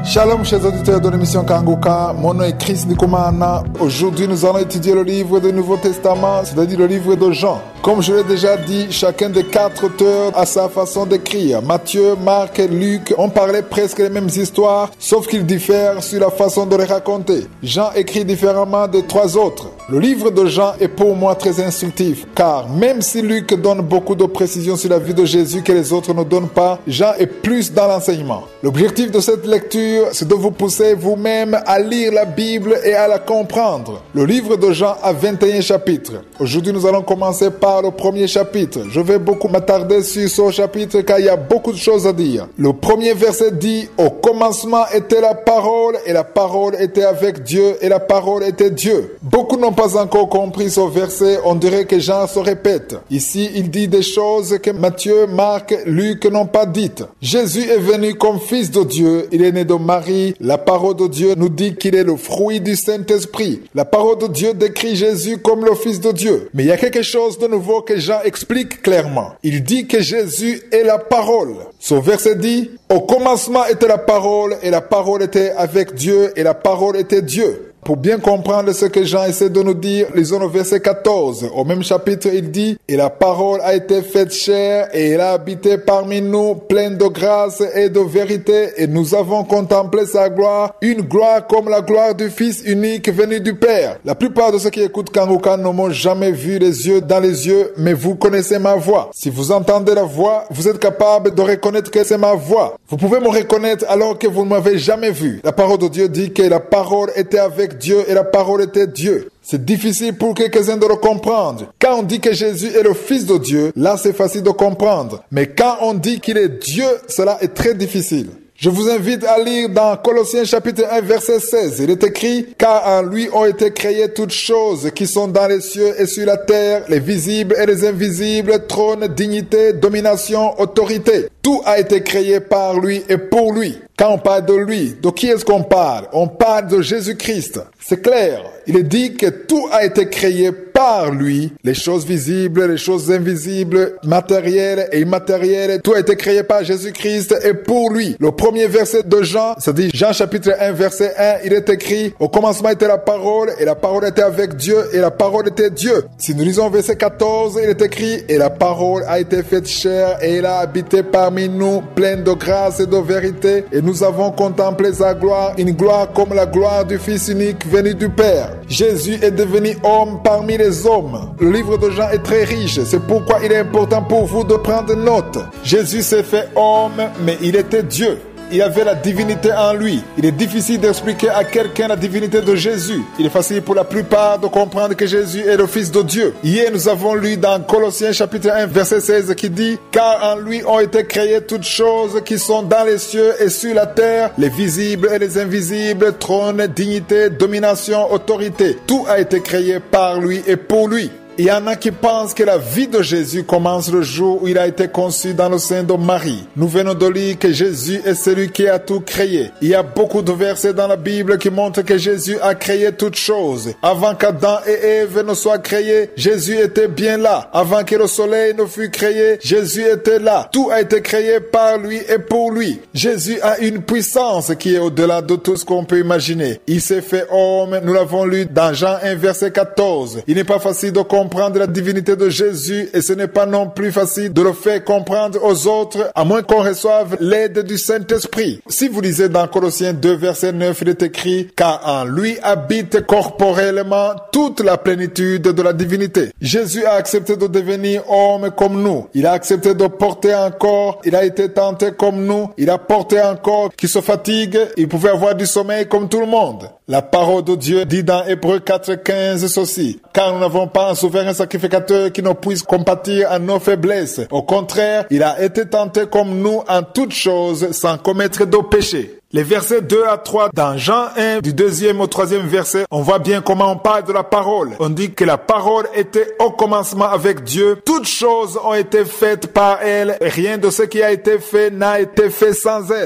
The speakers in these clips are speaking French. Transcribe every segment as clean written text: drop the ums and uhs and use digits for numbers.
Shalom chers auditeurs de l'émission Kanguka, mon nom est Chris Nikomana. Aujourd'hui nous allons étudier le livre du Nouveau Testament, c'est-à-dire le livre de Jean. Comme je l'ai déjà dit, chacun des 4 auteurs a sa façon d'écrire. Matthieu, Marc et Luc ont parlé presque les mêmes histoires, sauf qu'ils diffèrent sur la façon de les raconter. Jean écrit différemment des 3 autres. Le livre de Jean est pour moi très instructif, car même si Luc donne beaucoup de précisions sur la vie de Jésus que les autres ne donnent pas, Jean est plus dans l'enseignement. L'objectif de cette lecture, c'est de vous pousser vous-même à lire la Bible et à la comprendre. Le livre de Jean a 21 chapitres. Aujourd'hui, nous allons commencer par le premier chapitre. Je vais beaucoup m'attarder sur ce chapitre car il y a beaucoup de choses à dire. Le premier verset dit « Au commencement était la parole et la parole était avec Dieu et la parole était Dieu ». Beaucoup n'ont pas encore compris ce verset, on dirait que Jean se répète. Ici, il dit des choses que Matthieu, Marc, Luc n'ont pas dites. Jésus est venu comme fils de Dieu, il est né de Marie. La parole de Dieu nous dit qu'il est le fruit du Saint-Esprit. La parole de Dieu décrit Jésus comme le fils de Dieu. Mais il y a quelque chose de nouveau que Jean explique clairement. Il dit que Jésus est la parole. Ce verset dit « Au commencement était la parole et la parole était avec Dieu et la parole était Dieu ». Pour bien comprendre ce que Jean essaie de nous dire, lisons le verset 14. Au même chapitre, il dit « Et la parole a été faite chair et elle a habité parmi nous, pleine de grâce et de vérité, et nous avons contemplé sa gloire, une gloire comme la gloire du Fils unique venu du Père. » La plupart de ceux qui écoutent Kanguka ne m'ont jamais vu les yeux dans les yeux, mais vous connaissez ma voix. Si vous entendez la voix, vous êtes capable de reconnaître que c'est ma voix. Vous pouvez me reconnaître alors que vous ne m'avez jamais vu. La parole de Dieu dit que la parole était avec Dieu et la parole était Dieu. C'est difficile pour quelques-uns de le comprendre. Quand on dit que Jésus est le Fils de Dieu, là c'est facile de comprendre. Mais quand on dit qu'il est Dieu, cela est très difficile. Je vous invite à lire dans Colossiens chapitre 1 verset 16. Il est écrit « Car en lui ont été créées toutes choses qui sont dans les cieux et sur la terre, les visibles et les invisibles, trône, dignité, domination, autorité. Tout a été créé par lui et pour lui. » Quand on parle de lui, de qui est-ce qu'on parle? On parle de Jésus-Christ. C'est clair. Il est dit que tout a été créé par lui. Les choses visibles, les choses invisibles, matérielles et immatérielles. Tout a été créé par Jésus-Christ et pour lui. Le premier verset de Jean, c'est-à-dire Jean chapitre 1 verset 1, il est écrit « Au commencement était la parole et la parole était avec Dieu et la parole était Dieu ». Si nous lisons verset 14, il est écrit « Et la parole a été faite chair et elle a habité parmi nous, pleine de grâce et de vérité. Et nous avons contemplé sa gloire, une gloire comme la gloire du Fils unique venu du Père. » Jésus est devenu homme parmi les hommes. Le livre de Jean est très riche, c'est pourquoi il est important pour vous de prendre note. Jésus s'est fait homme, mais il était Dieu. Il avait la divinité en lui. Il est difficile d'expliquer à quelqu'un la divinité de Jésus. Il est facile pour la plupart de comprendre que Jésus est le Fils de Dieu. Hier, nous avons lu dans Colossiens chapitre 1 verset 16 qui dit « Car en lui ont été créées toutes choses qui sont dans les cieux et sur la terre, les visibles et les invisibles, trône, dignité, domination, autorité. Tout a été créé par lui et pour lui. » Il y en a qui pensent que la vie de Jésus commence le jour où il a été conçu dans le sein de Marie. Nous venons de lire que Jésus est celui qui a tout créé. Il y a beaucoup de versets dans la Bible qui montrent que Jésus a créé toutes choses. Avant qu'Adam et Ève ne soient créés, Jésus était bien là. Avant que le soleil ne fût créé, Jésus était là. Tout a été créé par lui et pour lui. Jésus a une puissance qui est au-delà de tout ce qu'on peut imaginer. Il s'est fait homme, nous l'avons lu dans Jean 1 verset 14. Il n'est pas facile de comprendre la divinité de Jésus et ce n'est pas non plus facile de le faire comprendre aux autres à moins qu'on reçoive l'aide du Saint-Esprit. Si vous lisez dans Colossiens 2 verset 9, il est écrit « Car en lui habite corporellement toute la plénitude de la divinité ». Jésus a accepté de devenir homme comme nous. Il a accepté de porter un corps. Il a été tenté comme nous. Il a porté un corps qui se fatigue. Il pouvait avoir du sommeil comme tout le monde. La parole de Dieu dit dans Hébreux 4:15 ceci. Car nous n'avons pas un souverain sacrificateur qui ne puisse compatir à nos faiblesses. Au contraire, il a été tenté comme nous en toutes choses sans commettre de péché. Les versets 2 à 3 dans Jean 1, du 2e au 3e verset, on voit bien comment on parle de la parole. On dit que la parole était au commencement avec Dieu. Toutes choses ont été faites par elle. Et rien de ce qui a été fait n'a été fait sans elle.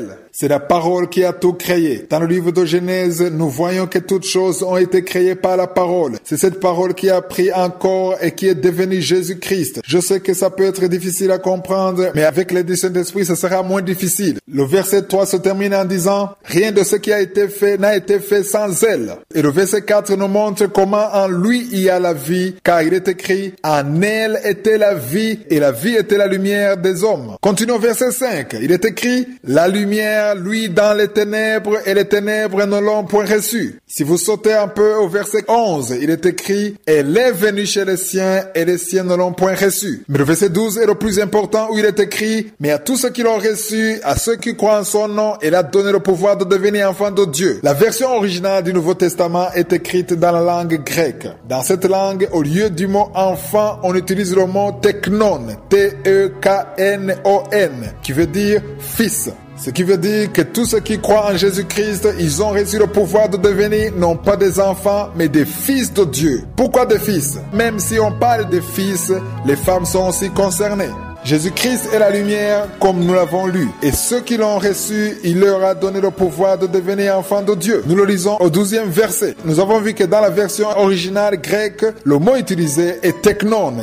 C'est la parole qui a tout créé. Dans le livre de Genèse, nous voyons que toutes choses ont été créées par la parole. C'est cette parole qui a pris un corps et qui est devenue Jésus-Christ. Je sais que ça peut être difficile à comprendre, mais avec l'édition d'esprit, ça sera moins difficile. Le verset 3 se termine en disant « Rien de ce qui a été fait n'a été fait sans elle ». Et le verset 4 nous montre comment en lui il y a la vie, car il est écrit « En elle était la vie, et la vie était la lumière des hommes ». Continuons au verset 5. Il est écrit « La lumière, lui, dans les ténèbres, et les ténèbres ne l'ont point reçu ». Si vous sautez un peu au verset 11, il est écrit « Elle est venue chez les siens, et les siens ne l'ont point reçu ». Mais le verset 12 est le plus important où il est écrit « Mais à tous ceux qui l'ont reçu, à ceux qui croient en son nom, il a donné le pouvoir de devenir enfants de Dieu ». La version originale du Nouveau Testament est écrite dans la langue grecque. Dans cette langue, au lieu du mot enfant, on utilise le mot teknon, T-E-K-N-O-N, qui veut dire fils. Ce qui veut dire que tous ceux qui croient en Jésus-Christ, ils ont reçu le pouvoir de devenir non pas des enfants, mais des fils de Dieu. Pourquoi des fils? Même si on parle des fils, les femmes sont aussi concernées. Jésus-Christ est la lumière comme nous l'avons lu. Et ceux qui l'ont reçu, il leur a donné le pouvoir de devenir enfants de Dieu. Nous le lisons au 12e verset. Nous avons vu que dans la version originale grecque, le mot utilisé est teknon,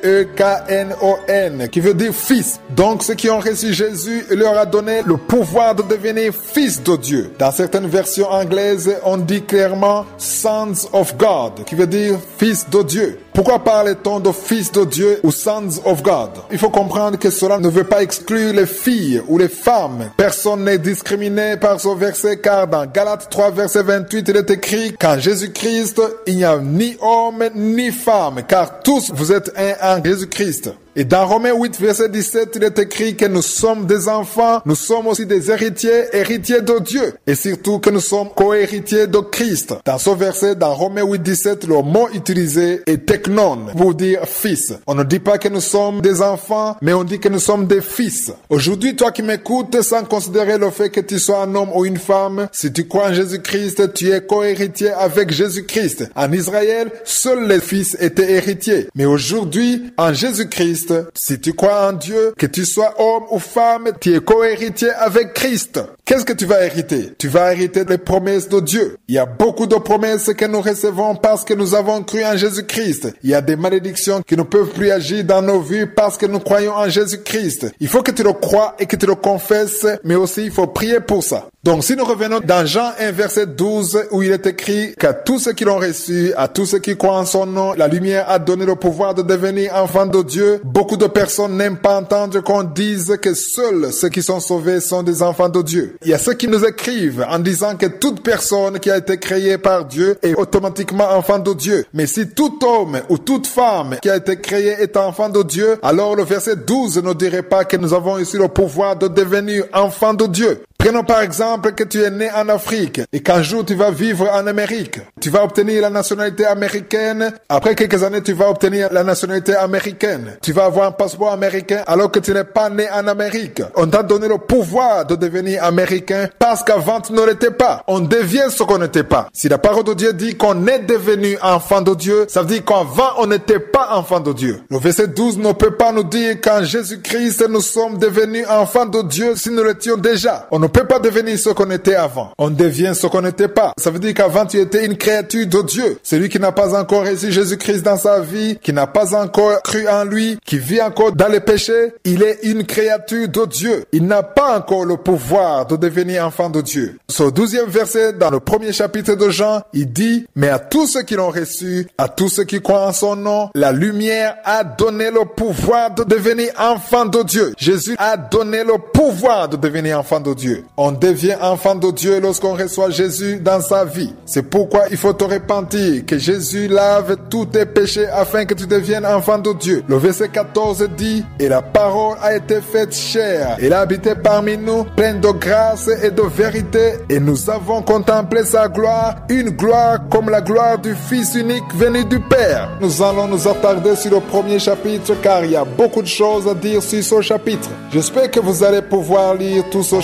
T-E-K-N-O-N, qui veut dire fils. Donc ceux qui ont reçu Jésus, il leur a donné le pouvoir de devenir fils de Dieu. Dans certaines versions anglaises, on dit clairement sons of God, qui veut dire fils de Dieu. Pourquoi parle-t-on de fils de Dieu ou sons of God? Il faut comprendre que cela ne veut pas exclure les filles ou les femmes. Personne n'est discriminé par ce verset car dans Galates 3 verset 28 il est écrit qu'en Jésus-Christ il n'y a ni homme ni femme car tous vous êtes un en Jésus-Christ. Et dans Romains 8, verset 17, il est écrit que nous sommes des enfants, nous sommes aussi des héritiers, héritiers de Dieu. Et surtout que nous sommes co-héritiers de Christ. Dans ce verset, dans Romains 8, 17, le mot utilisé est teknon, pour dire fils. On ne dit pas que nous sommes des enfants, mais on dit que nous sommes des fils. Aujourd'hui, toi qui m'écoutes, sans considérer le fait que tu sois un homme ou une femme, si tu crois en Jésus-Christ, tu es co-héritier avec Jésus-Christ. En Israël, seuls les fils étaient héritiers. Mais aujourd'hui, en Jésus-Christ, si tu crois en Dieu, que tu sois homme ou femme, tu es co-héritier avec Christ. Qu'est-ce que tu vas hériter? Tu vas hériter les promesses de Dieu. Il y a beaucoup de promesses que nous recevons parce que nous avons cru en Jésus-Christ. Il y a des malédictions qui ne peuvent plus agir dans nos vies parce que nous croyons en Jésus-Christ. Il faut que tu le crois et que tu le confesses, mais aussi il faut prier pour ça. Donc si nous revenons dans Jean 1 verset 12 où il est écrit qu'à tous ceux qui l'ont reçu, à tous ceux qui croient en son nom, la lumière a donné le pouvoir de devenir enfants de Dieu. Beaucoup de personnes n'aiment pas entendre qu'on dise que seuls ceux qui sont sauvés sont des enfants de Dieu. Il y a ceux qui nous écrivent en disant que toute personne qui a été créée par Dieu est automatiquement enfant de Dieu. Mais si tout homme ou toute femme qui a été créée est enfant de Dieu, alors le verset 12 ne dirait pas que nous avons ici le pouvoir de devenir enfants de Dieu. Prenons par exemple que tu es né en Afrique et qu'un jour tu vas vivre en Amérique. Tu vas obtenir la nationalité américaine. Après quelques années, tu vas obtenir la nationalité américaine. Tu vas avoir un passeport américain alors que tu n'es pas né en Amérique. On t'a donné le pouvoir de devenir américain parce qu'avant tu ne l'étais pas. On devient ce qu'on n'était pas. Si la parole de Dieu dit qu'on est devenu enfant de Dieu, ça veut dire qu'avant on n'était pas enfant de Dieu. Le verset 12 ne peut pas nous dire qu'en Jésus-Christ nous sommes devenus enfants de Dieu si nous l'étions déjà. On ne peut pas devenir ce qu'on était avant. On devient ce qu'on n'était pas. Ça veut dire qu'avant tu étais une créature de Dieu. Celui qui n'a pas encore reçu Jésus-Christ dans sa vie, qui n'a pas encore cru en lui, qui vit encore dans les péchés, il est une créature de Dieu. Il n'a pas encore le pouvoir de devenir enfant de Dieu. Ce 12e verset dans le premier chapitre de Jean, il dit « Mais à tous ceux qui l'ont reçu, à tous ceux qui croient en son nom, la lumière a donné le pouvoir de devenir enfant de Dieu. » Jésus a donné le pouvoir de devenir enfant de Dieu. On devient enfant de Dieu lorsqu'on reçoit Jésus dans sa vie. C'est pourquoi il faut te repentir, que Jésus lave tous tes péchés afin que tu deviennes enfant de Dieu. Le verset 14 dit « Et la parole a été faite chair. Elle a habité parmi nous, pleine de grâce et de vérité. Et nous avons contemplé sa gloire, une gloire comme la gloire du Fils unique venu du Père. » Nous allons nous attarder sur le premier chapitre car il y a beaucoup de choses à dire sur ce chapitre. J'espère que vous allez pouvoir lire tout ce chapitre.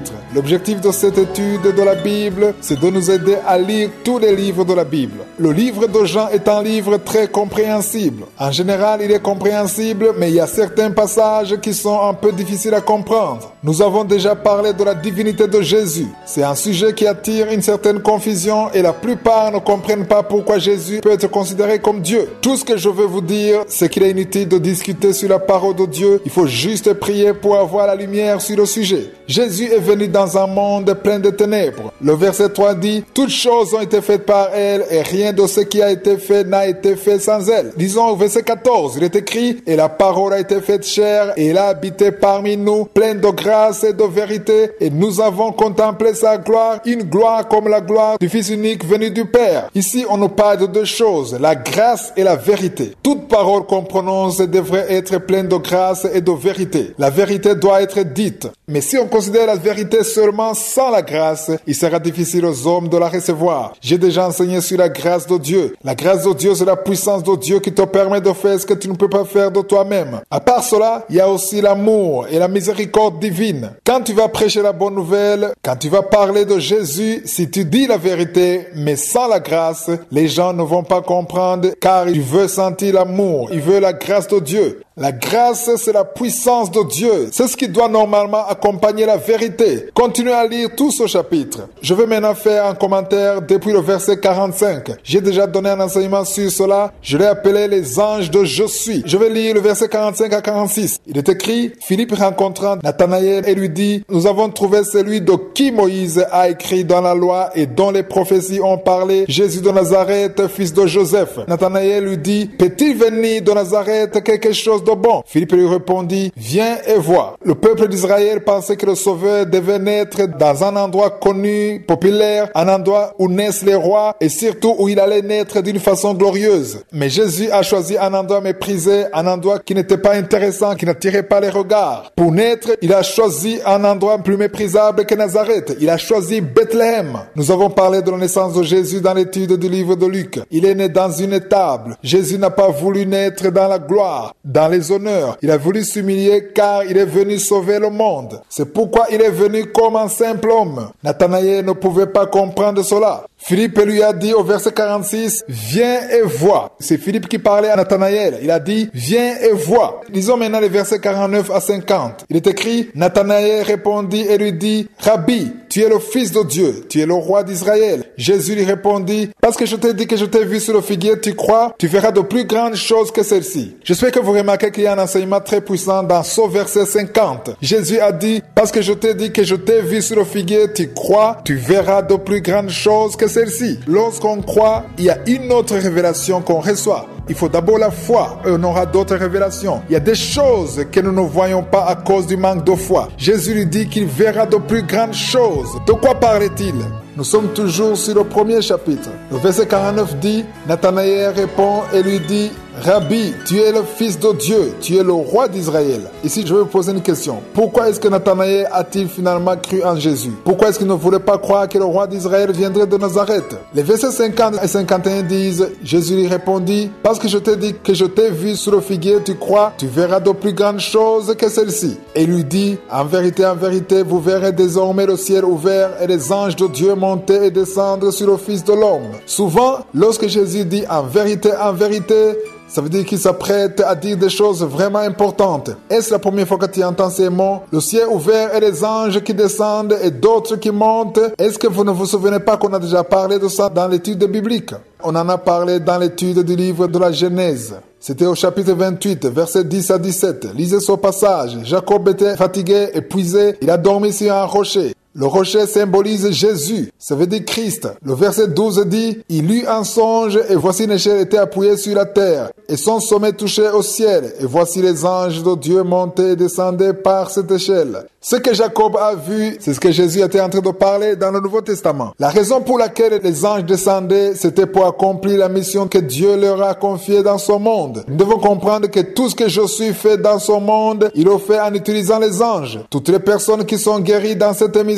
chapitre. L'objectif de cette étude de la Bible, c'est de nous aider à lire tous les livres de la Bible. Le livre de Jean est un livre très compréhensible. En général, il est compréhensible, mais il y a certains passages qui sont un peu difficiles à comprendre. Nous avons déjà parlé de la divinité de Jésus. C'est un sujet qui attire une certaine confusion et la plupart ne comprennent pas pourquoi Jésus peut être considéré comme Dieu. Tout ce que je veux vous dire, c'est qu'il est inutile de discuter sur la parole de Dieu. Il faut juste prier pour avoir la lumière sur le sujet. Jésus est venu dans un monde plein de ténèbres. Le verset 3 dit « Toutes choses ont été faites par elle et rien de ce qui a été fait n'a été fait sans elle. » Disons au verset 14, il est écrit « Et la parole a été faite chair et elle a habité parmi nous, pleine de grâce et de vérité, et nous avons contemplé sa gloire, une gloire comme la gloire du Fils unique venu du Père. » Ici, on nous parle de deux choses, la grâce et la vérité. Toute parole qu'on prononce devrait être pleine de grâce et de vérité. La vérité doit être dite. Mais si on considère la vérité seulement sans la grâce, il sera difficile aux hommes de la recevoir. J'ai déjà enseigné sur la grâce de Dieu. La grâce de Dieu, c'est la puissance de Dieu qui te permet de faire ce que tu ne peux pas faire de toi-même. À part cela, il y a aussi l'amour et la miséricorde divine. Quand tu vas prêcher la bonne nouvelle, quand tu vas parler de Jésus, si tu dis la vérité, mais sans la grâce, les gens ne vont pas comprendre car ils veulent sentir l'amour, ils veulent la grâce de Dieu. La grâce, c'est la puissance de Dieu. C'est ce qui doit normalement accompagner la vérité. Continuez à lire tout ce chapitre. Je vais maintenant faire un commentaire depuis le verset 45. J'ai déjà donné un enseignement sur cela. Je l'ai appelé les anges de je suis. Je vais lire le verset 45 à 46. Il est écrit, Philippe rencontrant Nathanaël et lui dit, « Nous avons trouvé celui de qui Moïse a écrit dans la loi et dont les prophéties ont parlé, Jésus de Nazareth, fils de Joseph. » Nathanaël lui dit, « Peut-il venir de Nazareth quelque chose de bon? » Philippe lui répondit, « Viens et vois. » Le peuple d'Israël pensait que le Sauveur devait naître dans un endroit connu, populaire, un endroit où naissent les rois et surtout où il allait naître d'une façon glorieuse. Mais Jésus a choisi un endroit méprisé, un endroit qui n'était pas intéressant, qui n'attirait pas les regards. Pour naître, il a choisi un endroit plus méprisable que Nazareth. Il a choisi Bethléem. Nous avons parlé de la naissance de Jésus dans l'étude du livre de Luc. Il est né dans une étable. Jésus n'a pas voulu naître dans la gloire, dans les honneurs. Il a voulu s'humilier car il est venu sauver le monde. C'est pourquoi il est venu comme un simple homme. Nathanaël ne pouvait pas comprendre cela. Philippe lui a dit au verset 46, « Viens et vois. » C'est Philippe qui parlait à Nathanaël. Il a dit, « Viens et vois. » Lisons maintenant les versets 49 à 50. Il est écrit, Nathanaël répondit et lui dit, « Rabbi, tu es le Fils de Dieu, tu es le roi d'Israël. » Jésus lui répondit, « Parce que je t'ai dit que je t'ai vu sur le figuier, tu crois, tu verras de plus grandes choses que celles-ci. » J'espère que vous remarquez qu'il y a un enseignement très puissant dans ce verset 50. Jésus a dit, « Parce que je t'ai dit que je t'ai vu sur le figuier, tu crois, tu verras de plus grandes choses que celle-ci. » Lorsqu'on croit, il y a une autre révélation qu'on reçoit. Il faut d'abord la foi et on aura d'autres révélations. Il y a des choses que nous ne voyons pas à cause du manque de foi. Jésus lui dit qu'il verra de plus grandes choses. De quoi parlait-il? Nous sommes toujours sur le premier chapitre. Le verset 49 dit, Nathanaël répond et lui dit, Rabbi, tu es le Fils de Dieu, tu es le roi d'Israël. Ici, je vais vous poser une question. Pourquoi est-ce que Nathanaël a-t-il finalement cru en Jésus? Pourquoi est-ce qu'il ne voulait pas croire que le roi d'Israël viendrait de Nazareth? Les versets 50 et 51 disent, Jésus lui répondit, parce que je t'ai dit que je t'ai vu sur le figuier, tu crois, tu verras de plus grandes choses que celle-ci. Et il lui dit, en vérité, vous verrez désormais le ciel ouvert et les anges de Dieu monter et descendre sur le Fils de l'homme. Souvent, lorsque Jésus dit en vérité, ça veut dire qu'il s'apprête à dire des choses vraiment importantes. Est-ce la première fois que tu entends ces mots? Le ciel ouvert et les anges qui descendent et d'autres qui montent. Est-ce que vous ne vous souvenez pas qu'on a déjà parlé de ça dans l'étude biblique? On en a parlé dans l'étude du livre de la Genèse. C'était au chapitre 28, versets 10 à 17. Lisez ce passage. Jacob était fatigué, épuisé. Il a dormi sur un rocher. Le rocher symbolise Jésus, ça veut dire Christ. Le verset 12 dit, « Il eut un songe, et voici une échelle était appuyée sur la terre, et son sommet touchait au ciel, et voici les anges de Dieu montaient et descendaient par cette échelle. » Ce que Jacob a vu, c'est ce que Jésus était en train de parler dans le Nouveau Testament. La raison pour laquelle les anges descendaient, c'était pour accomplir la mission que Dieu leur a confiée dans ce monde. Nous devons comprendre que tout ce que Jésus fait dans ce monde, il le fait en utilisant les anges. Toutes les personnes qui sont guéries dans cette mission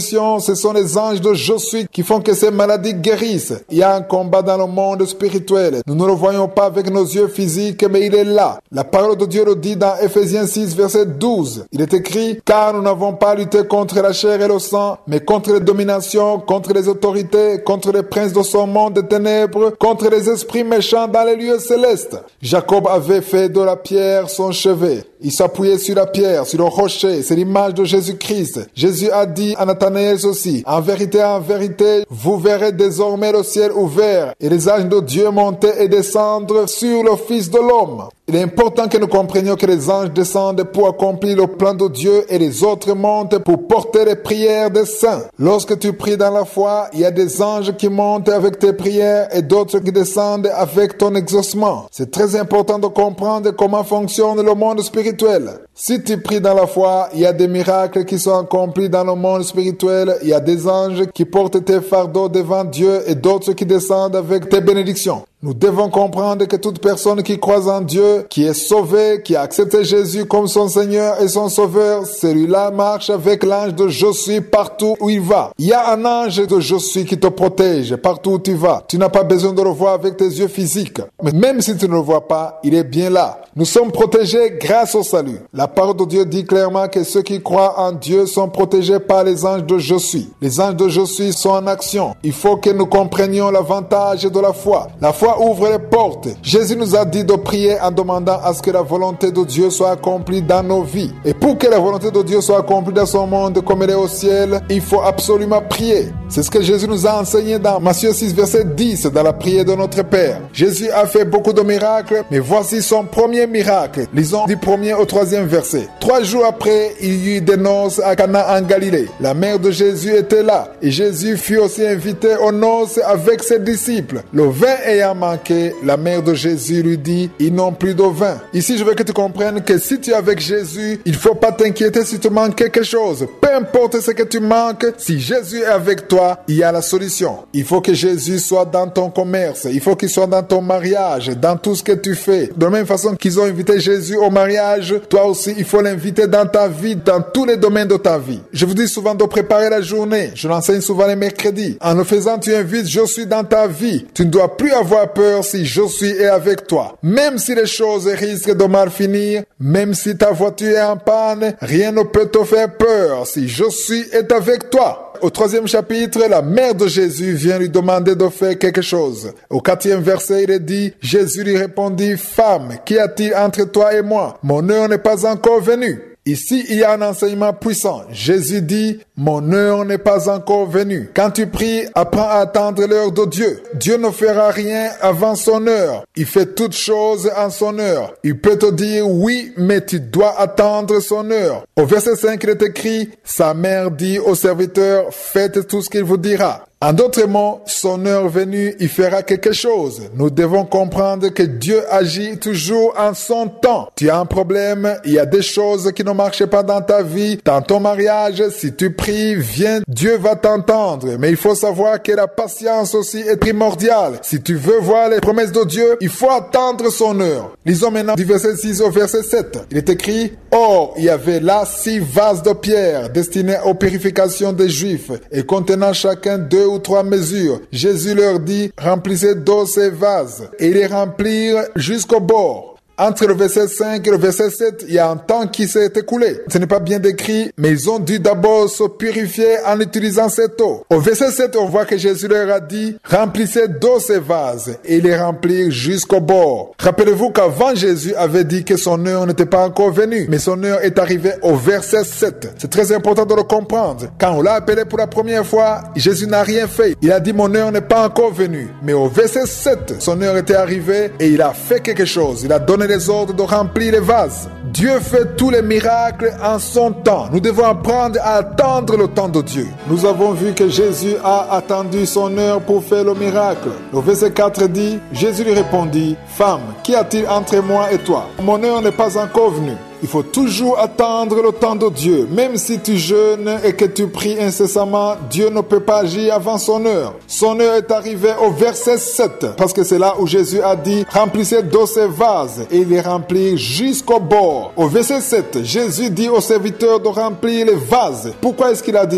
bénédiction, ce sont les anges de Je suis qui font que ces maladies guérissent. Il y a un combat dans le monde spirituel. Nous ne le voyons pas avec nos yeux physiques, mais il est là. La parole de Dieu le dit dans Ephésiens 6, verset 12. Il est écrit, car nous n'avons pas lutté contre la chair et le sang, mais contre les dominations, contre les autorités, contre les princes de ce monde de ténèbres, contre les esprits méchants dans les lieux célestes. Jacob avait fait de la pierre son chevet. Il s'appuyait sur la pierre, sur le rocher. C'est l'image de Jésus-Christ. Jésus a dit à Nathanaël ceci, en vérité, vous verrez désormais le ciel ouvert et les anges de Dieu monter et descendre sur le Fils de l'homme. Il est important que nous comprenions que les anges descendent pour accomplir le plan de Dieu et les autres montent pour porter les prières des saints. Lorsque tu pries dans la foi, il y a des anges qui montent avec tes prières et d'autres qui descendent avec ton exaucement. C'est très important de comprendre comment fonctionne le monde spirituel. Si tu pries dans la foi, il y a des miracles qui sont accomplis dans le monde spirituel. Il y a des anges qui portent tes fardeaux devant Dieu et d'autres qui descendent avec tes bénédictions. Nous devons comprendre que toute personne qui croit en Dieu, qui est sauvée, qui a accepté Jésus comme son Seigneur et son Sauveur, celui-là marche avec l'ange de Je suis partout où il va. Il y a un ange de Je suis qui te protège partout où tu vas. Tu n'as pas besoin de le voir avec tes yeux physiques. Mais même si tu ne le vois pas, il est bien là. Nous sommes protégés grâce au salut. La parole de Dieu dit clairement que ceux qui croient en Dieu sont protégés par les anges de Je suis. Les anges de Je suis sont en action. Il faut que nous comprenions l'avantage de la foi. La foi ouvre les portes. Jésus nous a dit de prier en demandant à ce que la volonté de Dieu soit accomplie dans nos vies. Et pour que la volonté de Dieu soit accomplie dans son monde comme elle est au ciel, il faut absolument prier. C'est ce que Jésus nous a enseigné dans Matthieu 6, verset 10, dans la prière de notre Père. Jésus a fait beaucoup de miracles, mais voici son premier miracle. Lisons du 1er au 3e verset. 3 jours après, il y eut des noces à Cana en Galilée. La mère de Jésus était là, et Jésus fut aussi invité aux noces avec ses disciples. Le vin ayant manqué, la mère de Jésus lui dit, ils n'ont plus de vin. Ici, je veux que tu comprennes que si tu es avec Jésus, il ne faut pas t'inquiéter si tu manques quelque chose. Peu importe ce que tu manques, si Jésus est avec toi, il y a la solution. Il faut que Jésus soit dans ton commerce, il faut qu'il soit dans ton mariage, dans tout ce que tu fais. De la même façon qu'ils ont invité Jésus au mariage, toi aussi, il faut l'inviter dans ta vie, dans tous les domaines de ta vie. Je vous dis souvent de préparer la journée. Je l'enseigne souvent les mercredis. En le faisant, tu invites Je suis dans ta vie. Tu ne dois plus avoir peur si Je suis est avec toi. Même si les choses risquent de mal finir, même si ta voiture est en panne, rien ne peut te faire peur si Je suis est avec toi. Au 3e chapitre, la mère de Jésus vient lui demander de faire quelque chose. Au 4e verset, il est dit, Jésus lui répondit, femme, qu'y a-t-il entre toi et moi? Mon heure n'est pas encore venue. Ici, il y a un enseignement puissant. Jésus dit, mon heure n'est pas encore venue. Quand tu pries, apprends à attendre l'heure de Dieu. Dieu ne fera rien avant son heure. Il fait toutes choses en son heure. Il peut te dire oui, mais tu dois attendre son heure. Au verset 5, il est écrit, sa mère dit au serviteur, faites tout ce qu'il vous dira. En d'autres mots, son heure venue, il fera quelque chose. Nous devons comprendre que Dieu agit toujours en son temps. Tu as un problème, il y a des choses qui ne marchent pas dans ta vie, dans ton mariage. Si tu pries, viens, Dieu va t'entendre. Mais il faut savoir que la patience aussi est primordiale. Si tu veux voir les promesses de Dieu, il faut attendre son heure. Lisons maintenant du verset 6 au verset 7. Il est écrit, or, il y avait là 6 vases de pierre destinés aux purifications des Juifs et contenant chacun 2 ou 3 mesures. Jésus leur dit, remplissez d'eau ces vases. Et ils les remplirent jusqu'au bord. Entre le verset 5 et le verset 7, il y a un temps qui s'est écoulé. Ce n'est pas bien décrit, mais ils ont dû d'abord se purifier en utilisant cette eau. Au verset 7, on voit que Jésus leur a dit, remplissez d'eau ces vases, et ils les remplirent jusqu'au bord. Rappelez-vous qu'avant Jésus avait dit que son heure n'était pas encore venue, mais son heure est arrivée au verset 7. C'est très important de le comprendre. Quand on l'a appelé pour la première fois, Jésus n'a rien fait. Il a dit, mon heure n'est pas encore venue. Mais au verset 7, son heure était arrivée et il a fait quelque chose. Il a donné les ordres de remplir les vases. Dieu fait tous les miracles en son temps. Nous devons apprendre à attendre le temps de Dieu. Nous avons vu que Jésus a attendu son heure pour faire le miracle. Le verset 4 dit, Jésus lui répondit, femme, qu'y a-t-il entre moi et toi? Mon heure n'est pas encore venue. Il faut toujours attendre le temps de Dieu. Même si tu jeûnes et que tu pries incessamment, Dieu ne peut pas agir avant son heure. Son heure est arrivée au verset 7. Parce que c'est là où Jésus a dit, remplissez d'eau ces vases. Et il les remplit jusqu'au bord. Au verset 7, Jésus dit aux serviteurs de remplir les vases. Pourquoi est-ce qu'il a dit ça?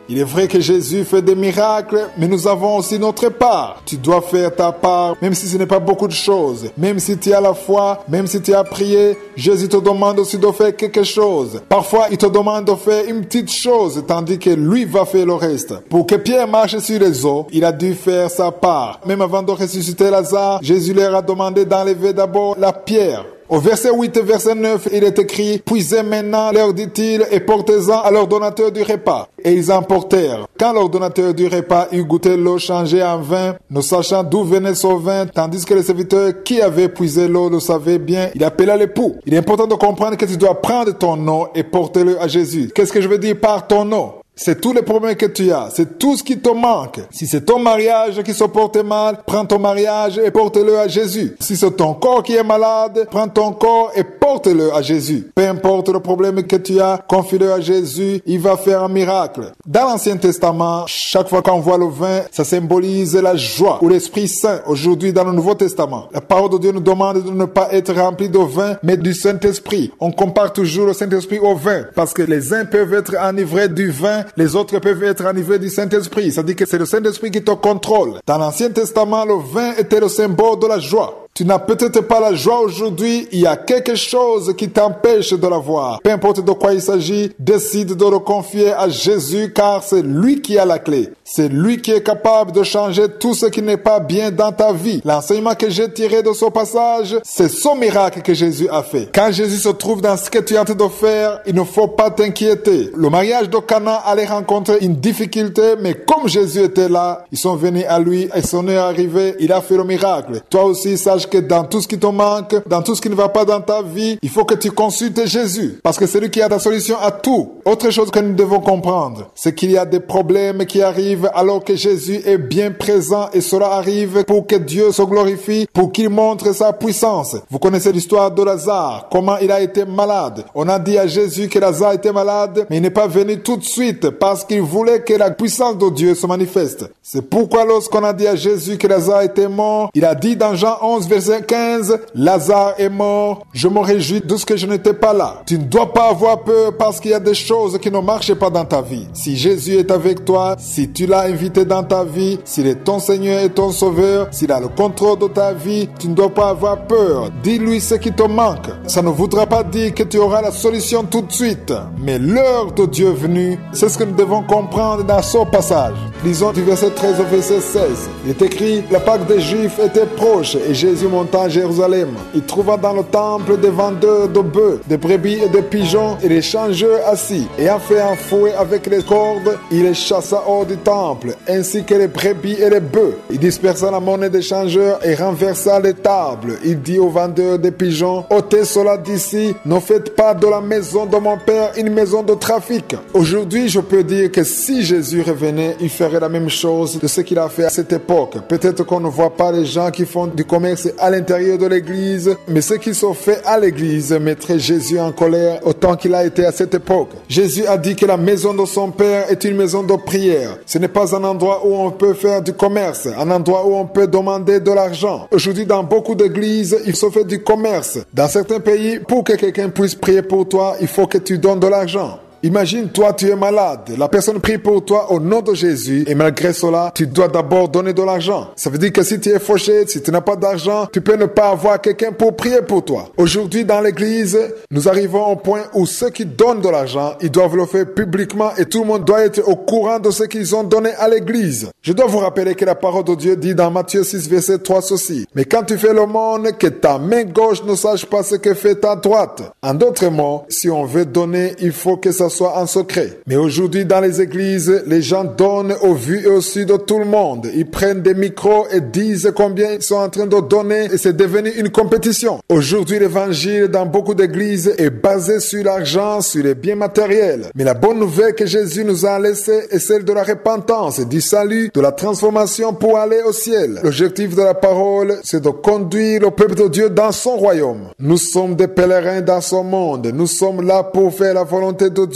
Il est vrai que Jésus fait des miracles, mais nous avons aussi notre part. Tu dois faire ta part, même si ce n'est pas beaucoup de choses. Même si tu as la foi, même si tu as prié, Jésus te demande aussi de faire quelque chose. Parfois, il te demande de faire une petite chose, tandis que lui va faire le reste. Pour que Pierre marche sur les eaux, il a dû faire sa part. Même avant de ressusciter Lazare, Jésus leur a demandé d'enlever d'abord la pierre. Au verset 8 et verset 9, il est écrit « Puisez maintenant, leur dit-il, et portez-en à leur donateur du repas. » Et ils emportèrent. Quand leur donateur du repas eut goûté l'eau changée en vin, ne sachant d'où venait ce vin, tandis que le serviteur qui avait puisé l'eau le savait bien, il appela l'époux. Il est important de comprendre que tu dois prendre ton eau et porter-le à Jésus. Qu'est-ce que je veux dire par ton eau? C'est tous les problèmes que tu as. C'est tout ce qui te manque. Si c'est ton mariage qui se porte mal, prends ton mariage et porte-le à Jésus. Si c'est ton corps qui est malade, prends ton corps et porte-le à Jésus. Peu importe le problème que tu as, confie-le à Jésus. Il va faire un miracle. Dans l'Ancien Testament, chaque fois qu'on voit le vin, ça symbolise la joie ou l'Esprit Saint. Aujourd'hui, dans le Nouveau Testament, la parole de Dieu nous demande de ne pas être rempli de vin, mais du Saint-Esprit. On compare toujours le Saint-Esprit au vin, parce que les uns peuvent être enivrés du vin, les autres peuvent être enivrés du Saint-Esprit. Ça dit que c'est le Saint-Esprit qui te contrôle. Dans l'Ancien Testament, le vin était le symbole de la joie. Tu n'as peut-être pas la joie aujourd'hui, il y a quelque chose qui t'empêche de l'avoir. Peu importe de quoi il s'agit, décide de le confier à Jésus car c'est lui qui a la clé. C'est lui qui est capable de changer tout ce qui n'est pas bien dans ta vie. L'enseignement que j'ai tiré de ce passage, c'est ce miracle que Jésus a fait. Quand Jésus se trouve dans ce que tu es en train de faire, il ne faut pas t'inquiéter. Le mariage de Cana allait rencontrer une difficulté, mais comme Jésus était là, ils sont venus à lui et son heure arrivée, il a fait le miracle. Toi aussi, sache que dans tout ce qui te manque, dans tout ce qui ne va pas dans ta vie, il faut que tu consultes Jésus. Parce que c'est lui qui a la solution à tout. Autre chose que nous devons comprendre, c'est qu'il y a des problèmes qui arrivent alors que Jésus est bien présent et cela arrive pour que Dieu se glorifie, pour qu'il montre sa puissance. Vous connaissez l'histoire de Lazare, comment il a été malade. On a dit à Jésus que Lazare était malade, mais il n'est pas venu tout de suite parce qu'il voulait que la puissance de Dieu se manifeste. C'est pourquoi lorsqu'on a dit à Jésus que Lazare était mort, il a dit dans Jean 11, verset 15, Lazare est mort, je me réjouis de ce que je n'étais pas là. Tu ne dois pas avoir peur parce qu'il y a des choses qui ne marchent pas dans ta vie. Si Jésus est avec toi, si tu l'as invité dans ta vie, s'il est ton Seigneur et ton Sauveur, s'il a le contrôle de ta vie, tu ne dois pas avoir peur. Dis-lui ce qui te manque. Ça ne voudra pas dire que tu auras la solution tout de suite, mais l'heure de Dieu est venue. C'est ce que nous devons comprendre dans ce passage. Lisons du verset 13 au verset 16. Il est écrit, la Pâque des Juifs était proche et Jésus monta à Jérusalem. Il trouva dans le temple des vendeurs de bœufs, des brebis et des pigeons et les changeurs assis. Ayant fait un fouet avec les cordes, il les chassa hors du temple, ainsi que les brebis et les bœufs. Il dispersa la monnaie des changeurs et renversa les tables. Il dit aux vendeurs des pigeons, ôtez cela d'ici, ne faites pas de la maison de mon père une maison de trafic. Aujourd'hui, je peux dire que si Jésus revenait, il ferait la même chose de ce qu'il a fait à cette époque. Peut-être qu'on ne voit pas les gens qui font du commerce à l'intérieur de l'église, mais ce qui se fait à l'église mettrait Jésus en colère autant qu'il a été à cette époque. Jésus a dit que la maison de son Père est une maison de prière. Ce n'est pas un endroit où on peut faire du commerce, un endroit où on peut demander de l'argent. Aujourd'hui, dans beaucoup d'églises, il se fait du commerce. Dans certains pays, pour que quelqu'un puisse prier pour toi, il faut que tu donnes de l'argent. Imagine, toi, tu es malade. La personne prie pour toi au nom de Jésus et malgré cela, tu dois d'abord donner de l'argent. Ça veut dire que si tu es fauché, si tu n'as pas d'argent, tu peux ne pas avoir quelqu'un pour prier pour toi. Aujourd'hui, dans l'église, nous arrivons au point où ceux qui donnent de l'argent, ils doivent le faire publiquement et tout le monde doit être au courant de ce qu'ils ont donné à l'église. Je dois vous rappeler que la parole de Dieu dit dans Matthieu 6, verset 3 ceci. Mais quand tu fais l'aumône, que ta main gauche ne sache pas ce que fait ta droite. En d'autres mots, si on veut donner, il faut que ça soit en secret. Mais aujourd'hui, dans les églises, les gens donnent au vu et au su de tout le monde. Ils prennent des micros et disent combien ils sont en train de donner et c'est devenu une compétition. Aujourd'hui, l'évangile dans beaucoup d'églises est basé sur l'argent, sur les biens matériels. Mais la bonne nouvelle que Jésus nous a laissée est celle de la repentance, du salut, de la transformation pour aller au ciel. L'objectif de la parole, c'est de conduire le peuple de Dieu dans son royaume. Nous sommes des pèlerins dans ce monde. Nous sommes là pour faire la volonté de Dieu.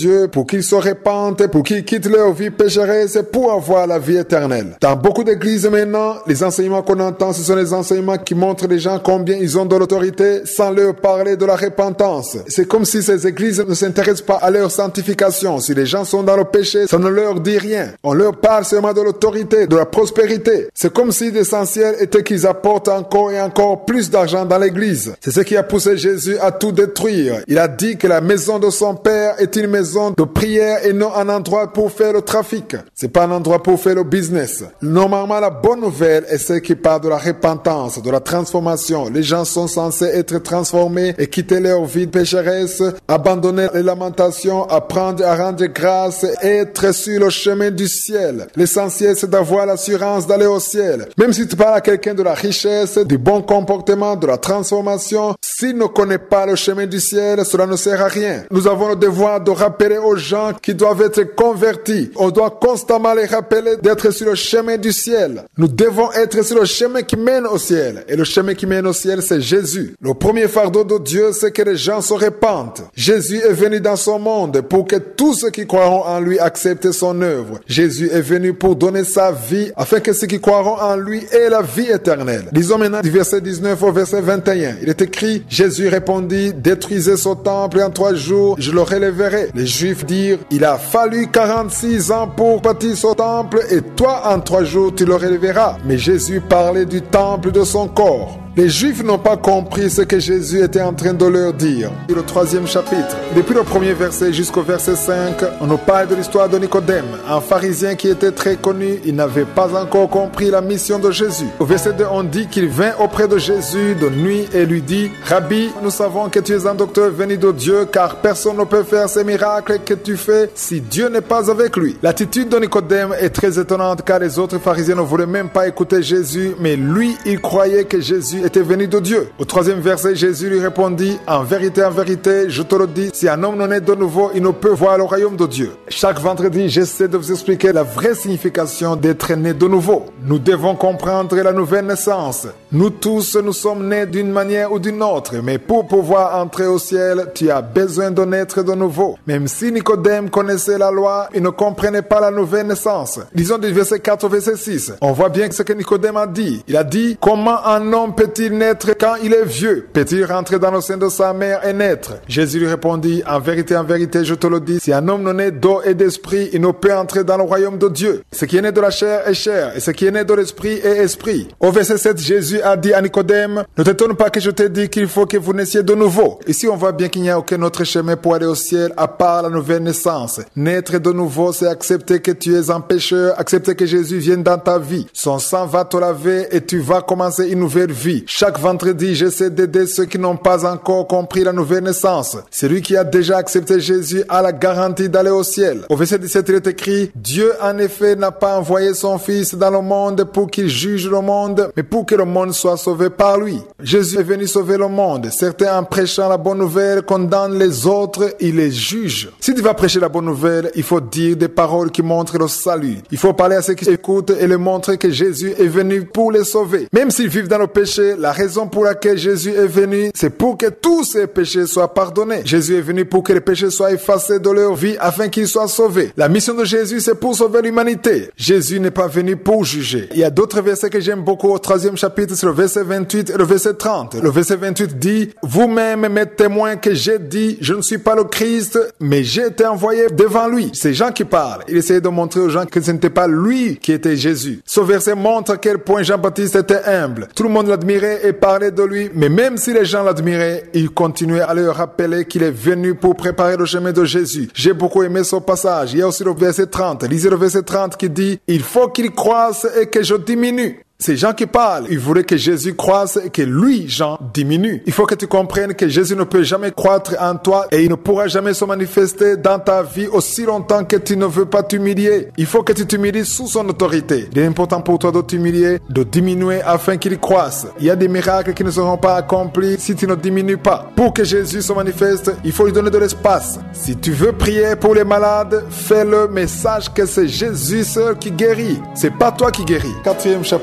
Dieu pour qu'ils se répandent, pour qu'ils quittent leur vie pécheresse pour avoir la vie éternelle. Dans beaucoup d'églises maintenant, les enseignements qu'on entend, ce sont les enseignements qui montrent les gens combien ils ont de l'autorité sans leur parler de la repentance. C'est comme si ces églises ne s'intéressent pas à leur sanctification. Si les gens sont dans le péché, ça ne leur dit rien. On leur parle seulement de l'autorité, de la prospérité. C'est comme si l'essentiel était qu'ils apportent encore et encore plus d'argent dans l'église. C'est ce qui a poussé Jésus à tout détruire. Il a dit que la maison de son Père est une maison de prière et non un endroit pour faire le trafic. C'est pas un endroit pour faire le business. Normalement, la bonne nouvelle est celle qui parle de la repentance, de la transformation. Les gens sont censés être transformés et quitter leur vie pécheresse, abandonner les lamentations, apprendre à rendre grâce et être sur le chemin du ciel. L'essentiel, c'est d'avoir l'assurance d'aller au ciel. Même si tu parles à quelqu'un de la richesse, du bon comportement, de la transformation, s'il ne connaît pas le chemin du ciel, cela ne sert à rien. Nous avons le devoir de rappeler aux gens qui doivent être convertis. On doit constamment les rappeler d'être sur le chemin du ciel. Nous devons être sur le chemin qui mène au ciel. Et le chemin qui mène au ciel, c'est Jésus. Le premier fardeau de Dieu, c'est que les gens se répandent. Jésus est venu dans son monde pour que tous ceux qui croiront en lui acceptent son œuvre. Jésus est venu pour donner sa vie afin que ceux qui croiront en lui aient la vie éternelle. Lisons maintenant du verset 19 au verset 21. Il est écrit, Jésus répondit, détruisez ce temple et en 3 jours, je le relèverai. Les Juifs dirent, il a fallu 46 ans pour bâtir ce temple et toi en 3 jours tu le relèveras. Mais Jésus parlait du temple de son corps. Les Juifs n'ont pas compris ce que Jésus était en train de leur dire. Le 3e chapitre. Depuis le premier verset jusqu'au verset 5, on nous parle de l'histoire de Nicodème, un pharisien qui était très connu. Il n'avait pas encore compris la mission de Jésus. Au verset 2, on dit qu'il vint auprès de Jésus de nuit et lui dit, Rabbi, nous savons que tu es un docteur venu de Dieu, car personne ne peut faire ces miracles que tu fais si Dieu n'est pas avec lui. L'attitude de Nicodème est très étonnante, car les autres pharisiens ne voulaient même pas écouter Jésus, mais lui, il croyait que Jésus était venu de Dieu. Au 3e verset, Jésus lui répondit, en vérité, je te le dis, si un homme non est de nouveau, il ne peut voir le royaume de Dieu. Chaque vendredi, j'essaie de vous expliquer la vraie signification d'être né de nouveau. Nous devons comprendre la nouvelle naissance. Nous tous, nous sommes nés d'une manière ou d'une autre, mais pour pouvoir entrer au ciel, tu as besoin de naître de nouveau. Même si Nicodème connaissait la loi, il ne comprenait pas la nouvelle naissance. Lisons du verset 4 au verset 6. On voit bien ce que Nicodème a dit. Il a dit, comment un homme peut-il naître quand il est vieux? Peut-il rentrer dans le sein de sa mère et naître? Jésus lui répondit, en vérité, je te le dis, si un homme ne naît d'eau et d'esprit, il ne peut entrer dans le royaume de Dieu. Ce qui est né de la chair est chair, et ce qui est né de l'esprit est esprit. Au verset 7, Jésus a dit à Nicodème, ne t'étonne pas que je t'ai dit qu'il faut que vous naissiez de nouveau. Ici, on voit bien qu'il n'y a aucun autre chemin pour aller au ciel à part la nouvelle naissance. Naître de nouveau, c'est accepter que tu es un pécheur, accepter que Jésus vienne dans ta vie. Son sang va te laver et tu vas commencer une nouvelle vie. Chaque vendredi, j'essaie d'aider ceux qui n'ont pas encore compris la nouvelle naissance. Celui qui a déjà accepté Jésus a la garantie d'aller au ciel. Au verset 17, il est écrit, Dieu en effet n'a pas envoyé son Fils dans le monde pour qu'il juge le monde, mais pour que le monde soit sauvé par lui. Jésus est venu sauver le monde. Certains, en prêchant la bonne nouvelle, condamnent les autres, ils les jugent. Si tu vas prêcher la bonne nouvelle, il faut dire des paroles qui montrent le salut. Il faut parler à ceux qui écoutent et leur montrer que Jésus est venu pour les sauver. Même s'ils vivent dans le péché, la raison pour laquelle Jésus est venu, c'est pour que tous ces péchés soient pardonnés. Jésus est venu pour que les péchés soient effacés de leur vie afin qu'ils soient sauvés. La mission de Jésus, c'est pour sauver l'humanité. Jésus n'est pas venu pour juger. Il y a d'autres versets que j'aime beaucoup au 3e chapitre, c'est le verset 28 et le verset 30. Le verset 28 dit, vous-même m'êtes témoins que j'ai dit, je ne suis pas le Christ, mais j'ai été envoyé devant lui. C'est Jean qui parle. Il essayait de montrer aux gens que ce n'était pas lui qui était Jésus. Ce verset montre à quel point Jean-Baptiste était humble. Tout le monde l'admirait et parlait de lui, mais même si les gens l'admiraient, il continuait à leur rappeler qu'il est venu pour préparer le chemin de Jésus. J'ai beaucoup aimé ce passage. Il y a aussi le verset 30. Lisez le verset 30 qui dit, il faut qu'il croisse et que je diminue. C'est Jean qui parle. Il voulait que Jésus croisse et que lui, Jean, diminue. Il faut que tu comprennes que Jésus ne peut jamais croître en toi et il ne pourra jamais se manifester dans ta vie aussi longtemps que tu ne veux pas t'humilier. Il faut que tu t'humilies sous son autorité. Il est important pour toi de t'humilier, de diminuer afin qu'il croisse. Il y a des miracles qui ne seront pas accomplis si tu ne diminues pas. Pour que Jésus se manifeste, il faut lui donner de l'espace. Si tu veux prier pour les malades, fais-le, mais sache que c'est Jésus seul qui guérit. C'est pas toi qui guéris. 4e chapitre.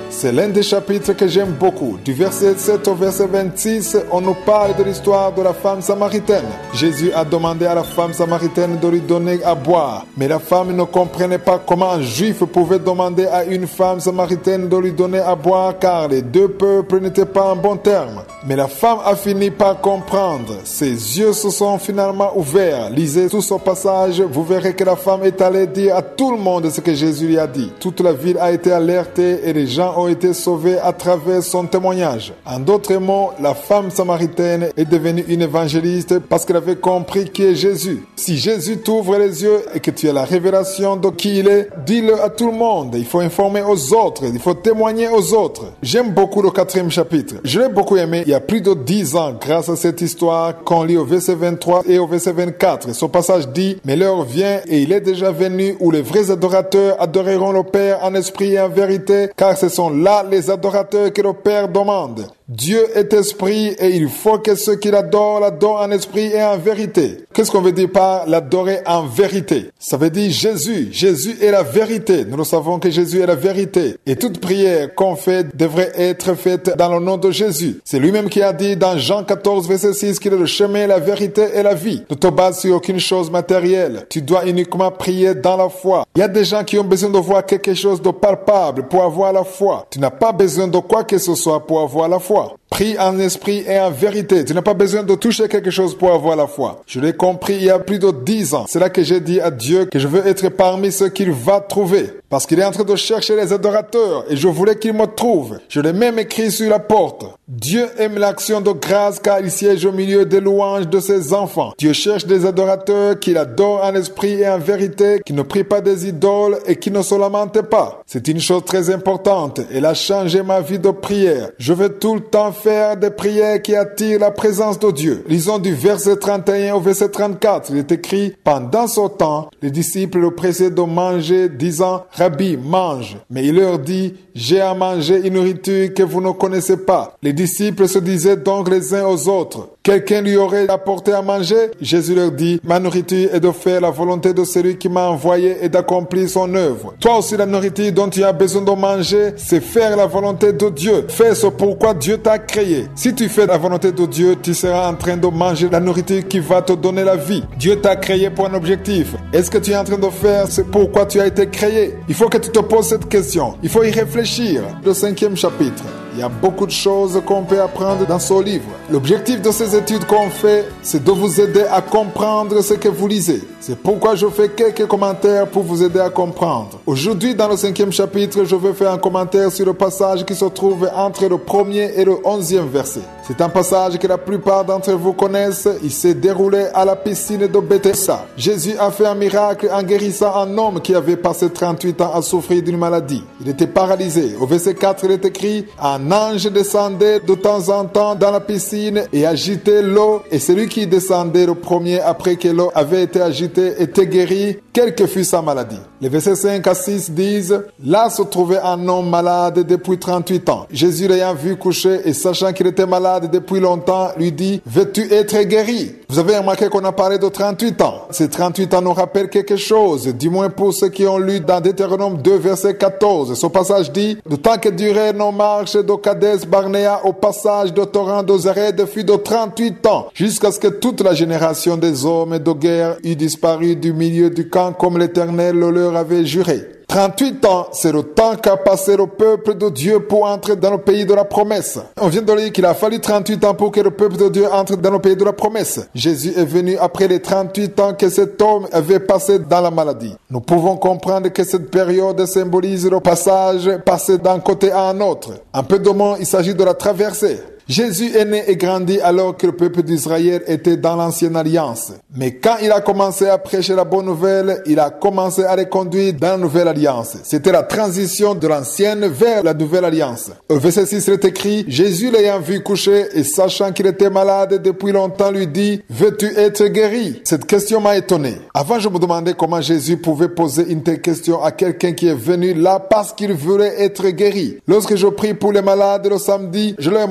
C'est l'un des chapitres que j'aime beaucoup. Du verset 7 au verset 26, on nous parle de l'histoire de la femme samaritaine. Jésus a demandé à la femme samaritaine de lui donner à boire. Mais la femme ne comprenait pas comment un juif pouvait demander à une femme samaritaine de lui donner à boire car les deux peuples n'étaient pas en bon terme. Mais la femme a fini par comprendre. Ses yeux se sont finalement ouverts. Lisez tout ce passage, vous verrez que la femme est allée dire à tout le monde ce que Jésus lui a dit. Toute la ville a été alertée et les gens ont été sauvés à travers son témoignage. En d'autres mots, la femme samaritaine est devenue une évangéliste parce qu'elle avait compris qui est Jésus. Si Jésus t'ouvre les yeux et que tu as la révélation de qui il est, dis-le à tout le monde. Il faut informer aux autres, il faut témoigner aux autres. J'aime beaucoup le 4e chapitre. Je l'ai beaucoup aimé il y a plus de 10 ans grâce à cette histoire qu'on lit au verset 23 et au verset 24. Ce passage dit « Mais l'heure vient et il est déjà venu où les vrais adorateurs adoreront le Père en esprit et en vérité, car ce sont là les adorateurs que le Père demande. Dieu est esprit et il faut que ceux qui l'adorent en esprit et en vérité. » Qu'est-ce qu'on veut dire par l'adorer en vérité? Ça veut dire Jésus. Jésus est la vérité. Nous le savons que Jésus est la vérité. Et toute prière qu'on fait devrait être faite dans le nom de Jésus. C'est lui-même qui a dit dans Jean 14, verset 6 qu'il est le chemin, la vérité et la vie. Ne te base sur aucune chose matérielle. Tu dois uniquement prier dans la foi. Il y a des gens qui ont besoin de voir quelque chose de palpable pour avoir la foi. Tu n'as pas besoin de quoi que ce soit pour avoir la foi. Prie en esprit et en vérité. Tu n'as pas besoin de toucher quelque chose pour avoir la foi. Je l'ai compris il y a plus de 10 ans. C'est là que j'ai dit à Dieu que je veux être parmi ceux qu'il va trouver. Parce qu'il est en train de chercher les adorateurs et je voulais qu'il me trouve. Je l'ai même écrit sur la porte. Dieu aime l'action de grâce car il siège au milieu des louanges de ses enfants. Dieu cherche des adorateurs qui l'adorent en esprit et en vérité, qui ne prient pas des idoles et qui ne se lamentent pas. C'est une chose très importante. Elle a changé ma vie de prière. Je veux tout le temps faire des prières qui attirent la présence de Dieu. Lisons du verset 31 au verset 34. Il est écrit « Pendant ce temps, les disciples le pressaient de manger, disant « Rabbi, mange ». Mais il leur dit « J'ai à manger une nourriture que vous ne connaissez pas. » Les disciples se disaient donc les uns aux autres « Quelqu'un lui aurait apporté à manger ?» Jésus leur dit « Ma nourriture est de faire la volonté de celui qui m'a envoyé et d'accomplir son œuvre. » Toi aussi, la nourriture dont tu as besoin de manger, c'est faire la volonté de Dieu. Fais ce pourquoi Dieu t'a créé. Si tu fais la volonté de Dieu, tu seras en train de manger la nourriture qui va te donner la vie. Dieu t'a créé pour un objectif. Est-ce que tu es en train de faire ce pourquoi tu as été créé? Il faut que tu te poses cette question. Il faut y réfléchir. Le 5e chapitre. Il y a beaucoup de choses qu'on peut apprendre dans ce livre. L'objectif de ces études qu'on fait, c'est de vous aider à comprendre ce que vous lisez. C'est pourquoi je fais quelques commentaires pour vous aider à comprendre. Aujourd'hui, dans le 5e chapitre, je vais faire un commentaire sur le passage qui se trouve entre le 1er et le 11e verset. C'est un passage que la plupart d'entre vous connaissent. Il s'est déroulé à la piscine de Bethesda. Jésus a fait un miracle en guérissant un homme qui avait passé 38 ans à souffrir d'une maladie. Il était paralysé. Au verset 4, il est écrit « Un ange descendait de temps en temps dans la piscine et agitait l'eau. Et celui qui descendait le premier après que l'eau avait été agitée était guéri, quelle que fût sa maladie. » Les versets 5 à 6 disent « Là se trouvait un homme malade depuis 38 ans. Jésus l'ayant vu coucher et sachant qu'il était malade depuis longtemps, lui dit « Veux-tu être guéri ?» Vous avez remarqué qu'on a parlé de 38 ans. Ces 38 ans nous rappellent quelque chose, du moins pour ceux qui ont lu dans Deutéronome 2, verset 14. Ce passage dit « Le temps que durait nos marches de Kadesh Barnéa au passage de torrent de Zared fut de 38 ans, jusqu'à ce que toute la génération des hommes de guerre eût disparu du milieu du camp comme l'Éternel le leur avait juré. » 38 ans, c'est le temps qu'a passé le peuple de Dieu pour entrer dans le pays de la promesse. On vient de lire qu'il a fallu 38 ans pour que le peuple de Dieu entre dans le pays de la promesse. Jésus est venu après les 38 ans que cet homme avait passé dans la maladie. Nous pouvons comprendre que cette période symbolise le passage passé d'un côté à un autre. Un peu de mots, il s'agit de la traversée. Jésus est né et grandi alors que le peuple d'Israël était dans l'ancienne alliance. Mais quand il a commencé à prêcher la bonne nouvelle, il a commencé à les conduire dans la nouvelle alliance. C'était la transition de l'ancienne vers la nouvelle alliance. Au verset 6, il est écrit, Jésus l'ayant vu coucher et sachant qu'il était malade depuis longtemps lui dit, veux-tu être guéri? Cette question m'a étonné. Avant, je me demandais comment Jésus pouvait poser une telle question à quelqu'un qui est venu là parce qu'il voulait être guéri. Lorsque je prie pour les malades le samedi, je leur montre des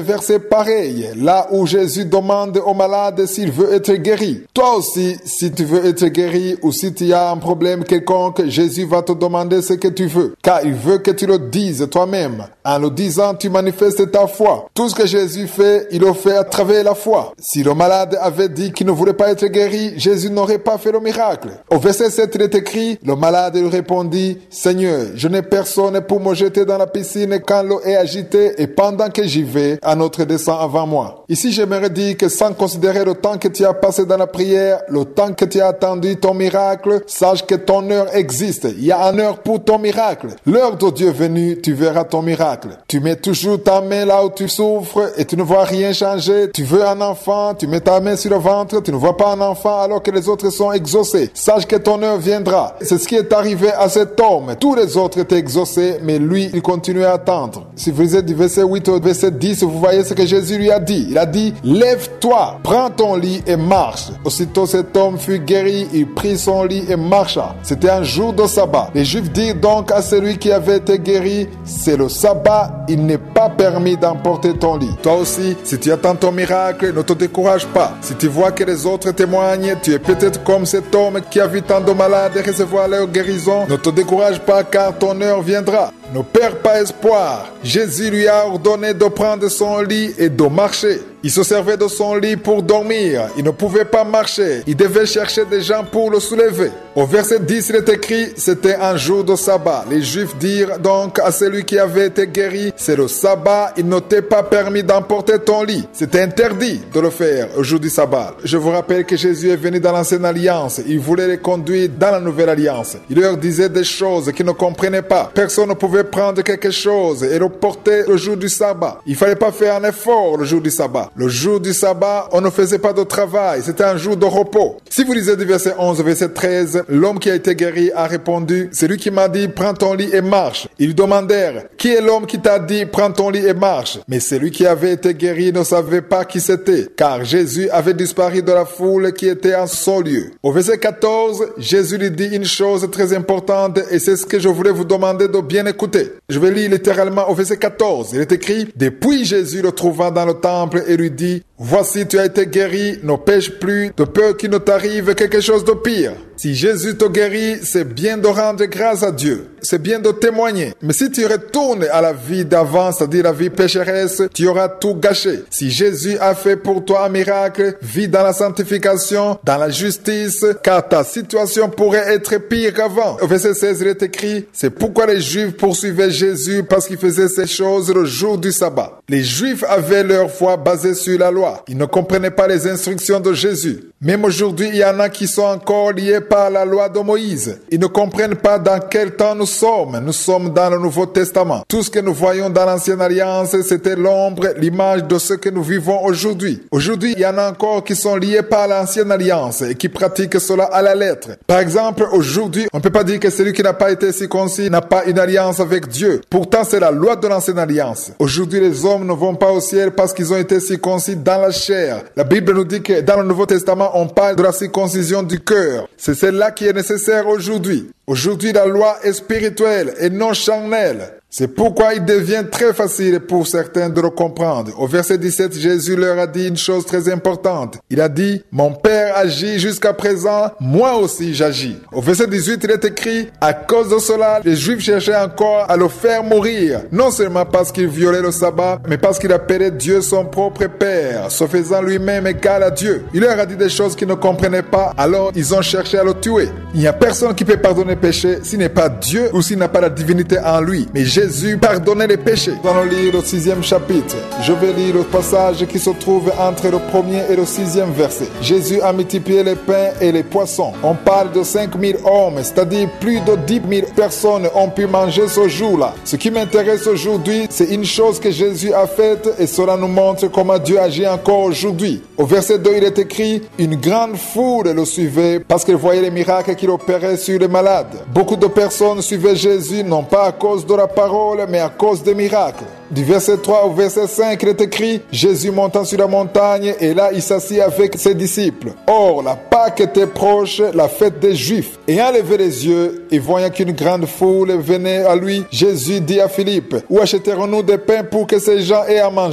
des versets pareils, là où Jésus demande au malade s'il veut être guéri. Toi aussi, si tu veux être guéri ou si tu as un problème quelconque, Jésus va te demander ce que tu veux, car il veut que tu le dises toi-même. En le disant, tu manifestes ta foi. Tout ce que Jésus fait, il le fait à travers la foi. Si le malade avait dit qu'il ne voulait pas être guéri, Jésus n'aurait pas fait le miracle. Au verset 7, il est écrit, le malade lui répondit, Seigneur, je n'ai personne pour me jeter dans la piscine quand l'eau est agitée et pendant que j'y vais, un autre descend avant moi. Ici, j'aimerais dire que sans considérer le temps que tu as passé dans la prière, le temps que tu as attendu ton miracle, sache que ton heure existe. Il y a une heure pour ton miracle. L'heure de Dieu venue, tu verras ton miracle. Tu mets toujours ta main là où tu souffres et tu ne vois rien changer. Tu veux un enfant, tu mets ta main sur le ventre, tu ne vois pas un enfant alors que les autres sont exaucés. Sache que ton heure viendra. C'est ce qui est arrivé à cet homme. Tous les autres étaient exaucés, mais lui, il continuait à attendre. Si vous lisez du verset 8 au verset 10, vous voyez ce que Jésus lui a dit. Il a dit, lève-toi, prends ton lit et marche. Aussitôt cet homme fut guéri, il prit son lit et marcha. C'était un jour de sabbat. Les Juifs dirent donc à celui qui avait été guéri, c'est le sabbat, il n'est pas permis d'emporter ton lit. Toi aussi, si tu attends ton miracle, ne te décourage pas. Si tu vois que les autres témoignent, tu es peut-être comme cet homme qui a vu tant de malades recevoir leur guérison. Ne te décourage pas car ton heure viendra. Ne perds pas espoir. Jésus lui a ordonné de prendre son lit et de marcher. Il se servait de son lit pour dormir. Il ne pouvait pas marcher. Il devait chercher des gens pour le soulever. Au verset 10, il est écrit, c'était un jour de sabbat. Les Juifs dirent donc à celui qui avait été guéri, c'est le sabbat, il ne t'est pas permis d'emporter ton lit. C'était interdit de le faire au jour du sabbat. Je vous rappelle que Jésus est venu dans l'ancienne alliance. Il voulait les conduire dans la nouvelle alliance. Il leur disait des choses qu'ils ne comprenaient pas. Personne ne pouvait prendre quelque chose et le porter le jour du sabbat. Il fallait pas faire un effort le jour du sabbat. Le jour du sabbat, on ne faisait pas de travail. C'était un jour de repos. Si vous lisez du verset 11 au verset 13, l'homme qui a été guéri a répondu, c'est lui qui m'a dit, prends ton lit et marche. Ils lui demandèrent, qui est l'homme qui t'a dit, prends ton lit et marche? Mais celui qui avait été guéri ne savait pas qui c'était, car Jésus avait disparu de la foule qui était en son lieu. Au verset 14, Jésus lui dit une chose très importante et c'est ce que je voulais vous demander de bien écouter. Je vais lire littéralement au verset 14. Il est écrit, depuis Jésus le trouva dans le temple et lui dit, voici tu as été guéri, ne pêche plus, de peur qu'il ne t'arrive quelque chose de pire. Si Jésus te guérit, c'est bien de rendre grâce à Dieu. C'est bien de témoigner. Mais si tu retournes à la vie d'avant, c'est-à-dire la vie pécheresse, tu auras tout gâché. Si Jésus a fait pour toi un miracle, vis dans la sanctification, dans la justice, car ta situation pourrait être pire qu'avant. Au verset 16, il est écrit, c'est pourquoi les Juifs poursuivaient Jésus parce qu'il faisait ces choses le jour du sabbat. Les Juifs avaient leur foi basée sur la loi. Ils ne comprenaient pas les instructions de Jésus. Même aujourd'hui, il y en a qui sont encore liés par la loi de Moïse. Ils ne comprennent pas dans quel temps nous sommes. Nous sommes dans le Nouveau Testament. Tout ce que nous voyons dans l'Ancienne Alliance, c'était l'ombre, l'image de ce que nous vivons aujourd'hui. Aujourd'hui, il y en a encore qui sont liés par l'Ancienne Alliance et qui pratiquent cela à la lettre. Par exemple, aujourd'hui, on ne peut pas dire que celui qui n'a pas été circoncis n'a pas une alliance avec Dieu. Pourtant, c'est la loi de l'Ancienne Alliance. Aujourd'hui, les hommes ne vont pas au ciel parce qu'ils ont été circoncis dans la chair. La Bible nous dit que dans le Nouveau Testament, on parle de la circoncision du cœur. C'est celle-là qui est nécessaire aujourd'hui. Aujourd'hui, la loi est spirituelle et non charnelle. C'est pourquoi il devient très facile pour certains de le comprendre. Au verset 17, Jésus leur a dit une chose très importante. Il a dit, mon Père agit jusqu'à présent, moi aussi j'agis. Au verset 18, il est écrit, à cause de cela, les Juifs cherchaient encore à le faire mourir. Non seulement parce qu'il violait le sabbat, mais parce qu'il appelait Dieu son propre Père, se faisant lui-même égal à Dieu. Il leur a dit des choses qu'ils ne comprenaient pas, alors ils ont cherché à le tuer. Il n'y a personne qui peut pardonner le péché s'il n'est pas Dieu ou s'il n'a pas la divinité en lui. Mais Jésus pardonnait les péchés. Nous allons lire le 6e chapitre. Je vais lire le passage qui se trouve entre le 1er et le 6e verset. Jésus a multiplié les pains et les poissons. On parle de 5000 hommes, c'est-à-dire plus de 10 000 personnes ont pu manger ce jour-là. Ce qui m'intéresse aujourd'hui, c'est une chose que Jésus a faite et cela nous montre comment Dieu agit encore aujourd'hui. Au verset 2, il est écrit, une grande foule le suivait parce qu'elle voyait les miracles qu'il opérait sur les malades. Beaucoup de personnes suivaient Jésus non pas à cause de la parole, mais à cause des miracles. Du verset 3 au verset 5, il est écrit, Jésus montant sur la montagne et là il s'assit avec ses disciples. Or, la Pâque était proche, la fête des Juifs. Ayant levé les yeux et voyant qu'une grande foule venait à lui, Jésus dit à Philippe, où achèterons-nous des pains pour que ces gens aient à manger?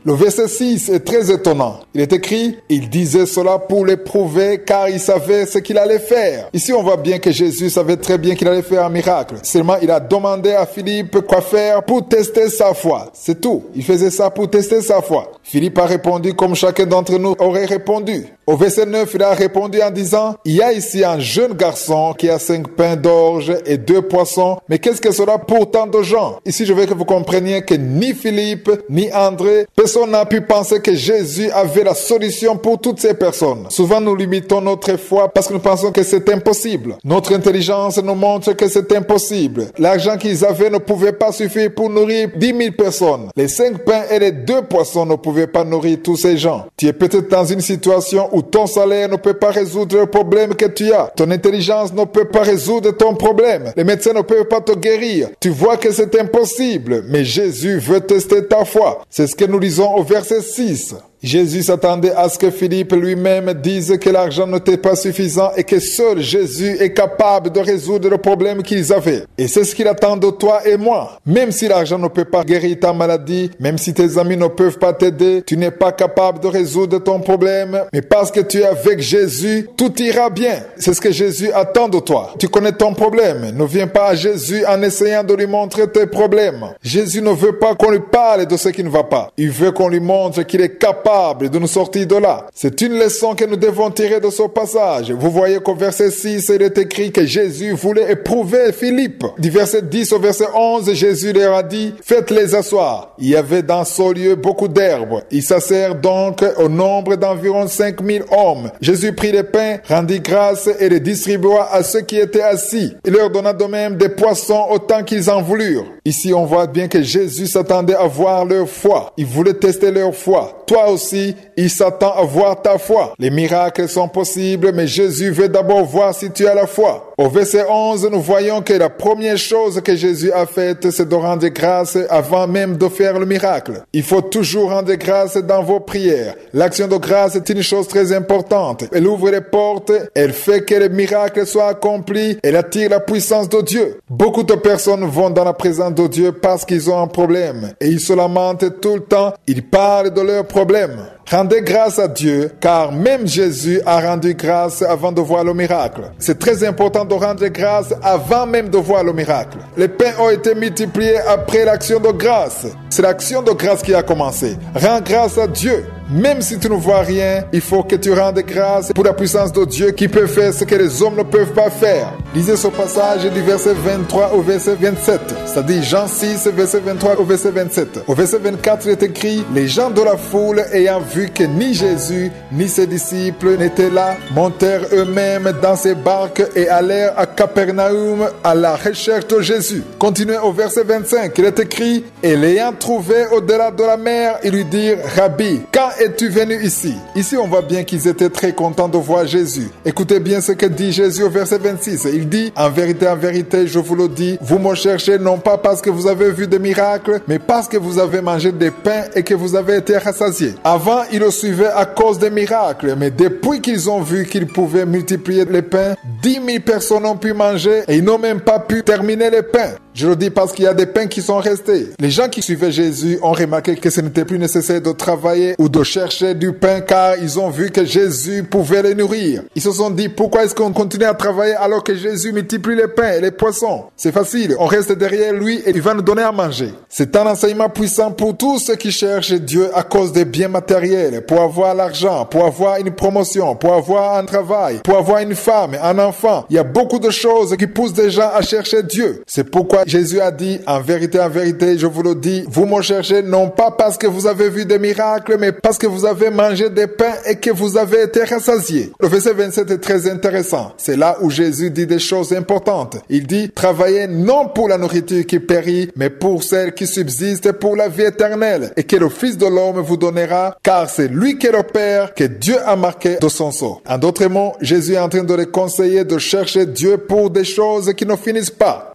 Le verset 6 est très étonnant. Il est écrit, il disait cela pour l'éprouver car il savait ce qu'il allait faire. Ici, on voit bien que Jésus savait très bien qu'il allait faire un miracle. Seulement, il a demandé à Philippe quoi faire pour tester sa foi. C'est tout. Il faisait ça pour tester sa foi. Philippe a répondu comme chacun d'entre nous aurait répondu. Au verset 9, il a répondu en disant, il y a ici un jeune garçon qui a 5 pains d'orge et 2 poissons, mais qu'est-ce que cela pour tant de gens? Ici, je veux que vous compreniez que ni Philippe, ni André, personne n'a pu penser que Jésus avait la solution pour toutes ces personnes. Souvent, nous limitons notre foi parce que nous pensons que c'est impossible. Notre intelligence nous montre que c'est impossible. L'argent qu'ils avaient ne pouvait pas suffire pour nourrir 10 000 personnes. Les 5 pains et les 2 poissons ne pouvaient pas nourrir tous ces gens. Tu es peut-être dans une situation où ton salaire ne peut pas résoudre le problème que tu as. Ton intelligence ne peut pas résoudre ton problème. Les médecins ne peuvent pas te guérir. Tu vois que c'est impossible, mais Jésus veut tester ta foi. C'est ce que nous lisons au verset 6. Jésus s'attendait à ce que Philippe lui-même dise que l'argent n'était pas suffisant et que seul Jésus est capable de résoudre le problème qu'ils avaient. Et c'est ce qu'il attend de toi et moi. Même si l'argent ne peut pas guérir ta maladie, même si tes amis ne peuvent pas t'aider, tu n'es pas capable de résoudre ton problème, mais parce que tu es avec Jésus, tout ira bien. C'est ce que Jésus attend de toi. Tu connais ton problème. Ne viens pas à Jésus en essayant de lui montrer tes problèmes. Jésus ne veut pas qu'on lui parle de ce qui ne va pas. Il veut qu'on lui montre qu'il est capable de nous sortir de là. C'est une leçon que nous devons tirer de ce passage. Vous voyez qu'au verset 6, il est écrit que Jésus voulait éprouver Philippe. Du verset 10 au verset 11, Jésus leur a dit, faites-les asseoir. Il y avait dans ce lieu beaucoup d'herbes. Ils s'assèrent donc au nombre d'environ 5000 hommes. Jésus prit les pains, rendit grâce et les distribua à ceux qui étaient assis. Il leur donna de même des poissons autant qu'ils en voulurent. Ici, on voit bien que Jésus s'attendait à voir leur foi. Il voulait tester leur foi. Toi aussi, il s'attend à voir ta foi. Les miracles sont possibles, mais Jésus veut d'abord voir si tu as la foi. Au verset 11, nous voyons que la première chose que Jésus a faite, c'est de rendre grâce avant même de faire le miracle. Il faut toujours rendre grâce dans vos prières. L'action de grâce est une chose très importante. Elle ouvre les portes, elle fait que le miracle soit accompli, elle attire la puissance de Dieu. Beaucoup de personnes vont dans la présence de Dieu parce qu'ils ont un problème et ils se lamentent tout le temps, ils parlent de leurs problèmes. Rendez grâce à Dieu, car même Jésus a rendu grâce avant de voir le miracle. C'est très important de rendre grâce avant même de voir le miracle. Les pains ont été multipliés après l'action de grâce. C'est l'action de grâce qui a commencé. Rends grâce à Dieu. Même si tu ne vois rien, il faut que tu rendes grâce pour la puissance de Dieu qui peut faire ce que les hommes ne peuvent pas faire. Lisez ce passage du verset 23 au verset 27. C'est-à-dire Jean 6, verset 23 au verset 27. Au verset 24, il est écrit, les gens de la foule ayant vu que ni Jésus ni ses disciples n'étaient là, montèrent eux-mêmes dans ces barques et allèrent à Capernaum à la recherche de Jésus. Continuez au verset 25, il est écrit, et l'ayant trouvé au-delà de la mer, ils lui dirent, Rabbi, quand es-tu venu ici? Ici, on voit bien qu'ils étaient très contents de voir Jésus. Écoutez bien ce que dit Jésus au verset 26. Il dit, en vérité, je vous le dis, vous me cherchez non pas parce que vous avez vu des miracles, mais parce que vous avez mangé des pains et que vous avez été rassasiés. Avant, ils le suivaient à cause des miracles, mais depuis qu'ils ont vu qu'ils pouvaient multiplier les pains, 10 000 personnes ont pu manger et ils n'ont même pas pu terminer les pains. Je le dis parce qu'il y a des pains qui sont restés. Les gens qui suivaient Jésus ont remarqué que ce n'était plus nécessaire de travailler ou de chercher du pain car ils ont vu que Jésus pouvait les nourrir. Ils se sont dit, pourquoi est-ce qu'on continue à travailler alors que Jésus multiplie les pains et les poissons? C'est facile, on reste derrière lui et il va nous donner à manger. C'est un enseignement puissant pour tous ceux qui cherchent Dieu à cause des biens matériels, pour avoir l'argent, pour avoir une promotion, pour avoir un travail, pour avoir une femme, un enfant. Il y a beaucoup de choses qui poussent des gens à chercher Dieu. C'est pourquoi Jésus a dit, en vérité, je vous le dis, vous me cherchez non pas parce que vous avez vu des miracles, mais parce que vous avez mangé des pains et que vous avez été rassasiés. Le verset 27 est très intéressant. C'est là où Jésus dit des choses importantes. Il dit, travaillez non pour la nourriture qui périt, mais pour celle qui subsiste pour la vie éternelle, et que le Fils de l'homme vous donnera, car c'est lui qui est le Père que Dieu a marqué de son sceau. En d'autres mots, Jésus est en train de les conseiller de chercher Dieu pour des choses qui ne finissent pas.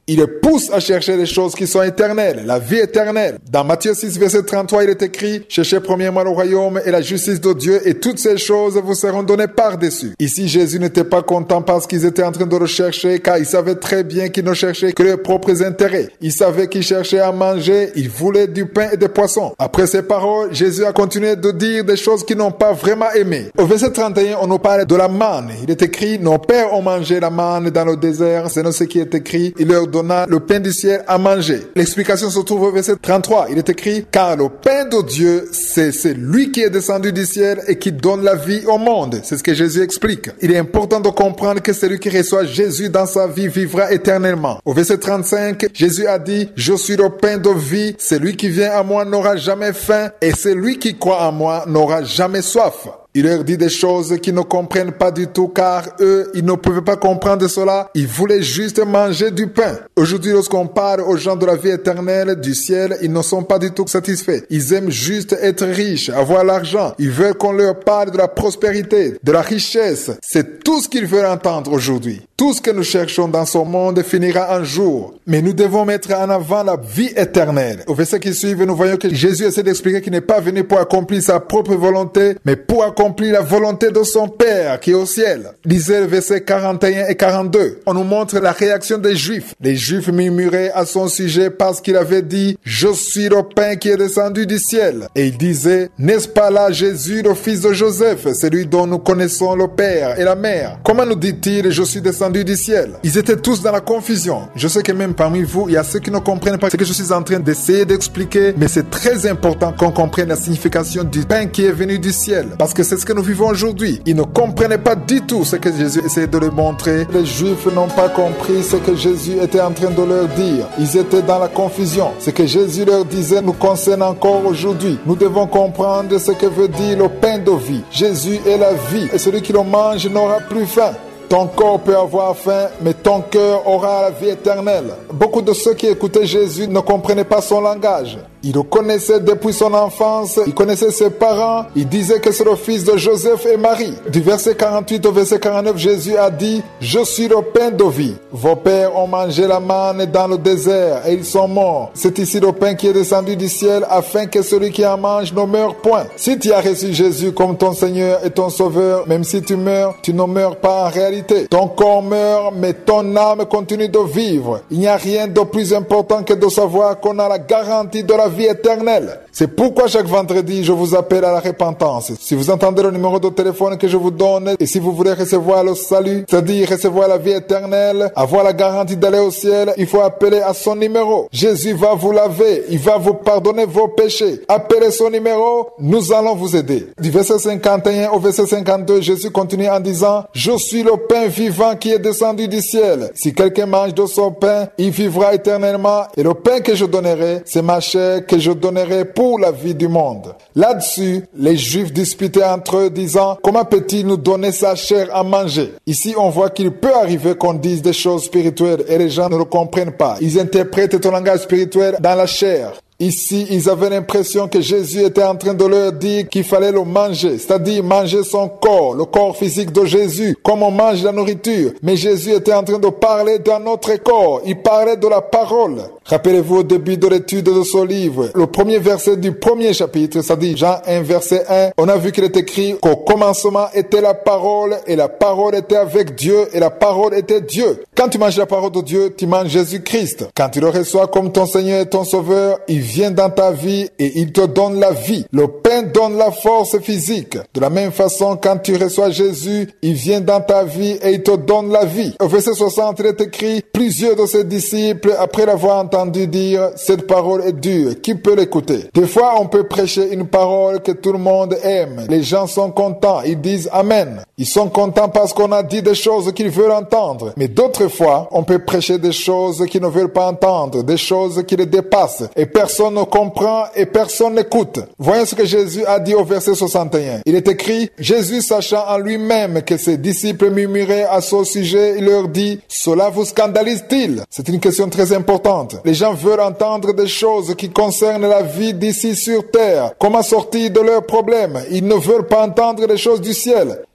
Il les pousse à chercher les choses qui sont éternelles, la vie éternelle. Dans Matthieu 6, verset 33, il est écrit « Cherchez premièrement le royaume et la justice de Dieu et toutes ces choses vous seront données par-dessus. » Ici, Jésus n'était pas content parce qu'ils étaient en train de le chercher, car il savait très bien qu'ils ne cherchaient que leurs propres intérêts. Il savait qu'ils cherchaient à manger, ils voulaient du pain et des poissons. Après ces paroles, Jésus a continué de dire des choses qu'ils n'ont pas vraiment aimées. Au verset 31, on nous parle de la manne. Il est écrit « Nos pères ont mangé la manne dans le désert. » C'est ce qui est écrit. Il leur donna le pain du ciel à manger. L'explication se trouve au verset 33. Il est écrit « Car le pain de Dieu, c'est lui qui est descendu du ciel et qui donne la vie au monde. » C'est ce que Jésus explique. Il est important de comprendre que celui qui reçoit Jésus dans sa vie vivra éternellement. Au verset 35, Jésus a dit « Je suis le pain de vie. Celui qui vient à moi n'aura jamais faim et celui qui croit en moi n'aura jamais soif. » Il leur dit des choses qu'ils ne comprennent pas du tout car eux, ils ne pouvaient pas comprendre cela. Ils voulaient juste manger du pain. Aujourd'hui, lorsqu'on parle aux gens de la vie éternelle, du ciel, ils ne sont pas du tout satisfaits. Ils aiment juste être riches, avoir l'argent. Ils veulent qu'on leur parle de la prospérité, de la richesse. C'est tout ce qu'ils veulent entendre aujourd'hui. Tout ce que nous cherchons dans ce monde finira un jour. Mais nous devons mettre en avant la vie éternelle. Au verset qui suit, nous voyons que Jésus essaie d'expliquer qu'il n'est pas venu pour accomplir sa propre volonté, mais pour accomplir la volonté de son Père qui est au ciel. Lisez le verset 41 et 42. On nous montre la réaction des Juifs. Les Juifs murmuraient à son sujet parce qu'il avait dit « Je suis le pain qui est descendu du ciel ». Et il disait « N'est-ce pas là Jésus, le fils de Joseph, celui dont nous connaissons le Père et la Mère? Comment nous dit-il « Je suis descendu du ciel ». Ils étaient tous dans la confusion. Je sais que même parmi vous, il y a ceux qui ne comprennent pas ce que je suis en train d'essayer d'expliquer, mais c'est très important qu'on comprenne la signification du pain qui est venu du ciel. Parce que c'est ce que nous vivons aujourd'hui. Ils ne comprenaient pas du tout ce que Jésus essayait de leur montrer. Les Juifs n'ont pas compris ce que Jésus était en train de leur dire. Ils étaient dans la confusion. Ce que Jésus leur disait nous concerne encore aujourd'hui. Nous devons comprendre ce que veut dire le pain de vie. Jésus est la vie et celui qui le mange n'aura plus faim. Ton corps peut avoir faim, mais ton cœur aura la vie éternelle. Beaucoup de ceux qui écoutaient Jésus ne comprenaient pas son langage. Il le connaissait depuis son enfance, il connaissait ses parents, il disait que c'est le fils de Joseph et Marie. Du verset 48 au verset 49, Jésus a dit « Je suis le pain de vie. Vos pères ont mangé la manne dans le désert et ils sont morts. C'est ici le pain qui est descendu du ciel afin que celui qui en mange ne meure point. » Si tu as reçu Jésus comme ton Seigneur et ton Sauveur, même si tu meurs, tu ne meurs pas en réalité. Ton corps meurt, mais ton âme continue de vivre. Il n'y a rien de plus important que de savoir qu'on a la garantie de la vie éternelle. C'est pourquoi chaque vendredi, je vous appelle à la repentance. Si vous entendez le numéro de téléphone que je vous donne et si vous voulez recevoir le salut, c'est-à-dire recevoir la vie éternelle, avoir la garantie d'aller au ciel, il faut appeler à son numéro. Jésus va vous laver, il va vous pardonner vos péchés. Appelez son numéro, nous allons vous aider. Du verset 51 au verset 52, Jésus continue en disant « Je suis le pain vivant qui est descendu du ciel. Si quelqu'un mange de son pain, il vivra éternellement. Et le pain que je donnerai, c'est ma chair que je donnerai pour la vie du monde. » Là-dessus, les Juifs disputaient entre eux, disant « Comment peut-il nous donner sa chair à manger ?» Ici, on voit qu'il peut arriver qu'on dise des choses spirituelles et les gens ne le comprennent pas. Ils interprètent un langage spirituel dans la chair. Ici, ils avaient l'impression que Jésus était en train de leur dire qu'il fallait le manger, c'est-à-dire manger son corps, le corps physique de Jésus, comme on mange la nourriture. Mais Jésus était en train de parler d'un autre corps. Il parlait de la parole. Rappelez-vous au début de l'étude de ce livre, le premier verset du premier chapitre, c'est-à-dire Jean 1, verset 1, on a vu qu'il est écrit qu'au commencement était la parole et la parole était avec Dieu et la parole était Dieu. Quand tu manges la parole de Dieu, tu manges Jésus-Christ. Quand tu le reçois comme ton Seigneur et ton Sauveur, il vient dans ta vie et il te donne la vie. Le pain donne la force physique. De la même façon, quand tu reçois Jésus, il vient dans ta vie et il te donne la vie. Au verset 60, il est écrit, plusieurs de ses disciples, après l'avoir entendu dire, cette parole est dure, qui peut l'écouter? Des fois, on peut prêcher une parole que tout le monde aime. Les gens sont contents, ils disent Amen. Ils sont contents parce qu'on a dit des choses qu'ils veulent entendre. Mais d'autres fois, on peut prêcher des choses qu'ils ne veulent pas entendre, des choses qui les dépassent. Et personne ne comprend et personne n'écoute. Voyons ce que Jésus a dit au verset 61. Il est écrit, Jésus sachant en lui-même que ses disciples murmuraient à son sujet, il leur dit, cela vous scandalise-t-il? C'est une question très importante. Les gens veulent entendre des choses qui concernent la vie d'ici sur terre. Comment sortir de leurs problèmes? Ils ne veulent pas entendre les choses du ciel.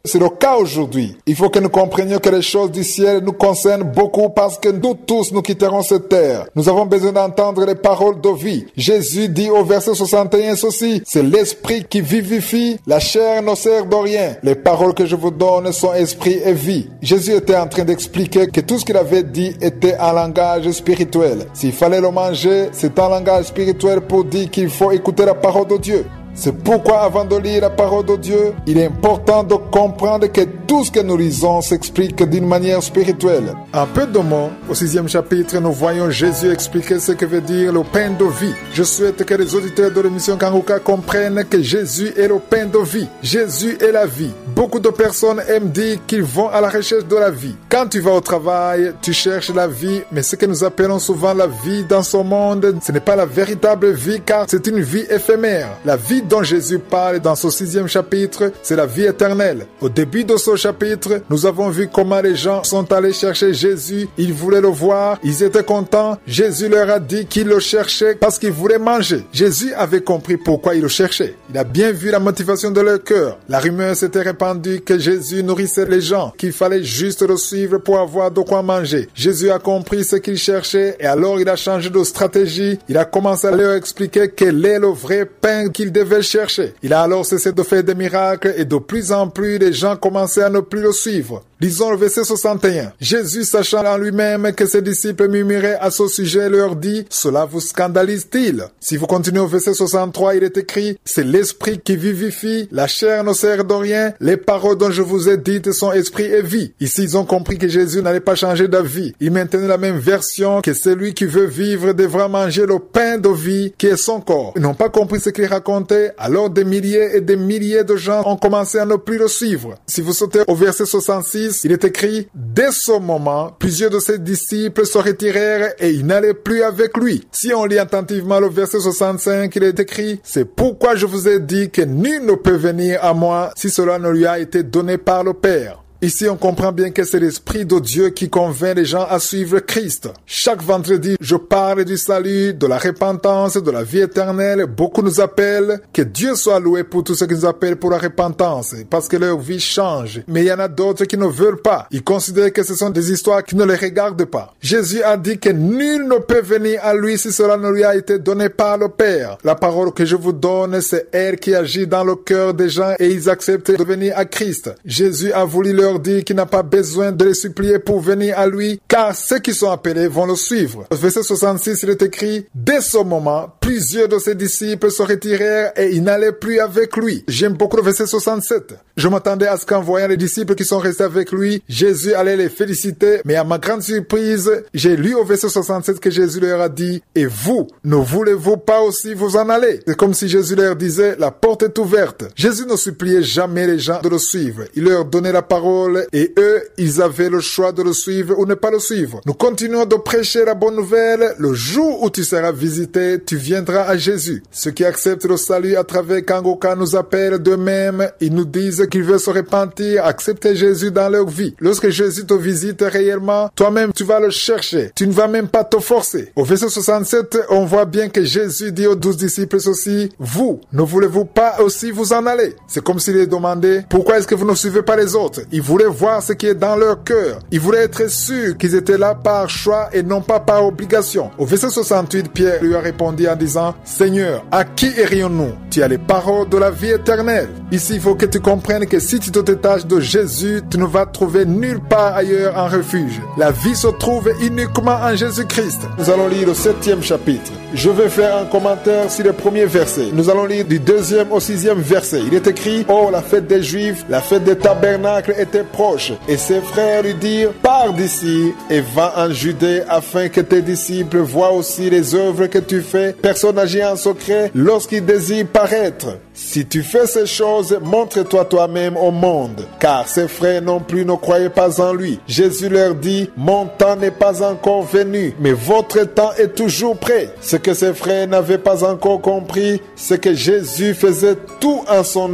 C'est le cas aujourd'hui. Il faut que nous comprenions que les choses du ciel nous concernent beaucoup parce que nous tous, nous quitterons cette terre. Nous avons besoin d'entendre les paroles de vie. Jésus dit au verset 61 ceci, c'est l'esprit qui vivifie, la chair ne sert de rien. Les paroles que je vous donne sont esprit et vie. Jésus était en train d'expliquer que tout ce qu'il avait dit était en langage spirituel. S'il fallait le manger, c'est un langage spirituel pour dire qu'il faut écouter la parole de Dieu. C'est pourquoi avant de lire la parole de Dieu, il est important de comprendre que tout ce que nous lisons s'explique d'une manière spirituelle. En peu de mots, au 6e chapitre, nous voyons Jésus expliquer ce que veut dire le pain de vie. Je souhaite que les auditeurs de l'émission Kanguka comprennent que Jésus est le pain de vie. Jésus est la vie. Beaucoup de personnes aiment dire qu'ils vont à la recherche de la vie. Quand tu vas au travail, tu cherches la vie, mais ce que nous appelons souvent la vie dans ce monde, ce n'est pas la véritable vie car c'est une vie éphémère. La vie dont Jésus parle dans ce 6e chapitre, c'est la vie éternelle. Au début de ce chapitre, nous avons vu comment les gens sont allés chercher Jésus. Ils voulaient le voir, ils étaient contents. Jésus leur a dit qu'ils le cherchaient parce qu'ils voulaient manger. Jésus avait compris pourquoi ils le cherchaient. Il a bien vu la motivation de leur cœur. La rumeur s'était répandue que Jésus nourrissait les gens, qu'il fallait juste le suivre pour avoir de quoi manger. Jésus a compris ce qu'ils cherchaient et alors il a changé de stratégie. Il a commencé à leur expliquer quel est le vrai pain qu'ils devaient chercher. Il a alors cessé de faire des miracles et de plus en plus les gens commençaient à ne plus le suivre. Lisons le verset 61. Jésus, sachant en lui-même que ses disciples murmuraient à ce sujet, leur dit, cela vous scandalise-t-il? Si vous continuez au verset 63, il est écrit, c'est l'esprit qui vivifie, la chair ne sert de rien, les paroles dont je vous ai dites sont esprit et vie. Ici, ils ont compris que Jésus n'allait pas changer d'avis. Il maintenait la même version que celui qui veut vivre devra manger le pain de vie qui est son corps. Ils n'ont pas compris ce qu'il racontait, alors des milliers et des milliers de gens ont commencé à ne plus le suivre. Si vous sautez au verset 66, il est écrit, dès ce moment, plusieurs de ses disciples se retirèrent et ils n'allaient plus avec lui. Si on lit attentivement le verset 65, il est écrit, c'est pourquoi je vous ai dit que nul ne peut venir à moi si cela ne lui a été donné par le Père. Ici, on comprend bien que c'est l'Esprit de Dieu qui convainc les gens à suivre Christ. Chaque vendredi, je parle du salut, de la repentance, de la vie éternelle. Beaucoup nous appellent. Que Dieu soit loué pour tous ceux qui nous appellent pour la repentance, parce que leur vie change. Mais il y en a d'autres qui ne veulent pas. Ils considèrent que ce sont des histoires qui ne les regardent pas. Jésus a dit que nul ne peut venir à lui si cela ne lui a été donné par le Père. La parole que je vous donne, c'est elle qui agit dans le cœur des gens et ils acceptent de venir à Christ. Jésus a voulu leur dire qu'il n'a pas besoin de les supplier pour venir à lui, car ceux qui sont appelés vont le suivre. Au verset 66, il est écrit, dès ce moment, plusieurs de ses disciples se retirèrent et ils n'allaient plus avec lui. J'aime beaucoup le verset 67. Je m'attendais à ce qu'en voyant les disciples qui sont restés avec lui, Jésus allait les féliciter, mais à ma grande surprise, j'ai lu au verset 67 que Jésus leur a dit, et vous, ne voulez-vous pas aussi vous en aller? C'est comme si Jésus leur disait, la porte est ouverte. Jésus ne suppliait jamais les gens de le suivre. Il leur donnait la parole et eux, ils avaient le choix de le suivre ou ne pas le suivre. Nous continuons de prêcher la bonne nouvelle. Le jour où tu seras visité, tu viendras à Jésus. Ceux qui acceptent le salut à travers Kanguka nous appellent d'eux-mêmes. Ils nous disent qu'ils veulent se repentir, accepter Jésus dans leur vie. Lorsque Jésus te visite réellement, toi-même tu vas le chercher. Tu ne vas même pas te forcer. Au verset 67, on voit bien que Jésus dit aux 12 disciples ceci, vous, ne voulez-vous pas aussi vous en aller? C'est comme s'il les demandait, pourquoi est-ce que vous ne suivez pas les autres? Ils voulaient voir ce qui est dans leur cœur. Ils voulaient être sûrs qu'ils étaient là par choix et non pas par obligation. Au verset 68, Pierre lui a répondu en disant, Seigneur, à qui irions-nous? Tu as les paroles de la vie éternelle. Ici, il faut que tu comprennes que si tu te détaches de Jésus, tu ne vas trouver nulle part ailleurs un refuge. La vie se trouve uniquement en Jésus-Christ. Nous allons lire le 7e chapitre. Je vais faire un commentaire sur le premier verset. Nous allons lire du 2e au 6e verset. Il est écrit, oh, la fête des Juifs, la fête des tabernacles était proche. Et ses frères lui dirent, pars d'ici et va en Judée afin que tes disciples voient aussi les œuvres que tu fais. Personne n'agit en secret lorsqu'il désire paraître. Si tu fais ces choses, montre-toi toi-même au monde. Car ses frères non plus ne croyaient pas en lui. Jésus leur dit, mon temps n'est pas encore venu, mais votre temps est toujours prêt. Ce que ses frères n'avaient pas encore compris, c'est que Jésus faisait tout en son heure.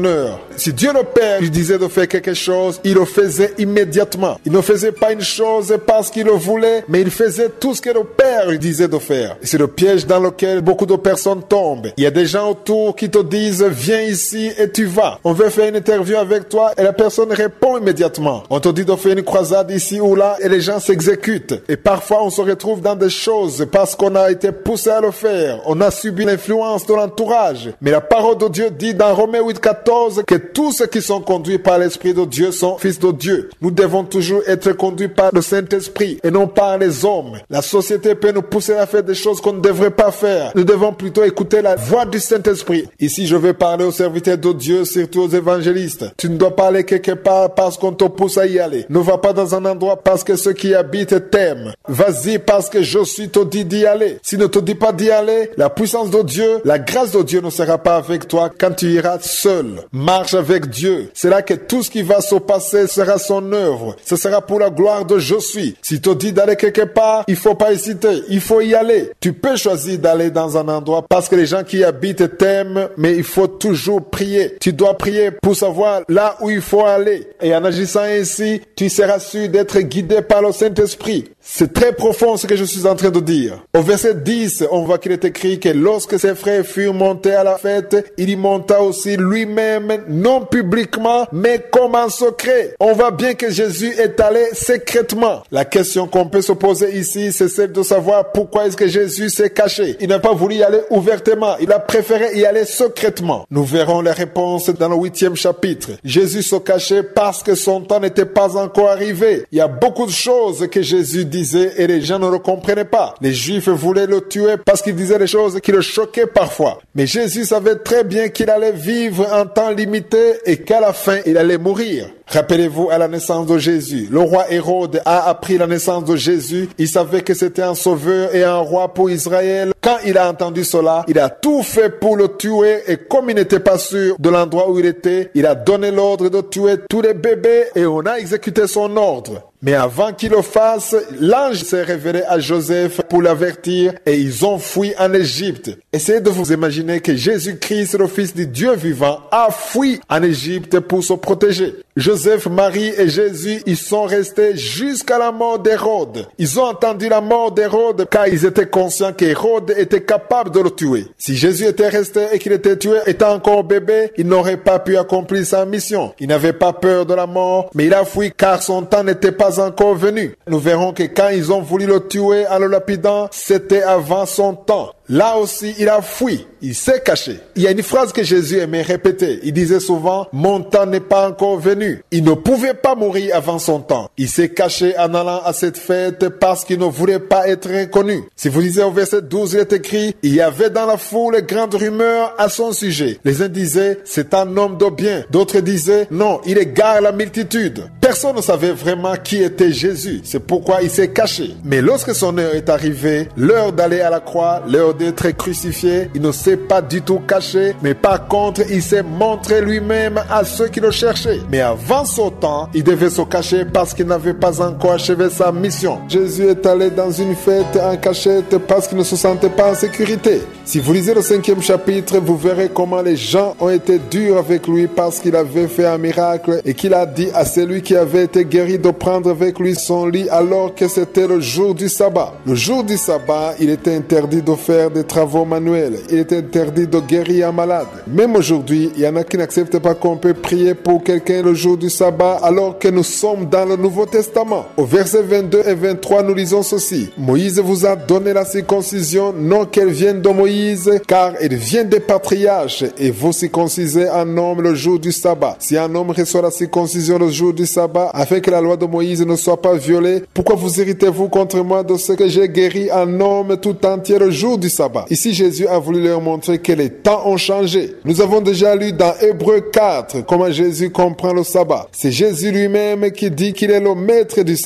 Si Dieu le Père lui disait de faire quelque chose, il le faisait immédiatement. Il ne faisait pas une chose parce qu'il le voulait, mais il faisait tout ce que le Père lui disait de faire. C'est le piège dans lequel beaucoup de personnes tombent. Il y a des gens autour qui te disent, viens ici et tu vas. On veut faire une interview avec toi et la personne répond immédiatement. On te dit de faire une croisade ici ou là et les gens s'exécutent. Et parfois on se retrouve dans des choses parce qu'on a été poussé à le faire. On a subi l'influence de l'entourage. Mais la parole de Dieu dit dans Romains 8,14 que tous ceux qui sont conduits par l'Esprit de Dieu sont fils de Dieu. Nous devons toujours être conduits par le Saint-Esprit et non par les hommes. La société peut nous pousser à faire des choses qu'on ne devrait pas faire. Nous devons plutôt écouter la voix du Saint-Esprit. Ici, je vais parler aux serviteurs de Dieu, surtout aux évangélistes. Tu ne dois pas aller quelque part parce qu'on te pousse à y aller. Ne va pas dans un endroit parce que ceux qui y habitent t'aiment. Vas-y parce que je suis te dit d'y aller. S'il ne te dit pas d'y aller, la puissance de Dieu, la grâce de Dieu ne sera pas avec toi quand tu iras seul. Marche avec Dieu. C'est là que tout ce qui va se passer sera son œuvre. Ce sera pour la gloire de je suis. S'il te dit d'aller quelque part, il faut pas hésiter. Il faut y aller. Tu peux choisir d'aller dans un endroit parce que les gens qui y habitent t'aiment, mais il faut toujours prier. Tu dois prier pour savoir là où il faut aller. Et en agissant ainsi, tu seras sûr d'être guidé par le Saint-Esprit. C'est très profond ce que je suis en train de dire. Au verset 10, on voit qu'il est écrit que lorsque ses frères furent montés à la fête, il y monta aussi lui-même, non publiquement, mais comme en secret. On voit bien que Jésus est allé secrètement. La question qu'on peut se poser ici, c'est celle de savoir pourquoi est-ce que Jésus s'est caché. Il n'a pas voulu y aller ouvertement. Il a préféré y aller secrètement. Nous verrons la réponse dans le 8e chapitre. Jésus se cachait parce que son temps n'était pas encore arrivé. Il y a beaucoup de choses que Jésus disait et les gens ne le comprenaient pas. Les Juifs voulaient le tuer parce qu'il disait des choses qui le choquaient parfois. Mais Jésus savait très bien qu'il allait vivre un temps limité et qu'à la fin, il allait mourir. Rappelez-vous à la naissance de Jésus. Le roi Hérode a appris la naissance de Jésus. Il savait que c'était un sauveur et un roi pour Israël. Quand il a entendu cela, il a tout fait pour le tuer et comme il n'était pas sûr de l'endroit où il était, il a donné l'ordre de tuer tous les bébés et on a exécuté son ordre. Mais avant qu'il le fasse, l'ange s'est révélé à Joseph pour l'avertir et ils ont fui en Égypte. Essayez de vous imaginer que Jésus-Christ, le Fils du Dieu vivant, a fui en Égypte pour se protéger. Joseph, Marie et Jésus, ils sont restés jusqu'à la mort d'Hérode. Ils ont entendu la mort d'Hérode car ils étaient conscients qu'Hérode était capable de le tuer. Si Jésus était resté et qu'il était tué étant encore bébé, il n'aurait pas pu accomplir sa mission. Il n'avait pas peur de la mort, mais il a fui car son temps n'était pas encore venu. Nous verrons que quand ils ont voulu le tuer en le lapidant, c'était avant son temps. Là aussi, il a fui. Il s'est caché. Il y a une phrase que Jésus aimait répéter. Il disait souvent, « Mon temps n'est pas encore venu. » Il ne pouvait pas mourir avant son temps. Il s'est caché en allant à cette fête parce qu'il ne voulait pas être reconnu. Si vous lisez au verset 12, il est écrit, « Il y avait dans la foule grande rumeur à son sujet. » Les uns disaient, « C'est un homme de bien. » D'autres disaient, « Non, il égare la multitude. » Personne ne savait vraiment qui était Jésus. C'est pourquoi il s'est caché. Mais lorsque son heure est arrivée, l'heure d'aller à la croix, l'heure d'être crucifié, il ne s'est pas du tout caché, mais par contre, il s'est montré lui-même à ceux qui le cherchaient. Mais avant son temps, il devait se cacher parce qu'il n'avait pas encore achevé sa mission. Jésus est allé dans une fête en cachette parce qu'il ne se sentait pas en sécurité. Si vous lisez le 5e chapitre, vous verrez comment les gens ont été durs avec lui parce qu'il avait fait un miracle et qu'il a dit à celui qui avait été guéri de prendre avec lui son lit alors que c'était le jour du sabbat. Le jour du sabbat, il était interdit de faire des travaux manuels. Il était interdit de guérir un malade. Même aujourd'hui, il y en a qui n'acceptent pas qu'on peut prier pour quelqu'un le jour du sabbat alors que nous sommes dans le Nouveau Testament. Au verset 22 et 23, nous lisons ceci. Moïse vous a donné la circoncision, non qu'elle vienne de Moïse, car elle vient des patriarches, et vous circoncisez un homme le jour du sabbat. Si un homme reçoit la circoncision le jour du sabbat, afin que la loi de Moïse ne soit pas violée, pourquoi vous irritez-vous contre moi de ce que j'ai guéri un homme tout entier le jour du sabbat? Ici, Jésus a voulu leur montrer que les temps ont changé. Nous avons déjà lu dans Hébreux 4 comment Jésus comprend le sabbat. C'est Jésus lui-même qui dit qu'il est le maître du sabbat.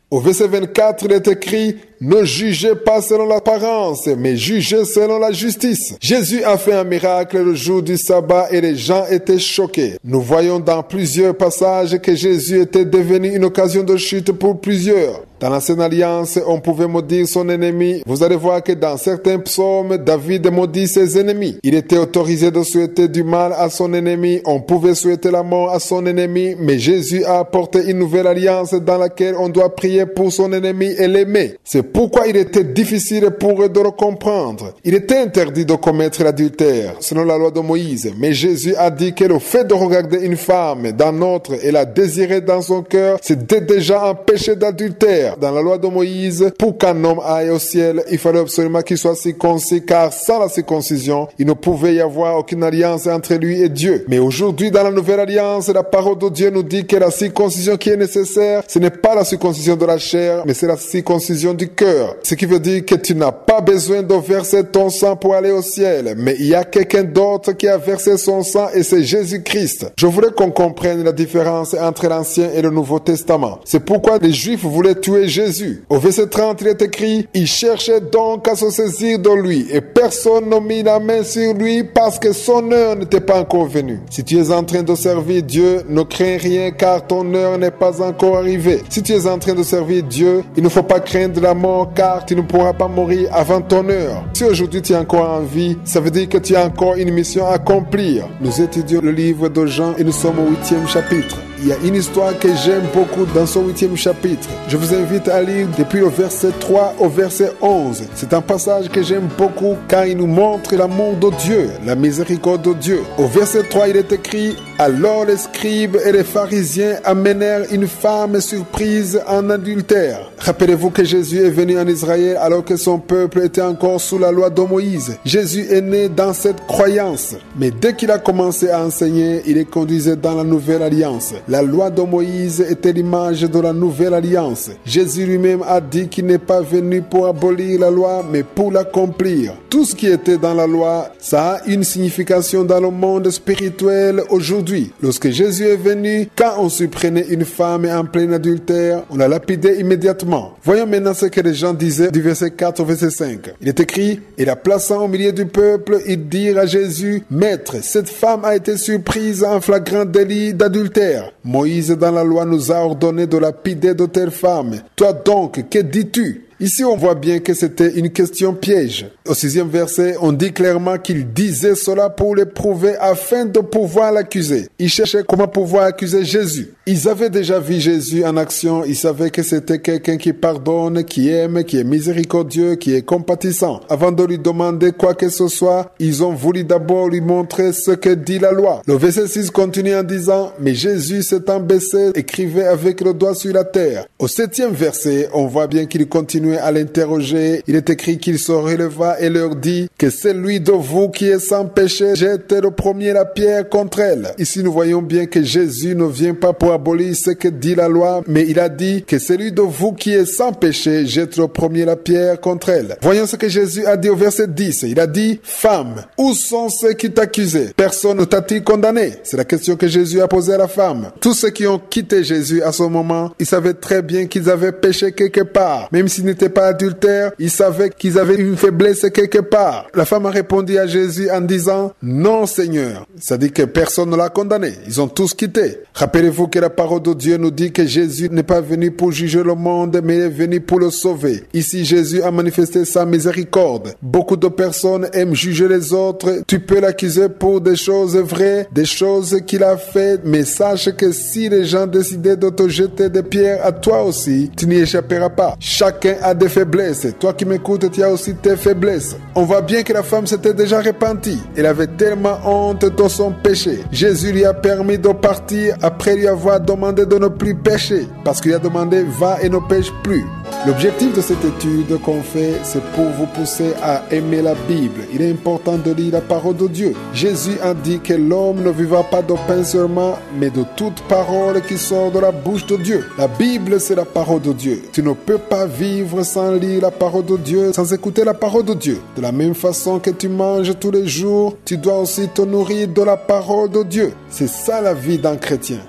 Au verset 24, il est écrit « Ne jugez pas selon l'apparence, mais jugez selon la justice. » Jésus a fait un miracle le jour du sabbat et les gens étaient choqués. Nous voyons dans plusieurs passages que Jésus était devenu une occasion de chute pour plusieurs. Dans l'Ancienne Alliance, on pouvait maudire son ennemi. Vous allez voir que dans certains psaumes, David maudit ses ennemis. Il était autorisé de souhaiter du mal à son ennemi. On pouvait souhaiter la mort à son ennemi, mais Jésus a apporté une nouvelle alliance dans laquelle on doit prier pour son ennemi et l'aimer. C'est pourquoi il était difficile pour eux de le comprendre. Il était interdit de commettre l'adultère, selon la loi de Moïse, mais Jésus a dit que le fait de regarder une femme d'un autre et la désirer dans son cœur, c'était déjà un péché d'adultère. Dans la loi de Moïse, pour qu'un homme aille au ciel, il fallait absolument qu'il soit circoncis, car sans la circoncision, il ne pouvait y avoir aucune alliance entre lui et Dieu. Mais aujourd'hui, dans la nouvelle alliance, la parole de Dieu nous dit que la circoncision qui est nécessaire, ce n'est pas la circoncision de la chair, mais c'est la circoncision du cœur. Ce qui veut dire que tu n'as pas besoin de verser ton sang pour aller au ciel, mais il y a quelqu'un d'autre qui a versé son sang et c'est Jésus-Christ. Je voudrais qu'on comprenne la différence entre l'Ancien et le Nouveau Testament. C'est pourquoi les Juifs voulaient tuer Jésus. Au verset 30, il est écrit « Il cherchait donc à se saisir de lui et personne n'a mis la main sur lui parce que son heure n'était pas encore venue. » Si tu es en train de servir Dieu, ne crains rien car ton heure n'est pas encore arrivée. Si tu es en train de servir Dieu, il ne faut pas craindre la mort car tu ne pourras pas mourir avant ton heure. Si aujourd'hui tu es encore en vie, ça veut dire que tu as encore une mission à accomplir. Nous étudions le livre de Jean et nous sommes au 8e chapitre. Il y a une histoire que j'aime beaucoup dans son 8e chapitre. Je vous invite à lire depuis le verset 3 au verset 11. C'est un passage que j'aime beaucoup car il nous montre l'amour de Dieu, la miséricorde de Dieu. Au verset 3, il est écrit « Alors les scribes et les pharisiens amenèrent une femme surprise en adultère. » Rappelez-vous que Jésus est venu en Israël alors que son peuple était encore sous la loi de Moïse. Jésus est né dans cette croyance. Mais dès qu'il a commencé à enseigner, il est conduisait dans la nouvelle alliance. La loi de Moïse était l'image de la nouvelle alliance. Jésus lui-même a dit qu'il n'est pas venu pour abolir la loi, mais pour l'accomplir. Tout ce qui était dans la loi, ça a une signification dans le monde spirituel aujourd'hui. Lorsque Jésus est venu, quand on surprenait une femme en plein adultère, on la lapidait immédiatement. Voyons maintenant ce que les gens disaient du verset 4 au verset 5. Il est écrit, « Et la plaçant au milieu du peuple, ils dirent à Jésus, « Maître, cette femme a été surprise en flagrant délit d'adultère. Moïse dans la loi nous a ordonné de lapider de telles femmes. Toi donc, que dis-tu » Ici, on voit bien que c'était une question piège. Au 6e verset, on dit clairement qu'il disait cela pour l'éprouver afin de pouvoir l'accuser. Ils cherchaient comment pouvoir accuser Jésus. Ils avaient déjà vu Jésus en action. Ils savaient que c'était quelqu'un qui pardonne, qui aime, qui est miséricordieux, qui est compatissant. Avant de lui demander quoi que ce soit, ils ont voulu d'abord lui montrer ce que dit la loi. Le verset 6 continue en disant « Mais Jésus s'étant baissé, écrivait avec le doigt sur la terre. » Au 7e verset, on voit bien qu'il continue à l'interroger. Il est écrit qu'il se releva et leur dit que celui de vous qui est sans péché jette le premier la pierre contre elle. Ici nous voyons bien que Jésus ne vient pas pour abolir ce que dit la loi, mais il a dit que celui de vous qui est sans péché jette le premier la pierre contre elle. Voyons ce que Jésus a dit au verset 10. Il a dit « Femme, où sont ceux qui t'accusaient? Personne ne t'a-t-il condamné ?» C'est la question que Jésus a posée à la femme. Tous ceux qui ont quitté Jésus à ce moment, ils savaient très bien qu'ils avaient péché quelque part. Même s'ils n'étaient pas adultères, ils savaient qu'ils avaient une faiblesse quelque part. La femme a répondu à Jésus en disant « Non, Seigneur ». Ça dit que personne ne l'a condamné. Ils ont tous quitté. Rappelez-vous que la parole de Dieu nous dit que Jésus n'est pas venu pour juger le monde, mais est venu pour le sauver. Ici, Jésus a manifesté sa miséricorde. Beaucoup de personnes aiment juger les autres. Tu peux l'accuser pour des choses vraies, des choses qu'il a faites, mais sache que si les gens décidaient de te jeter des pierres à toi aussi, tu n'y échapperas pas. Chacun a des faiblesses. Toi qui m'écoutes, tu as aussi tes faiblesses. On voit bien que la femme s'était déjà repentie. Elle avait tellement honte de son péché. Jésus lui a permis de partir après lui avoir demandé de ne plus pécher. Parce qu'il a demandé « Va et ne pêche plus ». L'objectif de cette étude qu'on fait, c'est pour vous pousser à aimer la Bible. Il est important de lire la parole de Dieu. Jésus a dit que l'homme ne vivra pas de pain seulement, mais de toute parole qui sort de la bouche de Dieu. La Bible, c'est la parole de Dieu. Tu ne peux pas vivre sans lire la parole de Dieu, sans écouter la parole de Dieu. De la même façon que tu manges tous les jours, tu dois aussi te nourrir de la parole de Dieu. C'est ça la vie d'un chrétien.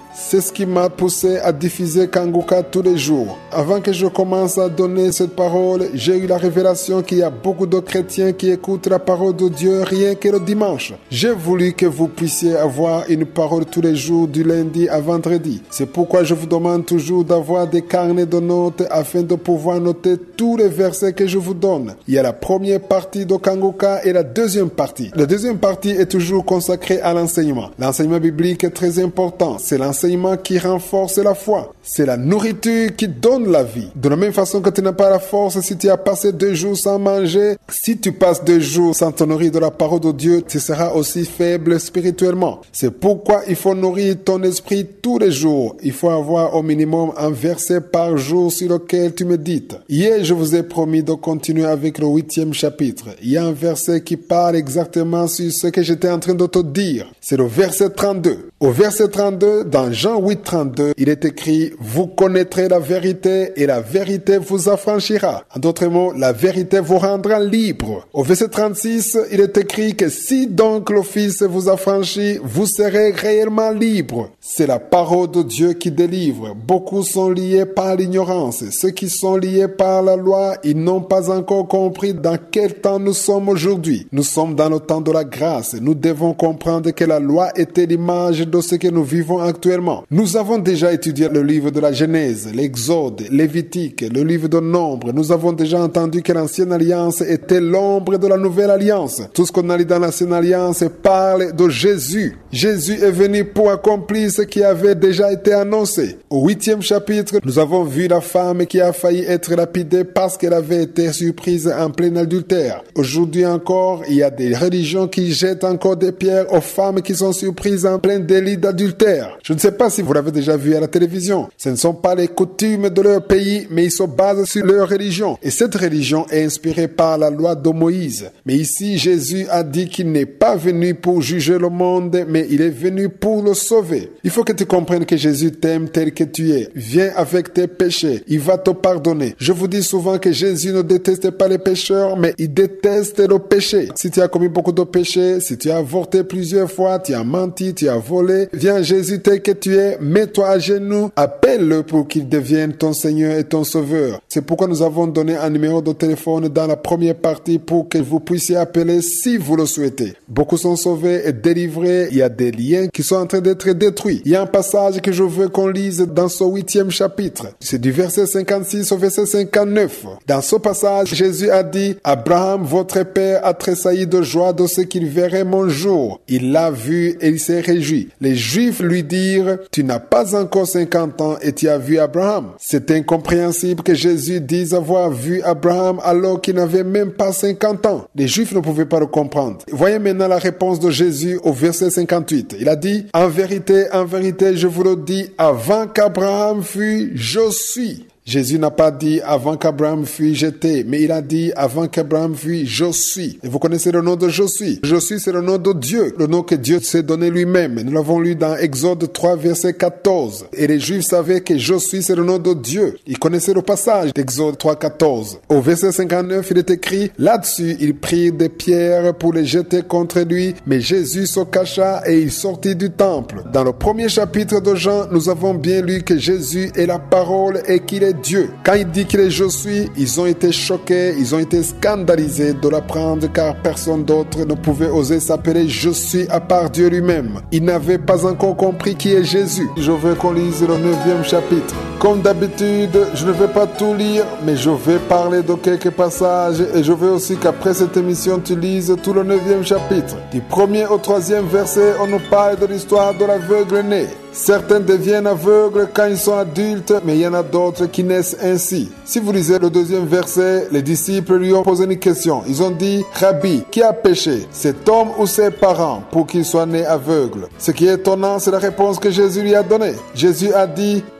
C'est ce qui m'a poussé à diffuser Kanguka tous les jours. Avant que je commence à donner cette parole, j'ai eu la révélation qu'il y a beaucoup de chrétiens qui écoutent la parole de Dieu rien que le dimanche. J'ai voulu que vous puissiez avoir une parole tous les jours du lundi à vendredi. C'est pourquoi je vous demande toujours d'avoir des carnets de notes afin de pouvoir noter tous les versets que je vous donne. Il y a la première partie de Kanguka et la deuxième partie. La deuxième partie est toujours consacrée à l'enseignement. L'enseignement biblique est très important. C'est l'enseignement qui renforce la foi. C'est la nourriture qui donne la vie. De la même façon que tu n'as pas la force si tu as passé 2 jours sans manger, si tu passes 2 jours sans te nourrir de la parole de Dieu, tu seras aussi faible spirituellement. C'est pourquoi il faut nourrir ton esprit tous les jours. Il faut avoir au minimum un verset par jour sur lequel tu médites. Hier, je vous ai promis de continuer avec le 8e chapitre. Il y a un verset qui parle exactement sur ce que j'étais en train de te dire. C'est le verset 32. Au verset 32, dans Jean 8, 32, il est écrit « Vous connaîtrez la vérité et la vérité vous affranchira ». En d'autres mots, la vérité vous rendra libre. Au verset 36, il est écrit que si donc le Fils vous affranchit, vous serez réellement libre. C'est la parole de Dieu qui délivre. Beaucoup sont liés par l'ignorance. Ceux qui sont liés par la loi, ils n'ont pas encore compris dans quel temps nous sommes aujourd'hui. Nous sommes dans le temps de la grâce. Nous devons comprendre que la loi était l'image de ce que nous vivons actuellement. Nous avons déjà étudié le livre de la Genèse, l'Exode, Lévitique, le livre de Nombre. Nous avons déjà entendu que l'ancienne alliance était l'ombre de la nouvelle alliance. Tout ce qu'on a lu dans l'ancienne alliance parle de Jésus. Jésus est venu pour accomplir ce qui avait déjà été annoncé. Au 8e chapitre, nous avons vu la femme qui a failli être lapidée parce qu'elle avait été surprise en plein adultère. Aujourd'hui encore, il y a des religions qui jettent encore des pierres aux femmes qui sont surprises en plein délit d'adultère. Je ne sais pas si vous l'avez déjà vu à la télévision. Ce ne sont pas les coutumes de leur pays, mais ils se basent sur leur religion. Et cette religion est inspirée par la loi de Moïse. Mais ici, Jésus a dit qu'il n'est pas venu pour juger le monde, mais il est venu pour le sauver. Il faut que tu comprennes que Jésus t'aime tel que tu es. Viens avec tes péchés. Il va te pardonner. Je vous dis souvent que Jésus ne déteste pas les pécheurs, mais il déteste le péché. Si tu as commis beaucoup de péchés, si tu as avorté plusieurs fois, tu as menti, tu as volé, viens Jésus tel que tu es, mets-toi à genoux, appelle-le pour qu'il devienne ton Seigneur et ton Sauveur. C'est pourquoi nous avons donné un numéro de téléphone dans la première partie pour que vous puissiez appeler si vous le souhaitez. Beaucoup sont sauvés et délivrés. Il y a des liens qui sont en train d'être détruits. Il y a un passage que je veux qu'on lise dans ce 8e chapitre. C'est du verset 56 au verset 59. Dans ce passage, Jésus a dit « Abraham, votre père, a tressailli de joie de ce qu'il verrait mon jour. Il l'a vu et il s'est réjoui. » Les Juifs lui dirent « Tu n'as pas encore 50 ans et tu as vu Abraham. » C'est incompréhensible que Jésus dise avoir vu Abraham alors qu'il n'avait même pas 50 ans. Les Juifs ne pouvaient pas le comprendre. Voyez maintenant la réponse de Jésus au verset 58. Il a dit « En vérité, je vous le dis, avant qu'Abraham fût, je suis. » Jésus n'a pas dit avant qu'Abraham fût j'étais, mais il a dit avant qu'Abraham fût je suis. Et vous connaissez le nom de je suis. Je suis, c'est le nom de Dieu, le nom que Dieu s'est donné lui-même. Nous l'avons lu dans Exode 3, verset 14. Et les Juifs savaient que je suis, c'est le nom de Dieu. Ils connaissaient le passage d'Exode 3, 14. Au verset 59, il est écrit, là-dessus, ils prirent des pierres pour les jeter contre lui, mais Jésus se cacha et il sortit du temple. Dans le premier chapitre de Jean, nous avons bien lu que Jésus est la parole et qu'il est Dieu. Quand il dit qu'il est je suis, ils ont été choqués, ils ont été scandalisés de l'apprendre car personne d'autre ne pouvait oser s'appeler je suis à part Dieu lui-même. Ils n'avaient pas encore compris qui est Jésus. Je veux qu'on lise le 9e chapitre. Comme d'habitude, je ne vais pas tout lire, mais je vais parler de quelques passages et je veux aussi qu'après cette émission, tu lises tout le 9e chapitre. Du 1er au 3e verset, on nous parle de l'histoire de l'aveugle né. Certains deviennent aveugles quand ils sont adultes, mais il y en a d'autres qui naissent ainsi. Si vous lisez le 2e verset, les disciples lui ont posé une question. Ils ont dit, Rabbi, qui a péché, cet homme ou ses parents, pour qu'il soit né aveugle? Ce qui est étonnant, c'est la réponse que Jésus lui a donnée. Jésus a dit,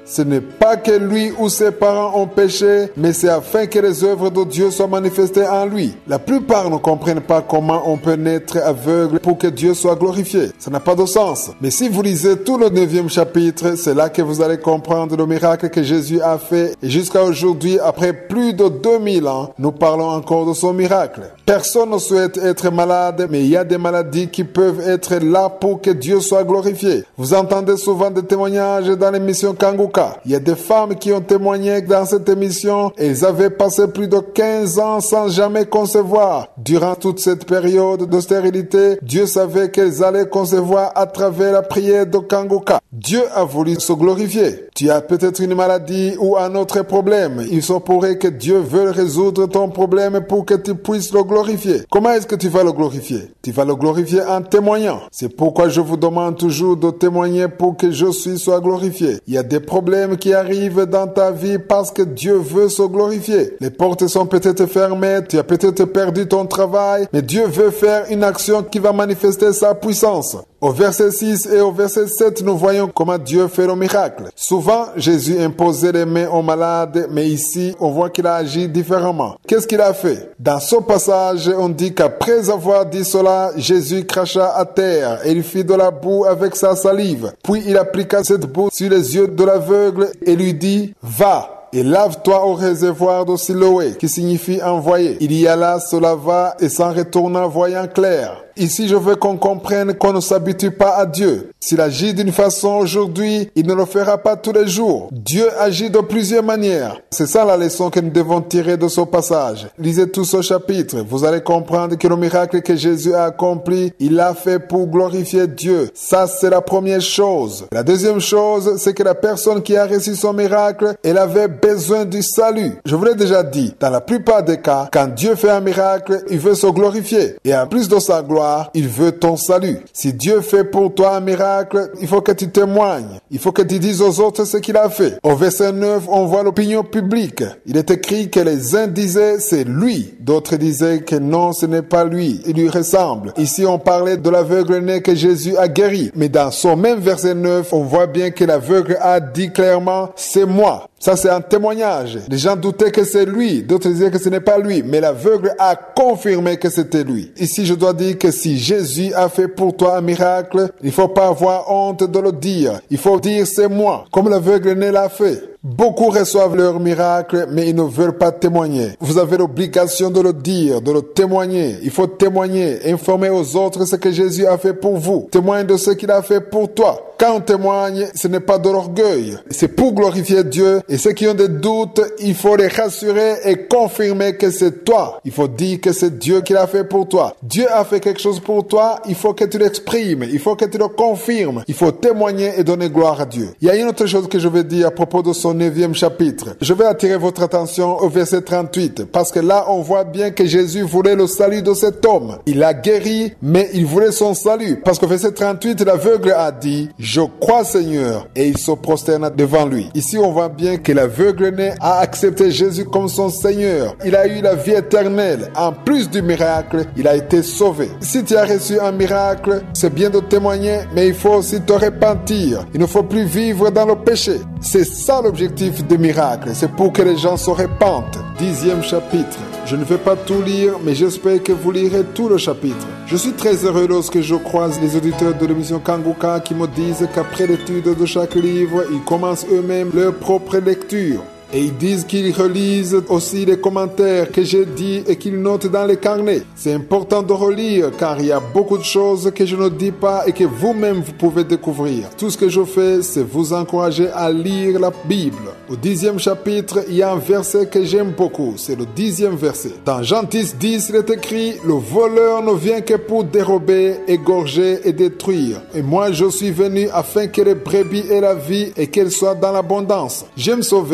Ce n'est pas que lui ou ses parents ont péché, mais c'est afin que les œuvres de Dieu soient manifestées en lui. La plupart ne comprennent pas comment on peut naître aveugle pour que Dieu soit glorifié. Ça n'a pas de sens. Mais si vous lisez tout le 9e chapitre, c'est là que vous allez comprendre le miracle que Jésus a fait. Et jusqu'à aujourd'hui, après plus de 2000 ans, nous parlons encore de son miracle. Personne ne souhaite être malade, mais il y a des maladies qui peuvent être là pour que Dieu soit glorifié. Vous entendez souvent des témoignages dans l'émission Kanguka. Il y a des femmes qui ont témoigné dans cette émission et elles avaient passé plus de 15 ans sans jamais concevoir. Durant toute cette période de stérilité, Dieu savait qu'elles allaient concevoir à travers la prière de Kanguka. Dieu a voulu se glorifier. Tu as peut-être une maladie ou un autre problème. Il se pourrait que Dieu veuille résoudre ton problème pour que tu puisses le glorifier. Comment est-ce que tu vas le glorifier? Tu vas le glorifier en témoignant. C'est pourquoi je vous demande toujours de témoigner pour que Jésus soit glorifié. Il y a des problèmes qui arrivent dans ta vie parce que Dieu veut se glorifier. Les portes sont peut-être fermées, tu as peut-être perdu ton travail, mais Dieu veut faire une action qui va manifester sa puissance. Au verset 6 et au verset 7, nous voyons comment Dieu fait le miracle. Souvent, Jésus imposait les mains aux malades, mais ici, on voit qu'il a agi différemment. Qu'est-ce qu'il a fait? Dans ce passage, on dit qu'après avoir dit cela, Jésus cracha à terre et il fit de la boue avec sa salive. Puis il appliqua cette boue sur les yeux de l'aveugle et lui dit « Va !» et lave-toi au réservoir de Siloé, qui signifie envoyer. Il y alla, se lava et s'en retourna voyant clair. Ici, je veux qu'on comprenne qu'on ne s'habitue pas à Dieu. S'il agit d'une façon aujourd'hui, il ne le fera pas tous les jours. Dieu agit de plusieurs manières. C'est ça la leçon que nous devons tirer de ce passage. Lisez tout ce chapitre. Vous allez comprendre que le miracle que Jésus a accompli, il l'a fait pour glorifier Dieu. Ça, c'est la première chose. La deuxième chose, c'est que la personne qui a reçu son miracle, elle avait besoin du salut. Je vous l'ai déjà dit, dans la plupart des cas, quand Dieu fait un miracle, il veut se glorifier. Et en plus de sa gloire, il veut ton salut. Si Dieu fait pour toi un miracle, il faut que tu témoignes. Il faut que tu dises aux autres ce qu'il a fait. Au verset 9, on voit l'opinion publique. Il est écrit que les uns disaient c'est lui. D'autres disaient que non, ce n'est pas lui. Il lui ressemble. Ici, on parlait de l'aveugle-né que Jésus a guéri. Mais dans son même verset 9, on voit bien que l'aveugle a dit clairement c'est moi. Ça, c'est un témoignage. Les gens doutaient que c'est lui. D'autres disaient que ce n'est pas lui. Mais l'aveugle a confirmé que c'était lui. Ici, je dois dire que si Jésus a fait pour toi un miracle, il ne faut pas avoir honte de le dire. Il faut dire c'est moi. Comme l'aveugle-né l'a fait. Beaucoup reçoivent leur miracle, mais ils ne veulent pas témoigner. Vous avez l'obligation de le dire, de le témoigner. Il faut témoigner, informer aux autres ce que Jésus a fait pour vous. Témoigne de ce qu'il a fait pour toi. Quand on témoigne, ce n'est pas de l'orgueil. C'est pour glorifier Dieu. Et ceux qui ont des doutes, il faut les rassurer et confirmer que c'est toi. Il faut dire que c'est Dieu qui l'a fait pour toi. Dieu a fait quelque chose pour toi, il faut que tu l'exprimes. Il faut que tu le confirmes. Il faut témoigner et donner gloire à Dieu. Il y a une autre chose que je veux dire à propos de son 9e chapitre. Je vais attirer votre attention au verset 38, parce que là, on voit bien que Jésus voulait le salut de cet homme. Il l'a guéri, mais il voulait son salut. Parce qu'au verset 38, l'aveugle a dit, « Je crois Seigneur », et il se prosterna devant lui. Ici, on voit bien que l'aveugle-né a accepté Jésus comme son Seigneur. Il a eu la vie éternelle. En plus du miracle, il a été sauvé. Si tu as reçu un miracle, c'est bien de témoigner, mais il faut aussi te repentir. Il ne faut plus vivre dans le péché. C'est ça l'objectif du miracle. C'est pour que les gens se repentent. 10e chapitre. Je ne vais pas tout lire, mais j'espère que vous lirez tout le chapitre. Je suis très heureux lorsque je croise les auditeurs de l'émission Kanguka qui me disent qu'après l'étude de chaque livre, ils commencent eux-mêmes leur propre lecture. Et ils disent qu'ils relisent aussi les commentaires que j'ai dit et qu'ils notent dans les carnets. C'est important de relire car il y a beaucoup de choses que je ne dis pas et que vous-même vous pouvez découvrir. Tout ce que je fais, c'est vous encourager à lire la Bible. Au 10e chapitre, il y a un verset que j'aime beaucoup. C'est le 10e verset. Dans Jean 10, il est écrit « Le voleur ne vient que pour dérober, égorger et détruire. Et moi, je suis venu afin que les brebis aient la vie et qu'elles soient dans l'abondance. » J'aime ce verset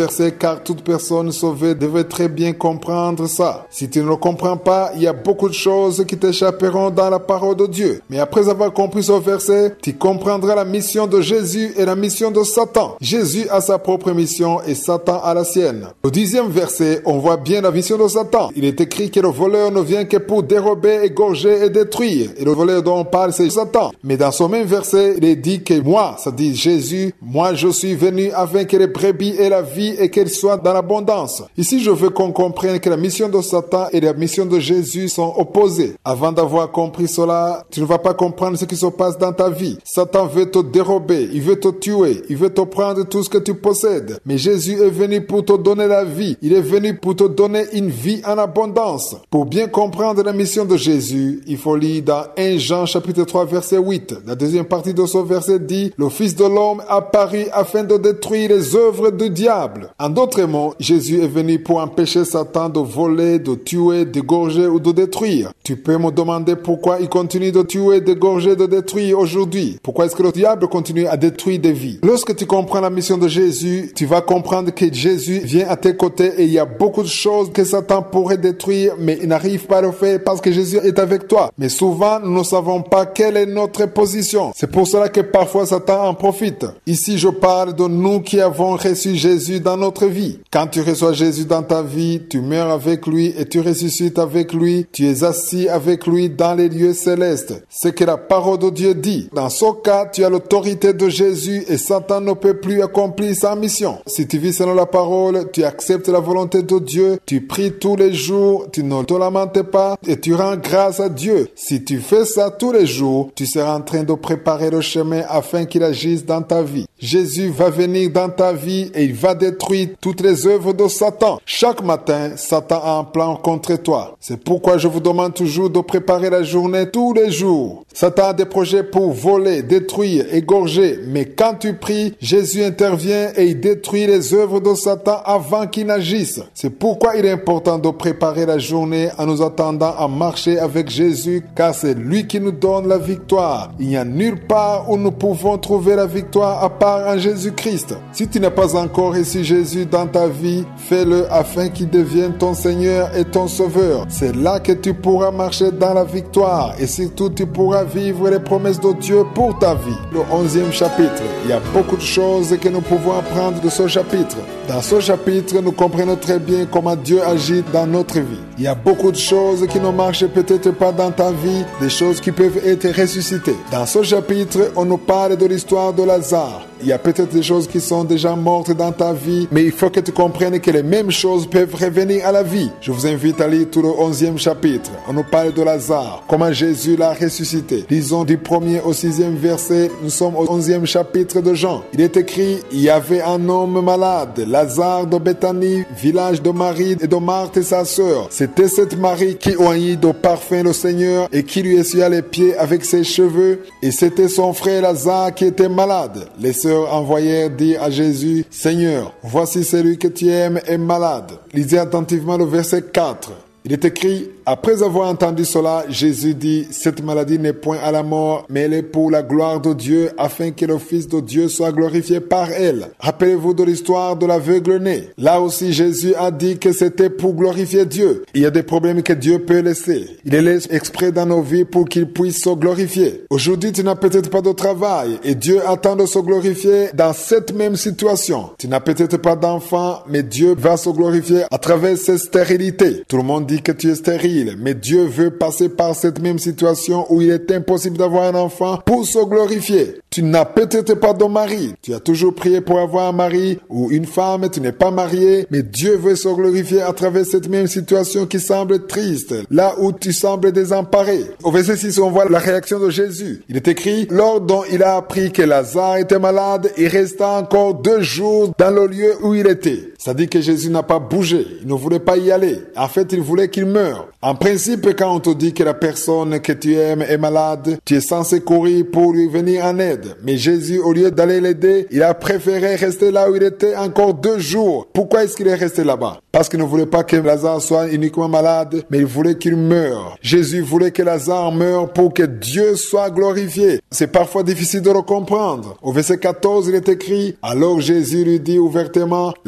car toute personne sauvée devait très bien comprendre ça. Si tu ne le comprends pas, il y a beaucoup de choses qui t'échapperont dans la parole de Dieu. Mais après avoir compris ce verset, tu comprendras la mission de Jésus et la mission de Satan. Jésus a sa propre mission et Satan a la sienne. Au 10e verset, on voit bien la mission de Satan. Il est écrit que le voleur ne vient que pour dérober, égorger et détruire. Et le voleur dont on parle, c'est Satan. Mais dans ce même verset, il est dit que moi, ça dit Jésus, moi je suis venu afin que les brebis aient la vie et qu'elles soient dans l'abondance. Ici, je veux qu'on comprenne que la mission de Satan et la mission de Jésus sont opposées. Avant d'avoir compris cela, tu ne vas pas comprendre ce qui se passe dans ta vie. Satan veut te dérober, il veut te tuer, il veut te prendre tout ce que tu possèdes. Mais Jésus est venu pour te donner la vie. Il est venu pour te donner une vie en abondance. Pour bien comprendre la mission de Jésus, il faut lire dans 1 Jean chapitre 3 verset 8. La deuxième partie de ce verset dit « Le Fils de l'homme apparut afin de détruire les œuvres du diable ». En d'autres mots, Jésus est venu pour empêcher Satan de voler, de tuer, d'égorger ou de détruire. Tu peux me demander pourquoi il continue de tuer, d'égorger, de détruire aujourd'hui. Pourquoi est-ce que le diable continue à détruire des vies? Lorsque tu comprends la mission de Jésus, tu vas comprendre que Jésus vient à tes côtés et il y a beaucoup de choses que Satan pourrait détruire, mais il n'arrive pas à le faire parce que Jésus est avec toi. Mais souvent, nous ne savons pas quelle est notre position. C'est pour cela que parfois Satan en profite. Ici, je parle de nous qui avons reçu Jésus dans notre vie. Quand tu reçois Jésus dans ta vie, tu meurs avec lui et tu ressuscites avec lui. Tu es assis avec lui dans les lieux célestes. C'est que la parole de Dieu dit. Dans ce cas, tu as l'autorité de Jésus et Satan ne peut plus accomplir sa mission. Si tu vis selon la parole, tu acceptes la volonté de Dieu, tu pries tous les jours, tu ne te lamentes pas et tu rends grâce à Dieu. Si tu fais ça tous les jours, tu seras en train de préparer le chemin afin qu'il agisse dans ta vie. Jésus va venir dans ta vie et il va détruire toutes les œuvres de Satan. Chaque matin, Satan a un plan contre toi. C'est pourquoi je vous demande toujours de préparer la journée tous les jours. Satan a des projets pour voler, détruire, égorger. Mais quand tu pries, Jésus intervient et il détruit les œuvres de Satan avant qu'il n'agisse. C'est pourquoi il est important de préparer la journée en nous attendant à marcher avec Jésus, car c'est lui qui nous donne la victoire. Il n'y a nulle part où nous pouvons trouver la victoire à part en Jésus-Christ. Si tu n'as pas encore reçu Jésus dans ta vie, fais-le afin qu'il devienne ton Seigneur et ton Sauveur. C'est là que tu pourras marcher dans la victoire et surtout tu pourras vivre les promesses de Dieu pour ta vie. Le 11e chapitre. Il y a beaucoup de choses que nous pouvons apprendre de ce chapitre. Dans ce chapitre, nous comprenons très bien comment Dieu agit dans notre vie. Il y a beaucoup de choses qui ne marchent peut-être pas dans ta vie, des choses qui peuvent être ressuscitées. Dans ce chapitre, on nous parle de l'histoire de Lazare. Il y a peut-être des choses qui sont déjà mortes dans ta vie, mais il faut que tu comprennes que les mêmes choses peuvent revenir à la vie. Je vous invite à lire tout le 11e chapitre. On nous parle de Lazare, comment Jésus l'a ressuscité. Lisons du 1er au 6e verset. Nous sommes au 11e chapitre de Jean. Il est écrit, il y avait un homme malade, Lazare de Béthanie, village de Marie et de Marthe et sa sœur. C'était cette Marie qui oignit de parfum le Seigneur et qui lui essuya les pieds avec ses cheveux. Et c'était son frère Lazare qui était malade. Les sœurs envoyèrent dire à Jésus, Seigneur, voici celui que tu aimes est malade. Lisez attentivement le verset 4. Il est écrit, après avoir entendu cela, Jésus dit, cette maladie n'est point à la mort, mais elle est pour la gloire de Dieu, afin que le Fils de Dieu soit glorifié par elle. Rappelez-vous de l'histoire de l'aveugle-né. Là aussi, Jésus a dit que c'était pour glorifier Dieu. Il y a des problèmes que Dieu peut laisser. Il les laisse exprès dans nos vies pour qu'il puisse se glorifier. Aujourd'hui, tu n'as peut-être pas de travail, et Dieu attend de se glorifier dans cette même situation. Tu n'as peut-être pas d'enfant, mais Dieu va se glorifier à travers cette stérilité. Tout le monde dit que tu es stérile, mais Dieu veut passer par cette même situation où il est impossible d'avoir un enfant pour se glorifier. Tu n'as peut-être pas de mari. Tu as toujours prié pour avoir un mari ou une femme, tu n'es pas marié, mais Dieu veut se glorifier à travers cette même situation qui semble triste, là où tu sembles désemparé. Au verset 6, on voit la réaction de Jésus. Il est écrit, lors dont il a appris que Lazare était malade, il resta encore 2 jours dans le lieu où il était. Ça dit que Jésus n'a pas bougé. Il ne voulait pas y aller. En fait, il voulait qu'il meure. En principe, quand on te dit que la personne que tu aimes est malade, tu es censé courir pour lui venir en aide. Mais Jésus, au lieu d'aller l'aider, il a préféré rester là où il était encore 2 jours. Pourquoi est-ce qu'il est resté là-bas? Parce qu'il ne voulait pas que Lazare soit uniquement malade, mais il voulait qu'il meure. Jésus voulait que Lazare meure pour que Dieu soit glorifié. C'est parfois difficile de le comprendre. Au verset 14, il est écrit, alors Jésus lui dit ouvertement, Lazare,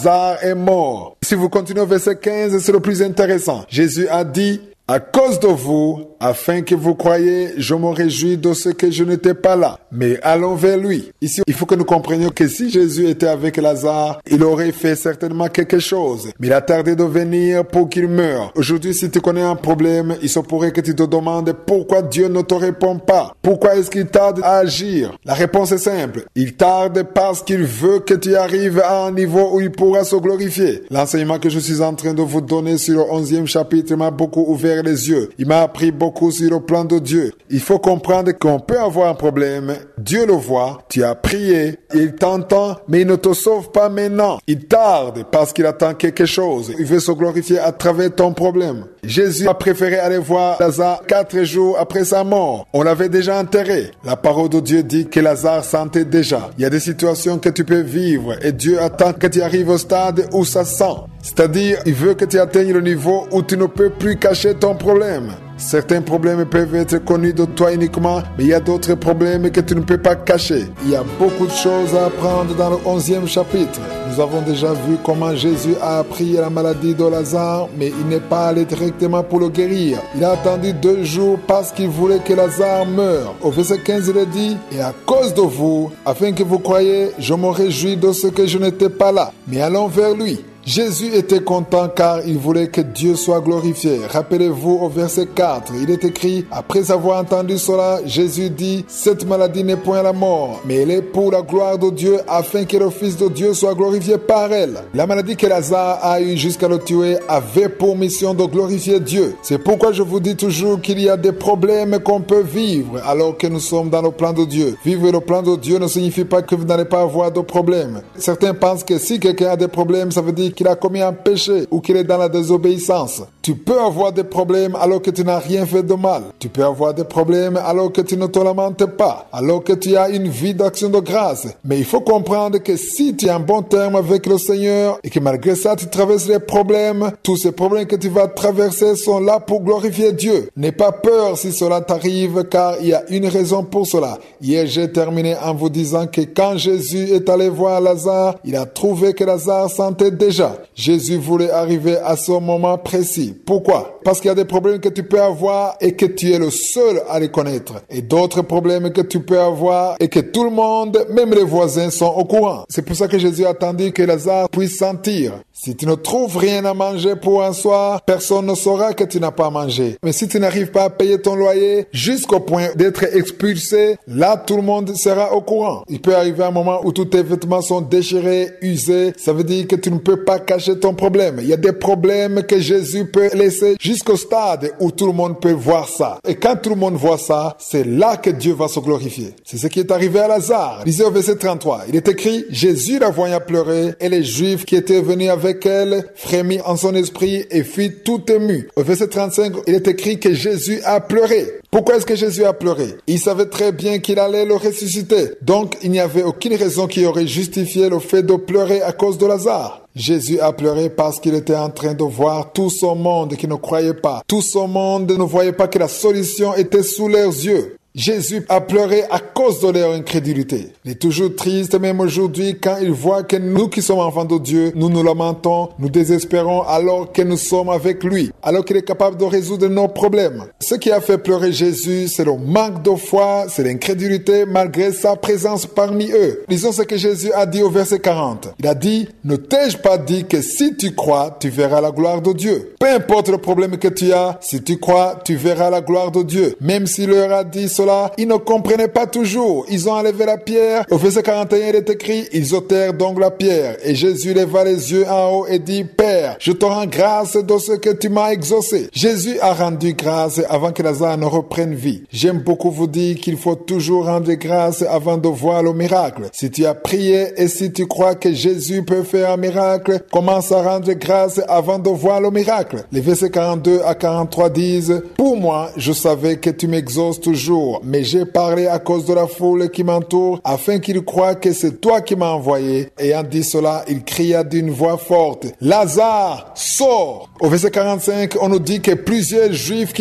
Lazare est mort. Si vous continuez au verset 15, c'est le plus intéressant. Jésus a dit, à cause de vous, afin que vous croyiez, je me réjouis de ce que je n'étais pas là. Mais allons vers lui. Ici, il faut que nous comprenions que si Jésus était avec Lazare, il aurait fait certainement quelque chose. Mais il a tardé de venir pour qu'il meure. Aujourd'hui, si tu connais un problème, il se pourrait que tu te demandes pourquoi Dieu ne te répond pas. Pourquoi est-ce qu'il tarde à agir? La réponse est simple. Il tarde parce qu'il veut que tu arrives à un niveau où il pourra se glorifier. L'enseignement que je suis en train de vous donner sur le 11e chapitre m'a beaucoup ouvert les yeux. Il m'a appris beaucoup sur le plan de Dieu. Il faut comprendre qu'on peut avoir un problème. Dieu le voit. Tu as prié. Il t'entend, mais il ne te sauve pas maintenant. Il tarde parce qu'il attend quelque chose. Il veut se glorifier à travers ton problème. Jésus a préféré aller voir Lazare 4 jours après sa mort. On l'avait déjà enterré. La parole de Dieu dit que Lazare sentait déjà. Il y a des situations que tu peux vivre et Dieu attend que tu arrives au stade où ça sent. C'est-à-dire, il veut que tu atteignes le niveau où tu ne peux plus cacher ton problème. Certains problèmes peuvent être connus de toi uniquement, mais il y a d'autres problèmes que tu ne peux pas cacher. Il y a beaucoup de choses à apprendre dans le 11e chapitre. Nous avons déjà vu comment Jésus a appris la maladie de Lazare, mais il n'est pas allé directement pour le guérir. Il a attendu 2 jours parce qu'il voulait que Lazare meure. Au verset 15, il est dit, « Et à cause de vous, afin que vous croyiez, je me réjouis de ce que je n'étais pas là. Mais allons vers lui. » Jésus était content car il voulait que Dieu soit glorifié. Rappelez-vous au verset 4, il est écrit, après avoir entendu cela, Jésus dit, cette maladie n'est point la mort, mais elle est pour la gloire de Dieu afin que le Fils de Dieu soit glorifié par elle. La maladie que Lazare a eue jusqu'à le tuer avait pour mission de glorifier Dieu. C'est pourquoi je vous dis toujours qu'il y a des problèmes qu'on peut vivre alors que nous sommes dans le plan de Dieu. Vivre le plan de Dieu ne signifie pas que vous n'allez pas avoir de problèmes. Certains pensent que si quelqu'un a des problèmes, ça veut dire qu'il a commis un péché ou qu'il est dans la désobéissance. Tu peux avoir des problèmes alors que tu n'as rien fait de mal. Tu peux avoir des problèmes alors que tu ne te lamentes pas, alors que tu as une vie d'action de grâce. Mais il faut comprendre que si tu es en bon terme avec le Seigneur et que malgré ça tu traverses les problèmes, tous ces problèmes que tu vas traverser sont là pour glorifier Dieu. N'aie pas peur si cela t'arrive car il y a une raison pour cela. Hier j'ai terminé en vous disant que quand Jésus est allé voir Lazare, il a trouvé que Lazare sentait déjà. Jésus voulait arriver à ce moment précis. Pourquoi? Parce qu'il y a des problèmes que tu peux avoir et que tu es le seul à les connaître. Et d'autres problèmes que tu peux avoir et que tout le monde, même les voisins, sont au courant. C'est pour ça que Jésus a attendu que Lazare puisse sentir. Si tu ne trouves rien à manger pour un soir, personne ne saura que tu n'as pas mangé. Mais si tu n'arrives pas à payer ton loyer jusqu'au point d'être expulsé, là tout le monde sera au courant. Il peut arriver un moment où tous tes vêtements sont déchirés, usés. Ça veut dire que tu ne peux pas cacher ton problème. Il y a des problèmes que Jésus peut laisser jusqu'au stade où tout le monde peut voir ça. Et quand tout le monde voit ça, c'est là que Dieu va se glorifier. C'est ce qui est arrivé à Lazare. Lisez au verset 33. Il est écrit, Jésus la voyant pleurer et les Juifs qui étaient venus avec elle frémit en son esprit et fut tout ému. Au verset 35, il est écrit que Jésus a pleuré. Pourquoi est-ce que Jésus a pleuré? Il savait très bien qu'il allait le ressusciter. Donc, il n'y avait aucune raison qui aurait justifié le fait de pleurer à cause de Lazare. Jésus a pleuré parce qu'il était en train de voir tout son monde qui ne croyait pas. Tout son monde ne voyait pas que la solution était sous leurs yeux. Jésus a pleuré à cause de leur incrédulité. Il est toujours triste, même aujourd'hui, quand il voit que nous qui sommes enfants de Dieu, nous nous lamentons, nous désespérons alors que nous sommes avec lui, alors qu'il est capable de résoudre nos problèmes. Ce qui a fait pleurer Jésus, c'est le manque de foi, c'est l'incrédulité malgré sa présence parmi eux. Lisons ce que Jésus a dit au verset 40. Il a dit, « Ne t'ai-je pas dit que si tu crois, tu verras la gloire de Dieu? Peu importe le problème que tu as, si tu crois, tu verras la gloire de Dieu. » Même s'il leur a dit cela, ils ne comprenaient pas toujours. Ils ont enlevé la pierre. Au verset 41, il est écrit, ils ôtèrent donc la pierre. Et Jésus leva les yeux en haut et dit, Père, je te rends grâce de ce que tu m'as exaucé. Jésus a rendu grâce avant que Lazare ne reprenne vie. J'aime beaucoup vous dire qu'il faut toujours rendre grâce avant de voir le miracle. Si tu as prié et si tu crois que Jésus peut faire un miracle, commence à rendre grâce avant de voir le miracle. Les versets 42 à 43 disent, pour moi, je savais que tu m'exauces toujours. Mais j'ai parlé à cause de la foule qui m'entoure, afin qu'ils croient que c'est toi qui m'as envoyé. Ayant dit cela, il cria d'une voix forte, Lazare, sors! Au verset 45, on nous dit que plusieurs Juifs qui étaient venus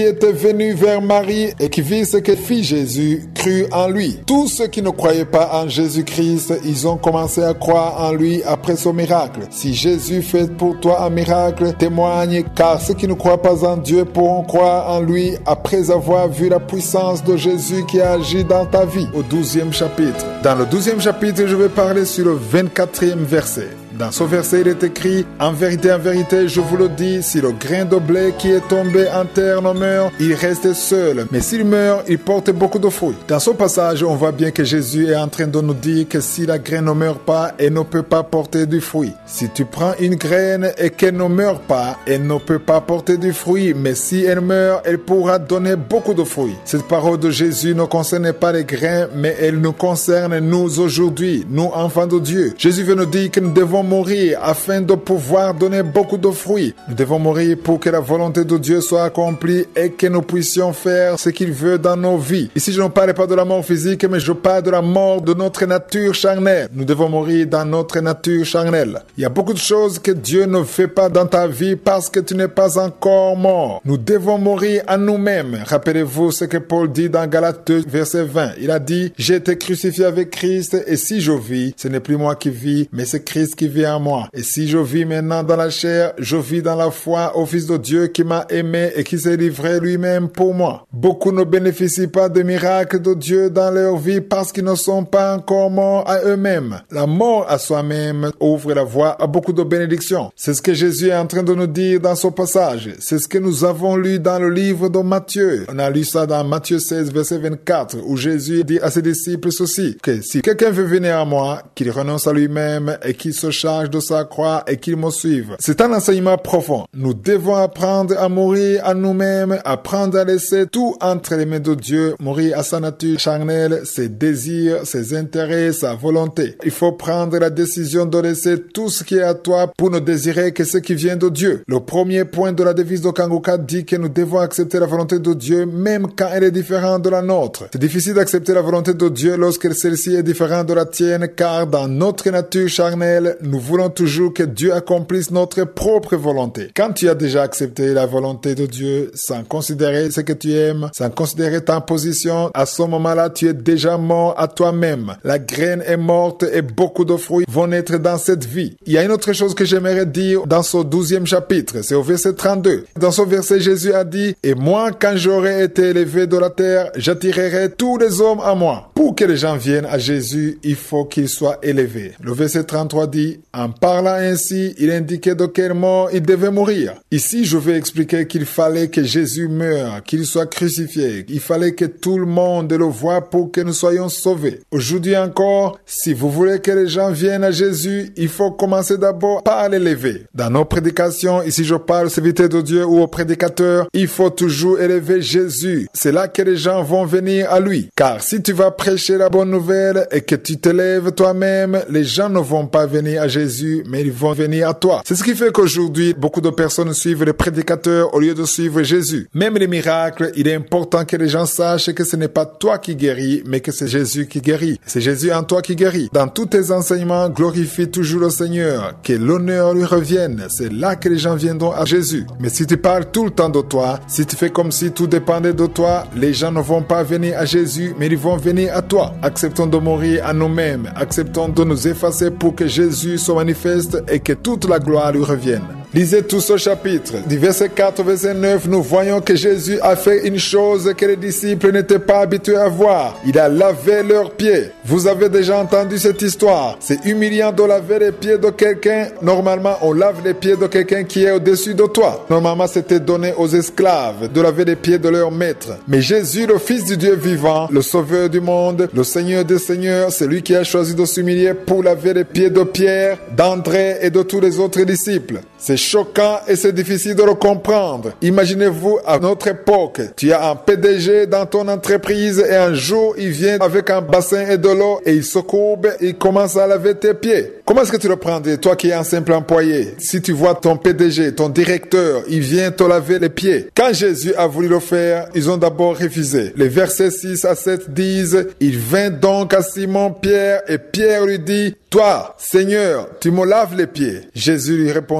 venus vers Marie et qui virent ce que fit Jésus, crurent en lui. Tous ceux qui ne croyaient pas en Jésus-Christ, ils ont commencé à croire en lui après son miracle. Si Jésus fait pour toi un miracle, témoigne, car ceux qui ne croient pas en Dieu pourront croire en lui après avoir vu la puissance de Jésus qui a agi dans ta vie. Au 12e chapitre. Dans le 12e chapitre, je vais parler sur le 24e verset. Dans ce verset, il est écrit « En vérité, je vous le dis, si le grain de blé qui est tombé en terre ne meurt, il reste seul. Mais s'il meurt, il porte beaucoup de fruits. » Dans ce passage, on voit bien que Jésus est en train de nous dire que si la graine ne meurt pas, elle ne peut pas porter du fruit. Si tu prends une graine et qu'elle ne meurt pas, elle ne peut pas porter du fruit. Mais si elle meurt, elle pourra donner beaucoup de fruits. Cette parole de Jésus ne concerne pas les grains, mais elle nous concerne nous aujourd'hui, nous enfants de Dieu. Jésus veut nous dire que nous devons mourir afin de pouvoir donner beaucoup de fruits. Nous devons mourir pour que la volonté de Dieu soit accomplie et que nous puissions faire ce qu'il veut dans nos vies. Ici, je ne parle pas de la mort physique, mais je parle de la mort de notre nature charnelle. Nous devons mourir dans notre nature charnelle. Il y a beaucoup de choses que Dieu ne fait pas dans ta vie parce que tu n'es pas encore mort. Nous devons mourir à nous-mêmes. Rappelez-vous ce que Paul dit dans Galates 2, verset 20. Il a dit « J'ai été crucifié avec Christ et si je vis, ce n'est plus moi qui vis, mais c'est Christ qui vit en moi. Et si je vis maintenant dans la chair, je vis dans la foi au Fils de Dieu qui m'a aimé et qui s'est livré lui-même pour moi. » Beaucoup ne bénéficient pas des miracles de Dieu dans leur vie parce qu'ils ne sont pas encore morts à eux-mêmes. La mort à soi-même ouvre la voie à beaucoup de bénédictions. C'est ce que Jésus est en train de nous dire dans ce passage. C'est ce que nous avons lu dans le livre de Matthieu. On a lu ça dans Matthieu 16, verset 24, où Jésus dit à ses disciples ceci, que si quelqu'un veut venir à moi, qu'il renonce à lui-même et qu'il se charge de sa croix et qu'il me suive. C'est un enseignement profond. Nous devons apprendre à mourir à nous-mêmes, apprendre à laisser tout entre les mains de Dieu, mourir à sa nature charnelle, ses désirs, ses intérêts, sa volonté. Il faut prendre la décision de laisser tout ce qui est à toi pour ne désirer que ce qui vient de Dieu. Le premier point de la devise de Kanguka dit que nous devons accepter la volonté de Dieu même quand elle est différente de la nôtre. C'est difficile d'accepter la volonté de Dieu lorsque celle-ci est différente de la tienne, car dans notre nature charnelle, nous voulons toujours que Dieu accomplisse notre propre volonté. Quand tu as déjà accepté la volonté de Dieu sans considérer ce que tu aimes, sans considérer ta position, à ce moment-là, tu es déjà mort à toi-même. La graine est morte et beaucoup de fruits vont naître dans cette vie. Il y a une autre chose que j'aimerais dire dans ce 12e chapitre, c'est au verset 32. Dans ce verset, Jésus a dit « Et moi, quand j'aurai été élevé de la terre, j'attirerai tous les hommes à moi. » Pour que les gens viennent à Jésus, il faut qu'ils soient élevés. Le verset 33 dit « En parlant ainsi, il indiquait de quelle mort il devait mourir. » Ici, je vais expliquer qu'il fallait que Jésus meure, qu'il soit crucifié. Il fallait que tout le monde le voie pour que nous soyons sauvés. Aujourd'hui encore, si vous voulez que les gens viennent à Jésus, il faut commencer d'abord par l'élever. Dans nos prédications, ici je parle aux serviteurs de Dieu ou aux prédicateurs, il faut toujours élever Jésus. C'est là que les gens vont venir à lui. Car si tu vas prêcher la bonne nouvelle et que tu t'élèves toi-même, les gens ne vont pas venir à Jésus, mais ils vont venir à toi. C'est ce qui fait qu'aujourd'hui, beaucoup de personnes suivent les prédicateurs au lieu de suivre Jésus. Même les miracles, il est important que les gens sachent que ce n'est pas toi qui guéris, mais que c'est Jésus qui guérit. C'est Jésus en toi qui guérit. Dans tous tes enseignements, glorifie toujours le Seigneur. Que l'honneur lui revienne. C'est là que les gens viendront à Jésus. Mais si tu parles tout le temps de toi, si tu fais comme si tout dépendait de toi, les gens ne vont pas venir à Jésus, mais ils vont venir à toi. Acceptons de mourir à nous-mêmes. Acceptons de nous effacer pour que Jésus se manifeste et que toute la gloire lui revienne. Lisez tout ce chapitre. Du verset 4 au verset 9, nous voyons que Jésus a fait une chose que les disciples n'étaient pas habitués à voir. Il a lavé leurs pieds. Vous avez déjà entendu cette histoire. C'est humiliant de laver les pieds de quelqu'un. Normalement, on lave les pieds de quelqu'un qui est au-dessus de toi. Normalement, c'était donné aux esclaves de laver les pieds de leur maître. Mais Jésus, le Fils du Dieu vivant, le Sauveur du monde, le Seigneur des Seigneurs, c'est lui qui a choisi de s'humilier pour laver les pieds de Pierre, d'André et de tous les autres disciples. C'est choquant et c'est difficile de le comprendre. Imaginez-vous à notre époque, tu as un PDG dans ton entreprise et un jour il vient avec un bassin et de l'eau et il se courbe et il commence à laver tes pieds. Comment est-ce que tu le prendrais, toi qui es un simple employé? Si tu vois ton PDG, ton directeur, il vient te laver les pieds. Quand Jésus a voulu le faire, ils ont d'abord refusé. Les versets 6 à 7 disent, il vint donc à Simon-Pierre et Pierre lui dit, toi, Seigneur, tu me laves les pieds. Jésus lui répondit,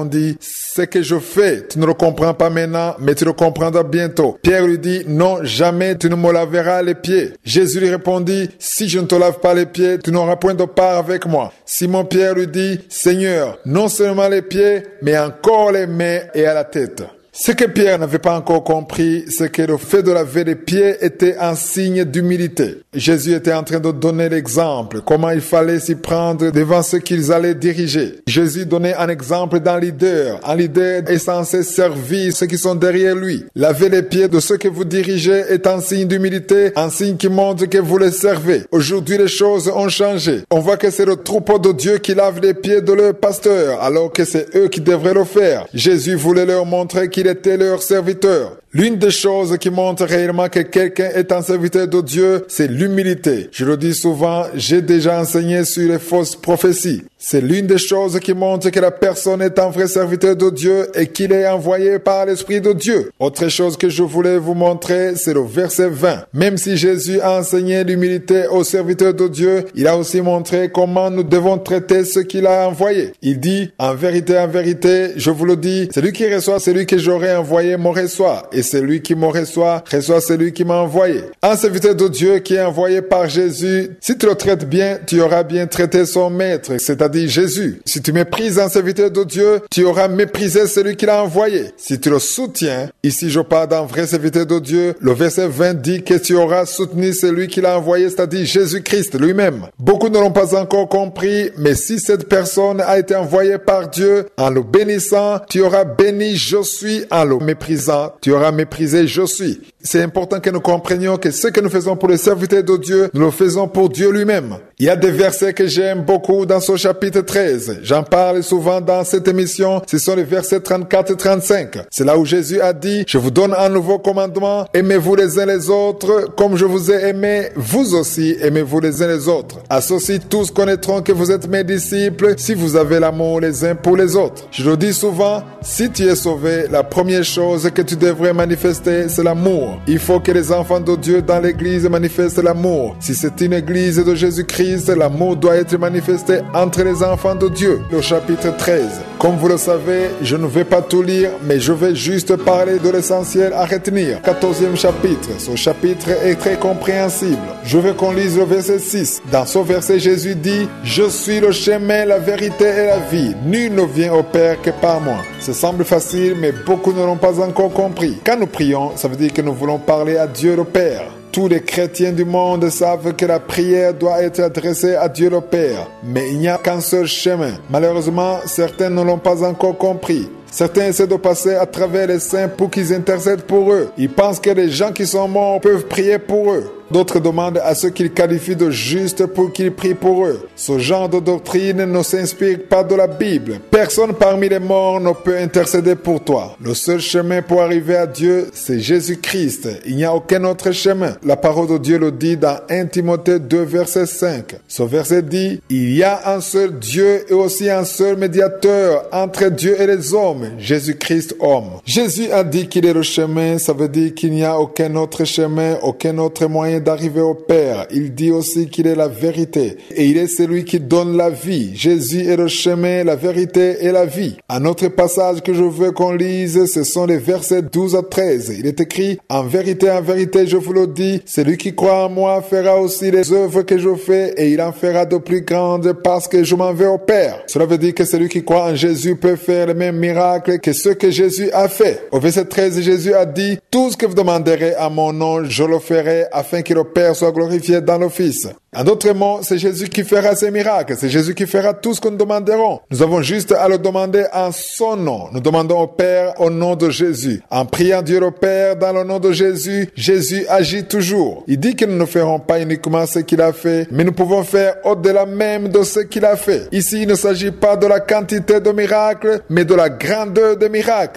ce que je fais, tu ne le comprends pas maintenant, mais tu le comprendras bientôt. Pierre lui dit, non, jamais tu ne me laveras les pieds. Jésus lui répondit, si je ne te lave pas les pieds, tu n'auras point de part avec moi. Simon-Pierre lui dit, Seigneur, non seulement les pieds, mais encore les mains et à la tête. Ce que Pierre n'avait pas encore compris, c'est que le fait de laver les pieds était un signe d'humilité. Jésus était en train de donner l'exemple, comment il fallait s'y prendre devant ceux qu'ils allaient diriger. Jésus donnait un exemple d'un leader. Un leader est censé servir ceux qui sont derrière lui. Laver les pieds de ceux que vous dirigez est un signe d'humilité, un signe qui montre que vous les servez. Aujourd'hui, les choses ont changé. On voit que c'est le troupeau de Dieu qui lave les pieds de leur pasteur, alors que c'est eux qui devraient le faire. Jésus voulait leur montrer qu'il était leur serviteur. L'une des choses qui montre réellement que quelqu'un est un serviteur de Dieu, c'est l'humilité. Je le dis souvent, j'ai déjà enseigné sur les fausses prophéties. C'est l'une des choses qui montre que la personne est un vrai serviteur de Dieu et qu'il est envoyé par l'Esprit de Dieu. Autre chose que je voulais vous montrer, c'est le verset 20. Même si Jésus a enseigné l'humilité aux serviteurs de Dieu, il a aussi montré comment nous devons traiter ceux qu'il a envoyés. Il dit, en vérité, je vous le dis, celui qui reçoit celui que j'aurai envoyé me reçoit. Et celui qui me reçoit celui qui m'a envoyé. Un serviteur de Dieu qui est envoyé par Jésus, si tu le traites bien, tu auras bien traité son maître, c'est-à-dire Jésus. Si tu méprises un serviteur de Dieu, tu auras méprisé celui qui l'a envoyé. Si tu le soutiens, ici je parle d'un vrai serviteur de Dieu, le verset 20 dit que tu auras soutenu celui qui l'a envoyé, c'est-à-dire Jésus-Christ lui-même. Beaucoup ne l'ont pas encore compris, mais si cette personne a été envoyée par Dieu, en le bénissant, tu auras béni je suis, en le méprisant, tu auras méprisé je suis. C'est important que nous comprenions que ce que nous faisons pour les serviteurs de Dieu, nous le faisons pour Dieu lui-même. Il y a des versets que j'aime beaucoup dans ce chapitre 13. J'en parle souvent dans cette émission. Ce sont les versets 34 et 35. C'est là où Jésus a dit, je vous donne un nouveau commandement, aimez-vous les uns les autres, comme je vous ai aimé, vous aussi aimez-vous les uns les autres. À ceci, tous connaîtront que vous êtes mes disciples, si vous avez l'amour les uns pour les autres. Je le dis souvent, si tu es sauvé, la première chose que tu devrais manifester, c'est l'amour. Il faut que les enfants de Dieu dans l'église manifestent l'amour. Si c'est une église de Jésus-Christ, l'amour doit être manifesté entre les enfants de Dieu. Le chapitre 13. Comme vous le savez, je ne vais pas tout lire, mais je vais juste parler de l'essentiel à retenir. 14e chapitre. Ce chapitre est très compréhensible. Je veux qu'on lise le verset 6. Dans ce verset, Jésus dit, « Je suis le chemin, la vérité et la vie. Nul ne vient au Père que par moi. » Ça semble facile, mais beaucoup ne l'ont pas encore compris. Quand nous prions, ça veut dire que nous voulons parler à Dieu le Père. Tous les chrétiens du monde savent que la prière doit être adressée à Dieu le Père. Mais il n'y a qu'un seul chemin. Malheureusement, certains ne l'ont pas encore compris. Certains essaient de passer à travers les saints pour qu'ils intercèdent pour eux. Ils pensent que les gens qui sont morts peuvent prier pour eux. D'autres demandent à ceux qu'ils qualifient de justes pour qu'ils prient pour eux. Ce genre de doctrine ne s'inspire pas de la Bible. Personne parmi les morts ne peut intercéder pour toi. Le seul chemin pour arriver à Dieu, c'est Jésus-Christ. Il n'y a aucun autre chemin. La parole de Dieu le dit dans 1 Timothée 2, verset 5. Ce verset dit, « Il y a un seul Dieu et aussi un seul médiateur entre Dieu et les hommes, Jésus-Christ homme. » Jésus a dit qu'il est le chemin, ça veut dire qu'il n'y a aucun autre chemin, aucun autre moyen d'arriver au Père. Il dit aussi qu'il est la vérité et il est celui qui donne la vie. Jésus est le chemin, la vérité et la vie. Un autre passage que je veux qu'on lise, ce sont les versets 12 à 13. Il est écrit, en vérité, je vous le dis, celui qui croit en moi fera aussi les œuvres que je fais et il en fera de plus grandes parce que je m'en vais au Père. Cela veut dire que celui qui croit en Jésus peut faire les mêmes miracles que ceux que Jésus a fait. Au verset 13, Jésus a dit, tout ce que vous demanderez à mon nom, je le ferai afin que le Père soit glorifié dans le Fils. En d'autres mots, c'est Jésus qui fera ces miracles. C'est Jésus qui fera tout ce que nous demanderons. Nous avons juste à le demander en son nom. Nous demandons au Père au nom de Jésus. En priant Dieu le Père dans le nom de Jésus, Jésus agit toujours. Il dit que nous ne ferons pas uniquement ce qu'il a fait, mais nous pouvons faire au-delà même de ce qu'il a fait. Ici, il ne s'agit pas de la quantité de miracles, mais de la grandeur des miracles.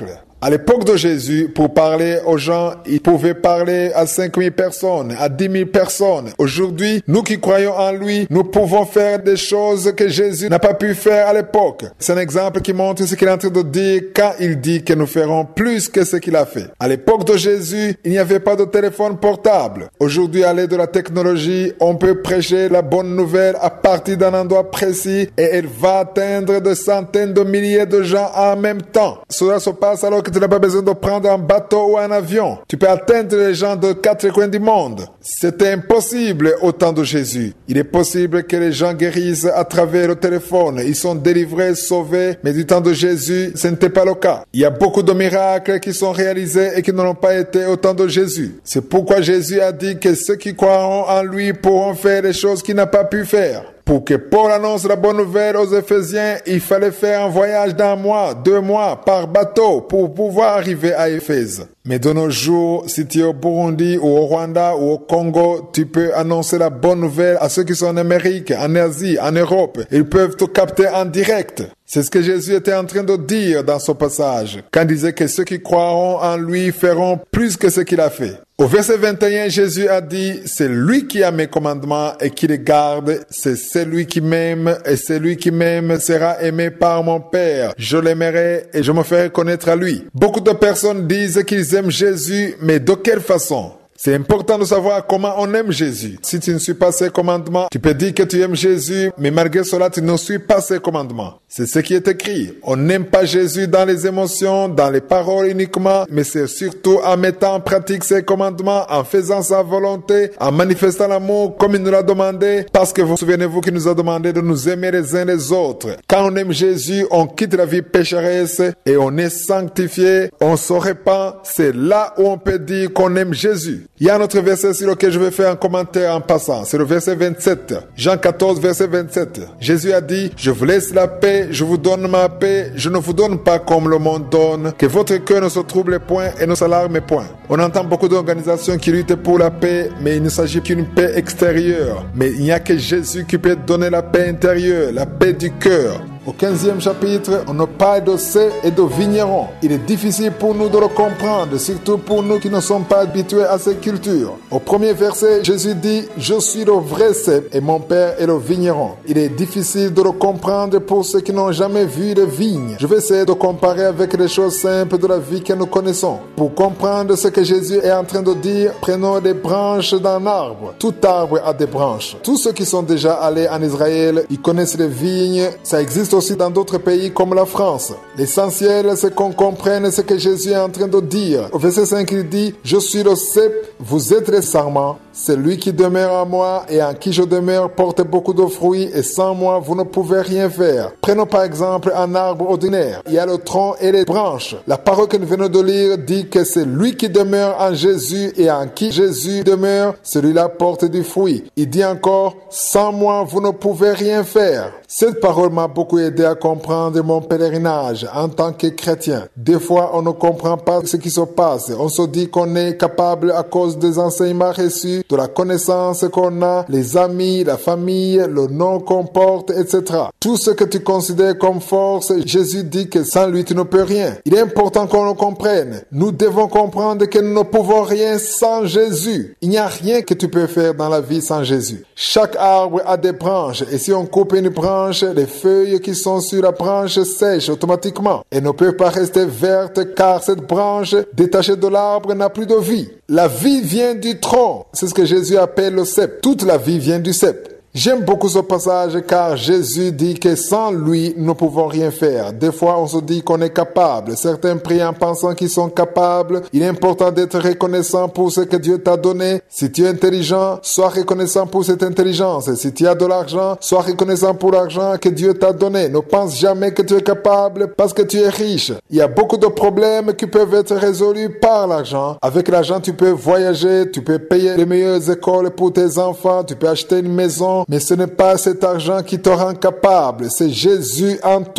À l'époque de Jésus, pour parler aux gens, il pouvait parler à 5000 personnes, à 10 000 personnes. Aujourd'hui, nous qui croyons en lui, nous pouvons faire des choses que Jésus n'a pas pu faire à l'époque. C'est un exemple qui montre ce qu'il est en train de dire quand il dit que nous ferons plus que ce qu'il a fait. À l'époque de Jésus, il n'y avait pas de téléphone portable. Aujourd'hui, à l'aide de la technologie, on peut prêcher la bonne nouvelle à partir d'un endroit précis et elle va atteindre des centaines de milliers de gens en même temps. Cela se passe alors que tu n'as pas besoin de prendre un bateau ou un avion. Tu peux atteindre les gens de quatre coins du monde. C'était impossible au temps de Jésus. Il est possible que les gens guérissent à travers le téléphone. Ils sont délivrés, sauvés, mais du temps de Jésus, ce n'était pas le cas. Il y a beaucoup de miracles qui sont réalisés et qui n'ont pas été au temps de Jésus. C'est pourquoi Jésus a dit que ceux qui croiront en lui pourront faire des choses qu'il n'a pas pu faire. Pour que Paul annonce la bonne nouvelle aux Éphésiens, il fallait faire un voyage d'1 mois, 2 mois par bateau pour pouvoir arriver à Éphèse. Mais de nos jours, si tu es au Burundi ou au Rwanda ou au Congo, tu peux annoncer la bonne nouvelle à ceux qui sont en Amérique, en Asie, en Europe. Ils peuvent te capter en direct. C'est ce que Jésus était en train de dire dans ce passage, quand il disait que ceux qui croiront en lui feront plus que ce qu'il a fait. Au verset 21, Jésus a dit, c'est lui qui a mes commandements et qui les garde, c'est celui qui m'aime et celui qui m'aime sera aimé par mon Père. Je l'aimerai et je me ferai connaître à lui. Beaucoup de personnes disent qu'ils aiment Jésus, mais de quelle façon? C'est important de savoir comment on aime Jésus. Si tu ne suis pas ses commandements, tu peux dire que tu aimes Jésus, mais malgré cela, tu ne suis pas ses commandements. C'est ce qui est écrit. On n'aime pas Jésus dans les émotions, dans les paroles uniquement, mais c'est surtout en mettant en pratique ses commandements, en faisant sa volonté, en manifestant l'amour comme il nous l'a demandé, parce que vous souvenez-vous qu'il nous a demandé de nous aimer les uns les autres. Quand on aime Jésus, on quitte la vie pécheresse et on est sanctifié, on se répand. C'est là où on peut dire qu'on aime Jésus. Il y a un autre verset sur lequel je vais faire un commentaire en passant. C'est le verset 27. Jean 14, verset 27. Jésus a dit, je vous laisse la paix, je vous donne ma paix, je ne vous donne pas comme le monde donne, que votre cœur ne se trouble point et ne s'alarme point. On entend beaucoup d'organisations qui luttent pour la paix, mais il ne s'agit qu'une paix extérieure. Mais il n'y a que Jésus qui peut donner la paix intérieure, la paix du cœur. Au 15e chapitre, on nous parle de cep et de vignerons. Il est difficile pour nous de le comprendre, surtout pour nous qui ne sommes pas habitués à cette culture. Au premier verset, Jésus dit « Je suis le vrai cep et mon Père est le vigneron ». Il est difficile de le comprendre pour ceux qui n'ont jamais vu de vignes. Je vais essayer de comparer avec les choses simples de la vie que nous connaissons. Pour comprendre ce que Jésus est en train de dire, prenons des branches d'un arbre. Tout arbre a des branches. Tous ceux qui sont déjà allés en Israël, ils connaissent les vignes. Ça existe aussi dans d'autres pays comme la France. L'essentiel, c'est qu'on comprenne ce que Jésus est en train de dire. Au verset 5, il dit, « Je suis le cep, vous êtes les sarments. Celui qui demeure en moi et en qui je demeure porte beaucoup de fruits et sans moi, vous ne pouvez rien faire. » Prenons par exemple un arbre ordinaire. Il y a le tronc et les branches. La parole que nous venons de lire dit que c'est lui qui demeure en Jésus et en qui Jésus demeure, celui-là porte du fruit. Il dit encore, « Sans moi, vous ne pouvez rien faire. » Cette parole m'a beaucoup aidé à comprendre mon pèlerinage en tant que chrétien. Des fois, on ne comprend pas ce qui se passe. On se dit qu'on est capable à cause des enseignements reçus, de la connaissance qu'on a, les amis, la famille, le nom qu'on porte, etc. Tout ce que tu considères comme force, Jésus dit que sans lui, tu ne peux rien. Il est important qu'on le comprenne. Nous devons comprendre que nous ne pouvons rien sans Jésus. Il n'y a rien que tu peux faire dans la vie sans Jésus. Chaque arbre a des branches et si on coupe une branche, les feuilles qui sont sur la branche sèchent automatiquement et ne peuvent pas rester vertes car cette branche détachée de l'arbre n'a plus de vie. La vie vient du tronc. C'est ce que Jésus appelle le cep. Toute la vie vient du cep. J'aime beaucoup ce passage car Jésus dit que sans lui, nous ne pouvons rien faire. Des fois, on se dit qu'on est capable. Certains prient en pensant qu'ils sont capables. Il est important d'être reconnaissant pour ce que Dieu t'a donné. Si tu es intelligent, sois reconnaissant pour cette intelligence. Si tu as de l'argent, sois reconnaissant pour l'argent que Dieu t'a donné. Ne pense jamais que tu es capable parce que tu es riche. Il y a beaucoup de problèmes qui peuvent être résolus par l'argent. Avec l'argent, tu peux voyager, tu peux payer les meilleures écoles pour tes enfants, tu peux acheter une maison. Mais ce n'est pas cet argent qui te rend capable, c'est Jésus en toi.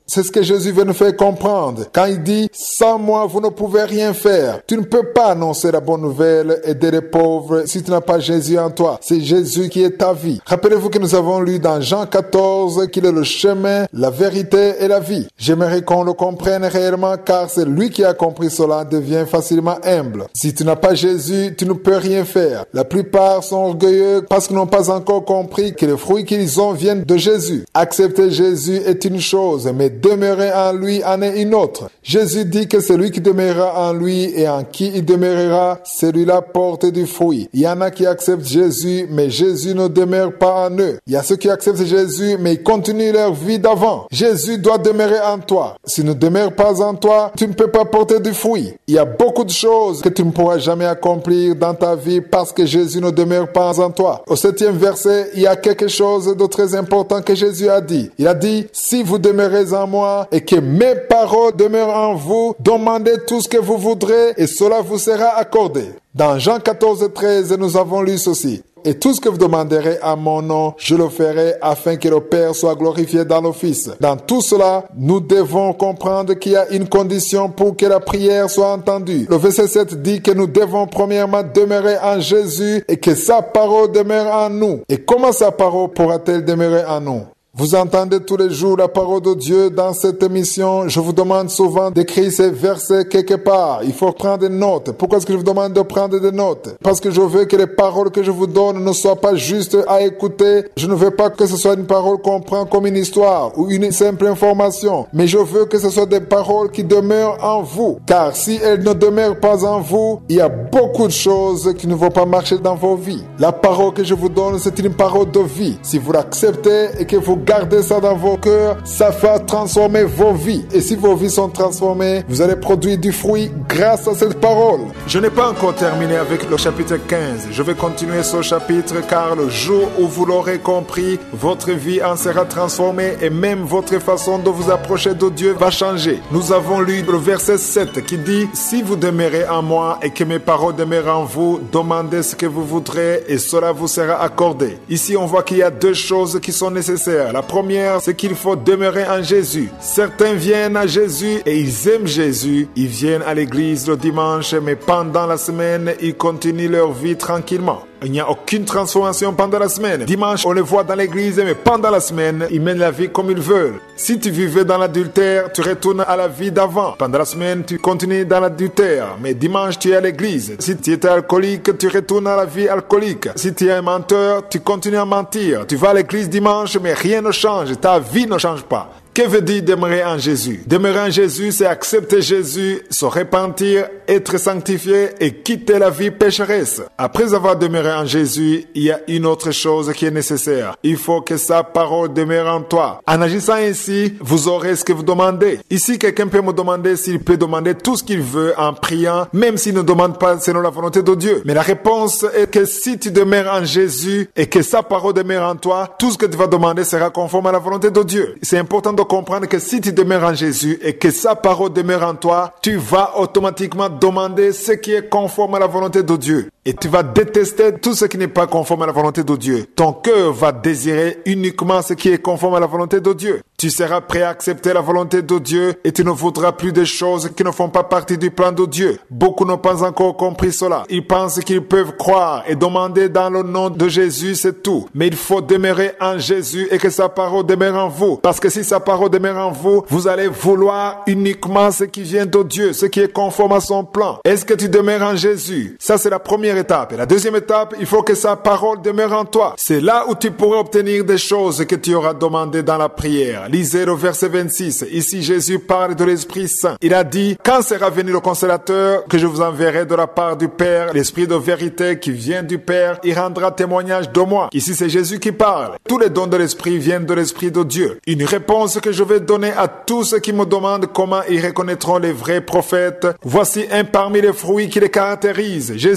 C'est ce que Jésus veut nous faire comprendre. Quand il dit, sans moi, vous ne pouvez rien faire. Tu ne peux pas annoncer la bonne nouvelle, aider les pauvres si tu n'as pas Jésus en toi. C'est Jésus qui est ta vie. Rappelez-vous que nous avons lu dans Jean 14 qu'il est le chemin, la vérité et la vie. J'aimerais qu'on le comprenne réellement car c'est lui qui a compris cela devient facilement humble. Si tu n'as pas Jésus, tu ne peux rien faire. La plupart sont orgueilleux parce qu'ils n'ont pas encore compris que les fruits qu'ils ont viennent de Jésus. Accepter Jésus est une chose, mais demeurer en lui en est une autre. Jésus dit que celui qui demeurera en lui et en qui il demeurera, celui-là porte du fruit. Il y en a qui acceptent Jésus, mais Jésus ne demeure pas en eux. Il y a ceux qui acceptent Jésus, mais ils continuent leur vie d'avant. Jésus doit demeurer en toi. S'il ne demeure pas en toi, tu ne peux pas porter du fruit. Il y a beaucoup de choses que tu ne pourras jamais accomplir dans ta vie parce que Jésus ne demeure pas en toi. Au 7e verset, il y a quelque chose de très important que Jésus a dit. Il a dit, si vous demeurez en moi et que mes paroles demeurent en vous, demandez tout ce que vous voudrez et cela vous sera accordé. Dans Jean 14, 13, nous avons lu ceci. Et tout ce que vous demanderez à mon nom, je le ferai afin que le Père soit glorifié dans le Fils. Dans tout cela, nous devons comprendre qu'il y a une condition pour que la prière soit entendue. Le verset 7 dit que nous devons premièrement demeurer en Jésus et que sa parole demeure en nous. Et comment sa parole pourra-t-elle demeurer en nous? Vous entendez tous les jours la parole de Dieu dans cette émission. Je vous demande souvent d'écrire ces versets quelque part. Il faut prendre des notes. Pourquoi est-ce que je vous demande de prendre des notes? Parce que je veux que les paroles que je vous donne ne soient pas juste à écouter. Je ne veux pas que ce soit une parole qu'on prend comme une histoire ou une simple information. Mais je veux que ce soit des paroles qui demeurent en vous. Car si elles ne demeurent pas en vous, il y a beaucoup de choses qui ne vont pas marcher dans vos vies. La parole que je vous donne, c'est une parole de vie. Si vous l'acceptez et que vous gardez ça dans vos cœurs, ça va transformer vos vies. Et si vos vies sont transformées, vous allez produire du fruit grâce à cette parole. Je n'ai pas encore terminé avec le chapitre 15. Je vais continuer ce chapitre car le jour où vous l'aurez compris, votre vie en sera transformée et même votre façon de vous approcher de Dieu va changer. Nous avons lu le verset 7 qui dit « Si vous demeurez en moi et que mes paroles demeurent en vous, demandez ce que vous voudrez et cela vous sera accordé. » Ici, on voit qu'il y a deux choses qui sont nécessaires. La première, c'est qu'il faut demeurer en Jésus. Certains viennent à Jésus et ils aiment Jésus. Ils viennent à l'église le dimanche, mais pendant la semaine, ils continuent leur vie tranquillement. Il n'y a aucune transformation pendant la semaine. Dimanche, on les voit dans l'église, mais pendant la semaine, ils mènent la vie comme ils veulent. Si tu vivais dans l'adultère, tu retournes à la vie d'avant. Pendant la semaine, tu continues dans l'adultère, mais dimanche, tu es à l'église. Si tu étais alcoolique, tu retournes à la vie alcoolique. Si tu es un menteur, tu continues à mentir. Tu vas à l'église dimanche, mais rien ne change. Ta vie ne change pas. Que veut dire demeurer en Jésus? Demeurer en Jésus, c'est accepter Jésus, se repentir, être sanctifié et quitter la vie pécheresse. Après avoir demeuré en Jésus, il y a une autre chose qui est nécessaire. Il faut que sa parole demeure en toi. En agissant ainsi, vous aurez ce que vous demandez. Ici, quelqu'un peut me demander s'il peut demander tout ce qu'il veut en priant, même s'il ne demande pas selon la volonté de Dieu. Mais la réponse est que si tu demeures en Jésus et que sa parole demeure en toi, tout ce que tu vas demander sera conforme à la volonté de Dieu. C'est important de comprendre que si tu demeures en Jésus et que sa parole demeure en toi, tu vas automatiquement demander ce qui est conforme à la volonté de Dieu. Et tu vas détester tout ce qui n'est pas conforme à la volonté de Dieu. Ton cœur va désirer uniquement ce qui est conforme à la volonté de Dieu. Tu seras prêt à accepter la volonté de Dieu et tu ne voudras plus des choses qui ne font pas partie du plan de Dieu. Beaucoup n'ont pas encore compris cela. Ils pensent qu'ils peuvent croire et demander dans le nom de Jésus, c'est tout. Mais il faut demeurer en Jésus et que sa parole demeure en vous. Parce que si sa parole demeure en vous, vous allez vouloir uniquement ce qui vient de Dieu, ce qui est conforme à son plan. Est-ce que tu demeures en Jésus? Ça, c'est la première étape. Et la deuxième étape, il faut que sa parole demeure en toi. C'est là où tu pourras obtenir des choses que tu auras demandées dans la prière. Lisez le verset 26. Ici, Jésus parle de l'Esprit Saint. Il a dit, quand sera venu le consolateur que je vous enverrai de la part du Père, l'Esprit de vérité qui vient du Père, il rendra témoignage de moi. Ici, c'est Jésus qui parle. Tous les dons de l'Esprit viennent de l'Esprit de Dieu. Une réponse que je vais donner à tous ceux qui me demandent comment ils reconnaîtront les vrais prophètes. Voici un parmi les fruits qui les caractérisent. Jésus a dit,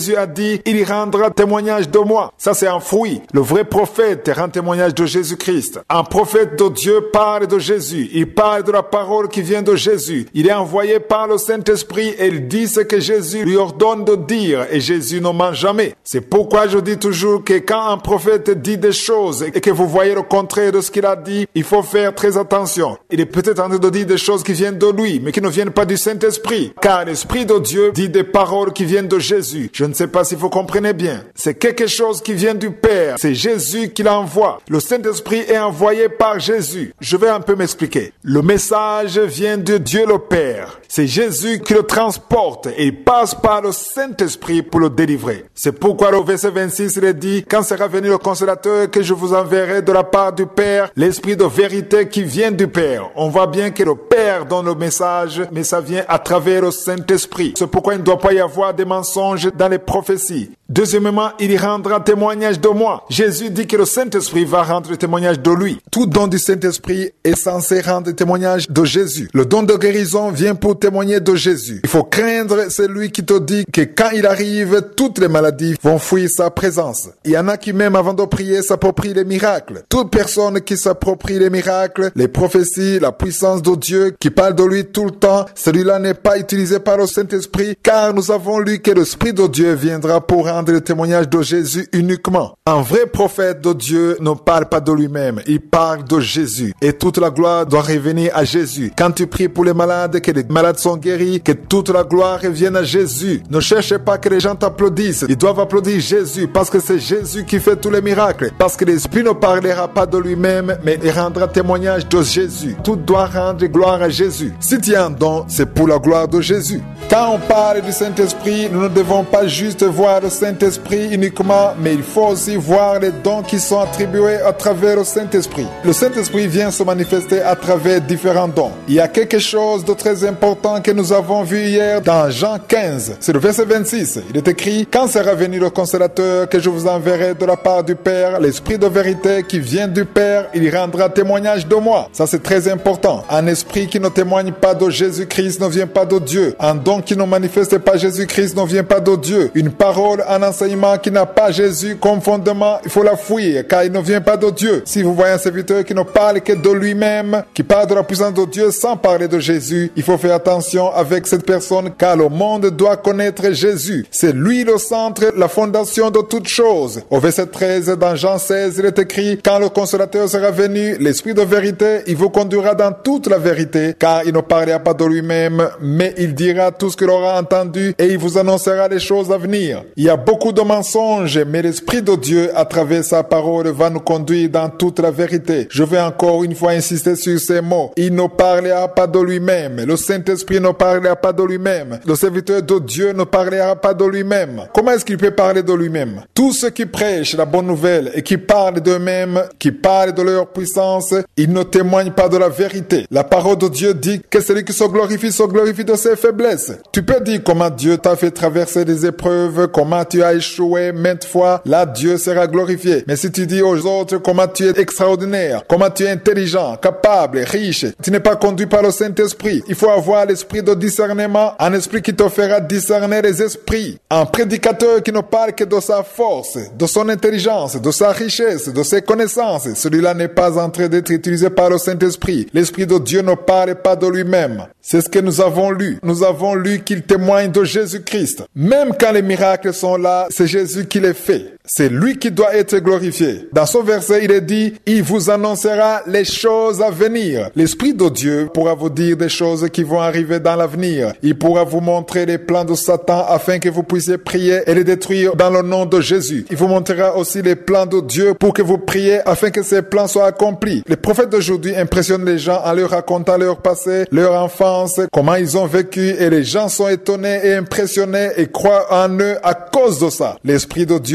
dit, il rendra témoignage de moi. Ça, c'est un fruit. Le vrai prophète rend témoignage de Jésus-Christ. Un prophète de Dieu parle de Jésus. Il parle de la parole qui vient de Jésus. Il est envoyé par le Saint-Esprit et il dit ce que Jésus lui ordonne de dire. Et Jésus ne ment jamais. C'est pourquoi je dis toujours que quand un prophète dit des choses et que vous voyez le contraire de ce qu'il a dit, il faut faire très attention. Il est peut-être en train de dire des choses qui viennent de lui, mais qui ne viennent pas du Saint-Esprit. Car l'Esprit de Dieu dit des paroles qui viennent de Jésus. Je ne sais pas si vous comprenez bien. C'est quelque chose qui vient du Père. C'est Jésus qui l'envoie. Le Saint-Esprit est envoyé par Jésus. Je vais un peu m'expliquer. Le message vient de Dieu le Père. C'est Jésus qui le transporte et il passe par le Saint-Esprit pour le délivrer. C'est pourquoi au verset 26, il est dit, quand sera venu le consolateur que je vous enverrai de la part du Père, l'Esprit de vérité qui vient du Père. On voit bien que le Père donne le message, mais ça vient à travers le Saint-Esprit. C'est pourquoi il ne doit pas y avoir des mensonges dans les prophéties. Deuxièmement, il rendra témoignage de moi. Jésus dit que le Saint-Esprit va rendre témoignage de lui. Tout don du Saint-Esprit est censé rendre témoignage de Jésus. Le don de guérison vient pour témoigner de Jésus. Il faut craindre celui qui te dit que quand il arrive, toutes les maladies vont fuir sa présence. Il y en a qui même avant de prier s'approprient les miracles. Toute personne qui s'approprie les miracles, les prophéties, la puissance de Dieu, qui parle de lui tout le temps, celui-là n'est pas utilisé par le Saint-Esprit, car nous avons lu que l'Esprit de Dieu viendra pour rendre le témoignage de Jésus uniquement. Un vrai prophète de Dieu ne parle pas de lui-même, il parle de Jésus. Et toute la gloire doit revenir à Jésus. Quand tu pries pour les malades, que les malades sont guéris, que toute la gloire revienne à Jésus. Ne cherchez pas que les gens t'applaudissent. Ils doivent applaudir Jésus parce que c'est Jésus qui fait tous les miracles. Parce que l'Esprit ne parlera pas de lui-même, mais il rendra témoignage de Jésus. Tout doit rendre gloire à Jésus. Si tu as un don, c'est pour la gloire de Jésus. Quand on parle du Saint-Esprit, nous ne devons pas juste voir le Saint-Esprit uniquement, mais il faut aussi voir les dons qui sont attribués à travers le Saint-Esprit. Le Saint-Esprit vient se manifester à travers différents dons. Il y a quelque chose de très important que nous avons vu hier dans Jean 15. C'est le verset 26. Il est écrit, « Quand sera venu le consolateur que je vous enverrai de la part du Père, l'Esprit de vérité qui vient du Père, il rendra témoignage de moi. » Ça, c'est très important. Un esprit qui ne témoigne pas de Jésus-Christ ne vient pas de Dieu. Un don qui ne manifeste pas Jésus-Christ ne vient pas de Dieu. Une parole, un enseignement qui n'a pas Jésus comme fondement, il faut la fuir, car il ne vient pas de Dieu. Si vous voyez un serviteur qui ne parle que de lui-même, qui parle de la puissance de Dieu sans parler de Jésus, il faut faire attention avec cette personne, car le monde doit connaître Jésus. C'est lui le centre, la fondation de toutes choses. Au verset 13, dans Jean 16, il est écrit, « Quand le consolateur sera venu, l'Esprit de vérité, il vous conduira dans toute la vérité, car il ne parlera pas de lui-même, mais il dira tout ce qu'il aura entendu et il vous annoncera les choses à venir. » Il y a beaucoup de mensonges, mais l'Esprit de Dieu, à travers sa parole, va nous conduire dans toute la vérité. Je vais encore une fois insister sur ces mots. Il ne parlera pas de lui-même. Le Saint-Esprit ne parlera pas de lui-même. Le serviteur de Dieu ne parlera pas de lui-même. Comment est-ce qu'il peut parler de lui-même? Tous ceux qui prêchent la bonne nouvelle et qui parlent d'eux-mêmes, qui parlent de leur puissance, ils ne témoignent pas de la vérité. La parole de Dieu dit que celui qui se glorifie de ses faiblesses. Tu peux dire comment Dieu t'a fait traverser des épreuves, comment tu as échoué maintes fois, là Dieu sera glorifié. Mais si tu dis aux autres comment tu es extraordinaire, comment tu es intelligent, capable, riche, tu n'es pas conduit par le Saint-Esprit. Il faut avoir l'esprit de discernement, un esprit qui te fera discerner les esprits. Un prédicateur qui ne parle que de sa force, de son intelligence, de sa richesse, de ses connaissances, celui-là n'est pas en train d'être utilisé par le Saint-Esprit. L'Esprit de Dieu ne parle pas de lui-même. C'est ce que nous avons lu. Nous avons lu qu'il témoigne de Jésus-Christ. Même quand les miracles sont là, c'est Jésus qui les fait. C'est lui qui doit être glorifié. Dans ce verset, il est dit, « Il vous annoncera les choses à venir. » L'Esprit de Dieu pourra vous dire des choses qui vont arriver dans l'avenir. Il pourra vous montrer les plans de Satan afin que vous puissiez prier et les détruire dans le nom de Jésus. Il vous montrera aussi les plans de Dieu pour que vous priez afin que ces plans soient accomplis. Les prophètes d'aujourd'hui impressionnent les gens en leur racontant leur passé, leur enfance, comment ils ont vécu, et les gens sont étonnés et impressionnés et croient en eux à cause de ça. L'Esprit de Dieu ne vient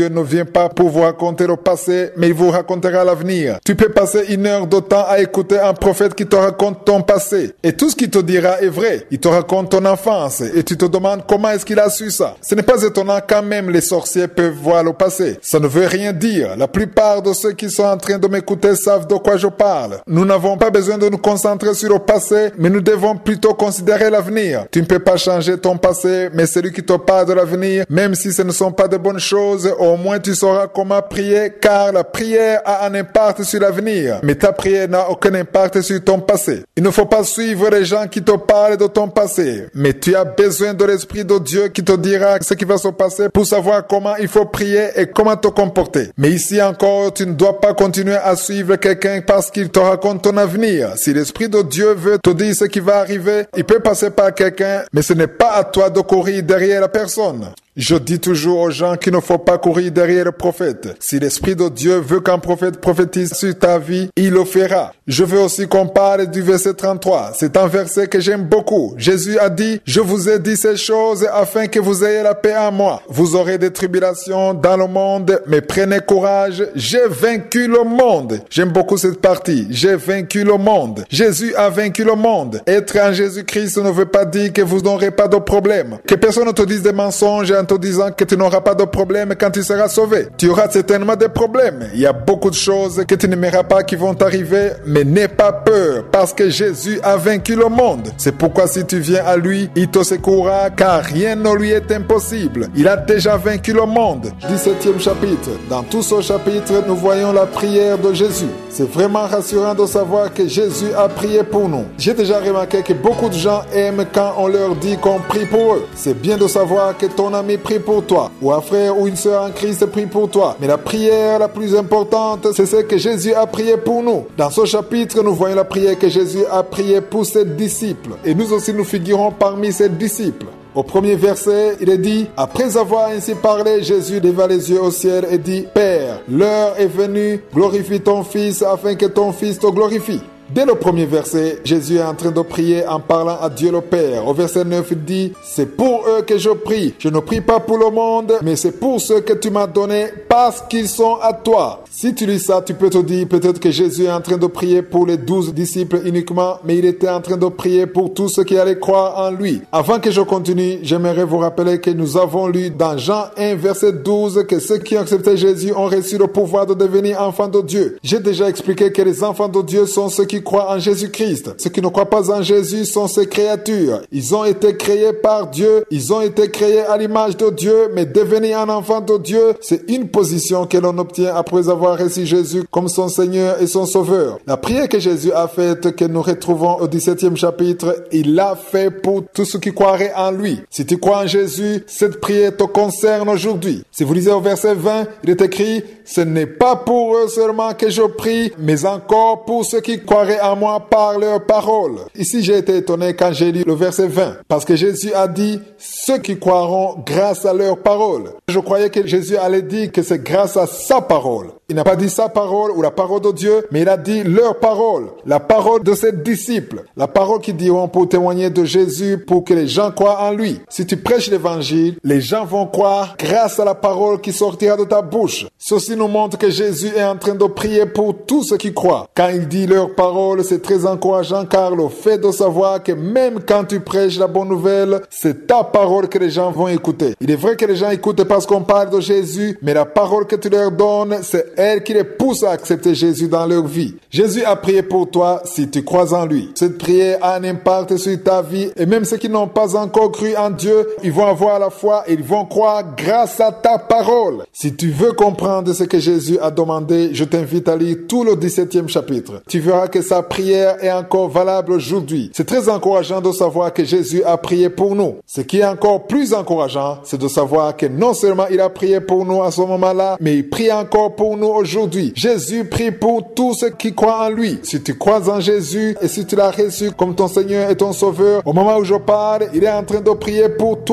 vient pas pour vous raconter le passé, mais il vous racontera l'avenir. Tu peux passer 1 heure de temps à écouter un prophète qui te raconte ton passé. Et tout ce qu'il te dira est vrai. Il te raconte ton enfance et tu te demandes comment est-ce qu'il a su ça. Ce n'est pas étonnant quand même les sorciers peuvent voir le passé. Ça ne veut rien dire. La plupart de ceux qui sont en train de m'écouter savent de quoi je parle. Nous n'avons pas besoin de nous concentrer sur le passé, mais nous devons plutôt considérer l'avenir. Tu ne peux pas changer ton passé, mais celui qui te parle de l'avenir, même si ce ne sont pas de bonnes choses, au moins tu sauras comment prier, car la prière a un impact sur l'avenir. Mais ta prière n'a aucun impact sur ton passé. Il ne faut pas suivre les gens qui te parlent de ton passé, mais tu as besoin de l'Esprit de Dieu qui te dira ce qui va se passer pour savoir comment il faut prier et comment te comporter. Mais ici encore, tu ne dois pas continuer à suivre quelqu'un parce qu'il te raconte ton avenir. Si l'Esprit de Dieu veut te dire ce qui va arriver, il peut passer par quelqu'un, mais ce n'est pas à toi de courir derrière la personne. Je dis toujours aux gens qu'il ne faut pas courir derrière le prophète. Si l'Esprit de Dieu veut qu'un prophète prophétise sur ta vie, il le fera. Je veux aussi qu'on parle du verset 33. C'est un verset que j'aime beaucoup. Jésus a dit, « Je vous ai dit ces choses afin que vous ayez la paix en moi. Vous aurez des tribulations dans le monde, mais prenez courage. J'ai vaincu le monde. » J'aime beaucoup cette partie. J'ai vaincu le monde. Jésus a vaincu le monde. Être en Jésus-Christ ne veut pas dire que vous n'aurez pas de problème. Que personne ne te dise des mensonges en te disant que tu n'auras pas de problème quand tu seras sauvé. Tu auras certainement des problèmes. Il y a beaucoup de choses que tu n'aimeras pas qui vont t'arriver, mais n'aie pas peur parce que Jésus a vaincu le monde. C'est pourquoi si tu viens à lui, il te secourra car rien ne lui est impossible. Il a déjà vaincu le monde. 17e chapitre. Dans tout ce chapitre, nous voyons la prière de Jésus. C'est vraiment rassurant de savoir que Jésus a prié pour nous. J'ai déjà remarqué que beaucoup de gens aiment quand on leur dit qu'on prie pour eux. C'est bien de savoir que ton ami prie pour toi, ou un frère ou une sœur en Christ prie pour toi. Mais la prière la plus importante, c'est celle que Jésus a prié pour nous. Dans ce chapitre, nous voyons la prière que Jésus a priée pour ses disciples. Et nous aussi, nous figurons parmi ses disciples. Au premier verset, il est dit, « Après avoir ainsi parlé, Jésus leva les yeux au ciel et dit, « Père, l'heure est venue, glorifie ton Fils afin que ton Fils te glorifie. » Dès le premier verset, Jésus est en train de prier en parlant à Dieu le Père. Au verset 9, il dit, « C'est pour eux que je prie. Je ne prie pas pour le monde, mais c'est pour ceux que tu m'as donnés parce qu'ils sont à toi. » Si tu lis ça, tu peux te dire peut-être que Jésus est en train de prier pour les 12 disciples uniquement, mais il était en train de prier pour tous ceux qui allaient croire en lui. Avant que je continue, j'aimerais vous rappeler que nous avons lu dans Jean 1, verset 12, que ceux qui ont accepté Jésus ont reçu le pouvoir de devenir enfants de Dieu. J'ai déjà expliqué que les enfants de Dieu sont ceux qui croient en Jésus-Christ. Ceux qui ne croient pas en Jésus sont ses créatures. Ils ont été créés par Dieu, ils ont été créés à l'image de Dieu, mais devenir un enfant de Dieu, c'est une position que l'on obtient après avoir reçu Jésus comme son Seigneur et son Sauveur. La prière que Jésus a faite, que nous retrouvons au 17e chapitre, il l'a fait pour tous ceux qui croiraient en lui. Si tu crois en Jésus, cette prière te concerne aujourd'hui. Si vous lisez au verset 20, il est écrit, « Ce n'est pas pour eux seulement que je prie, mais encore pour ceux qui croiraient en moi par leurs paroles. » Ici, j'ai été étonné quand j'ai lu le verset 20, parce que Jésus a dit « Ceux qui croiront grâce à leurs paroles ». Je croyais que Jésus allait dire que c'est grâce à sa parole. Il n'a pas dit sa parole ou la parole de Dieu, mais il a dit leur parole, la parole de ses disciples, la parole qu'ils diront pour témoigner de Jésus, pour que les gens croient en lui. Si tu prêches l'évangile, les gens vont croire grâce à la parole qui sortira de ta bouche. Ceci nous montre que Jésus est en train de prier pour tous ceux qui croient. Quand il dit leur parole, c'est très encourageant car le fait de savoir que même quand tu prêches la bonne nouvelle, c'est ta parole que les gens vont écouter. Il est vrai que les gens écoutent parce qu'on parle de Jésus, mais la parole que tu leur donnes, c'est elle qui les pousse à accepter Jésus dans leur vie. Jésus a prié pour toi si tu crois en lui. Cette prière a un impact sur ta vie et même ceux qui n'ont pas encore cru en Dieu, ils vont avoir la foi et ils vont croire grâce à ta parole. Si tu veux comprendre ce que Jésus a demandé, je t'invite à lire tout le 17e chapitre. Tu verras que sa prière est encore valable aujourd'hui. C'est très encourageant de savoir que Jésus a prié pour nous. Ce qui est encore plus encourageant, c'est de savoir que non seulement il a prié pour nous à ce moment-là, mais il prie encore pour nous aujourd'hui. Jésus prie pour tous ceux qui croient en lui. Si tu crois en Jésus et si tu l'as reçu comme ton Seigneur et ton Sauveur, au moment où je parle, il est en train de prier pour toi.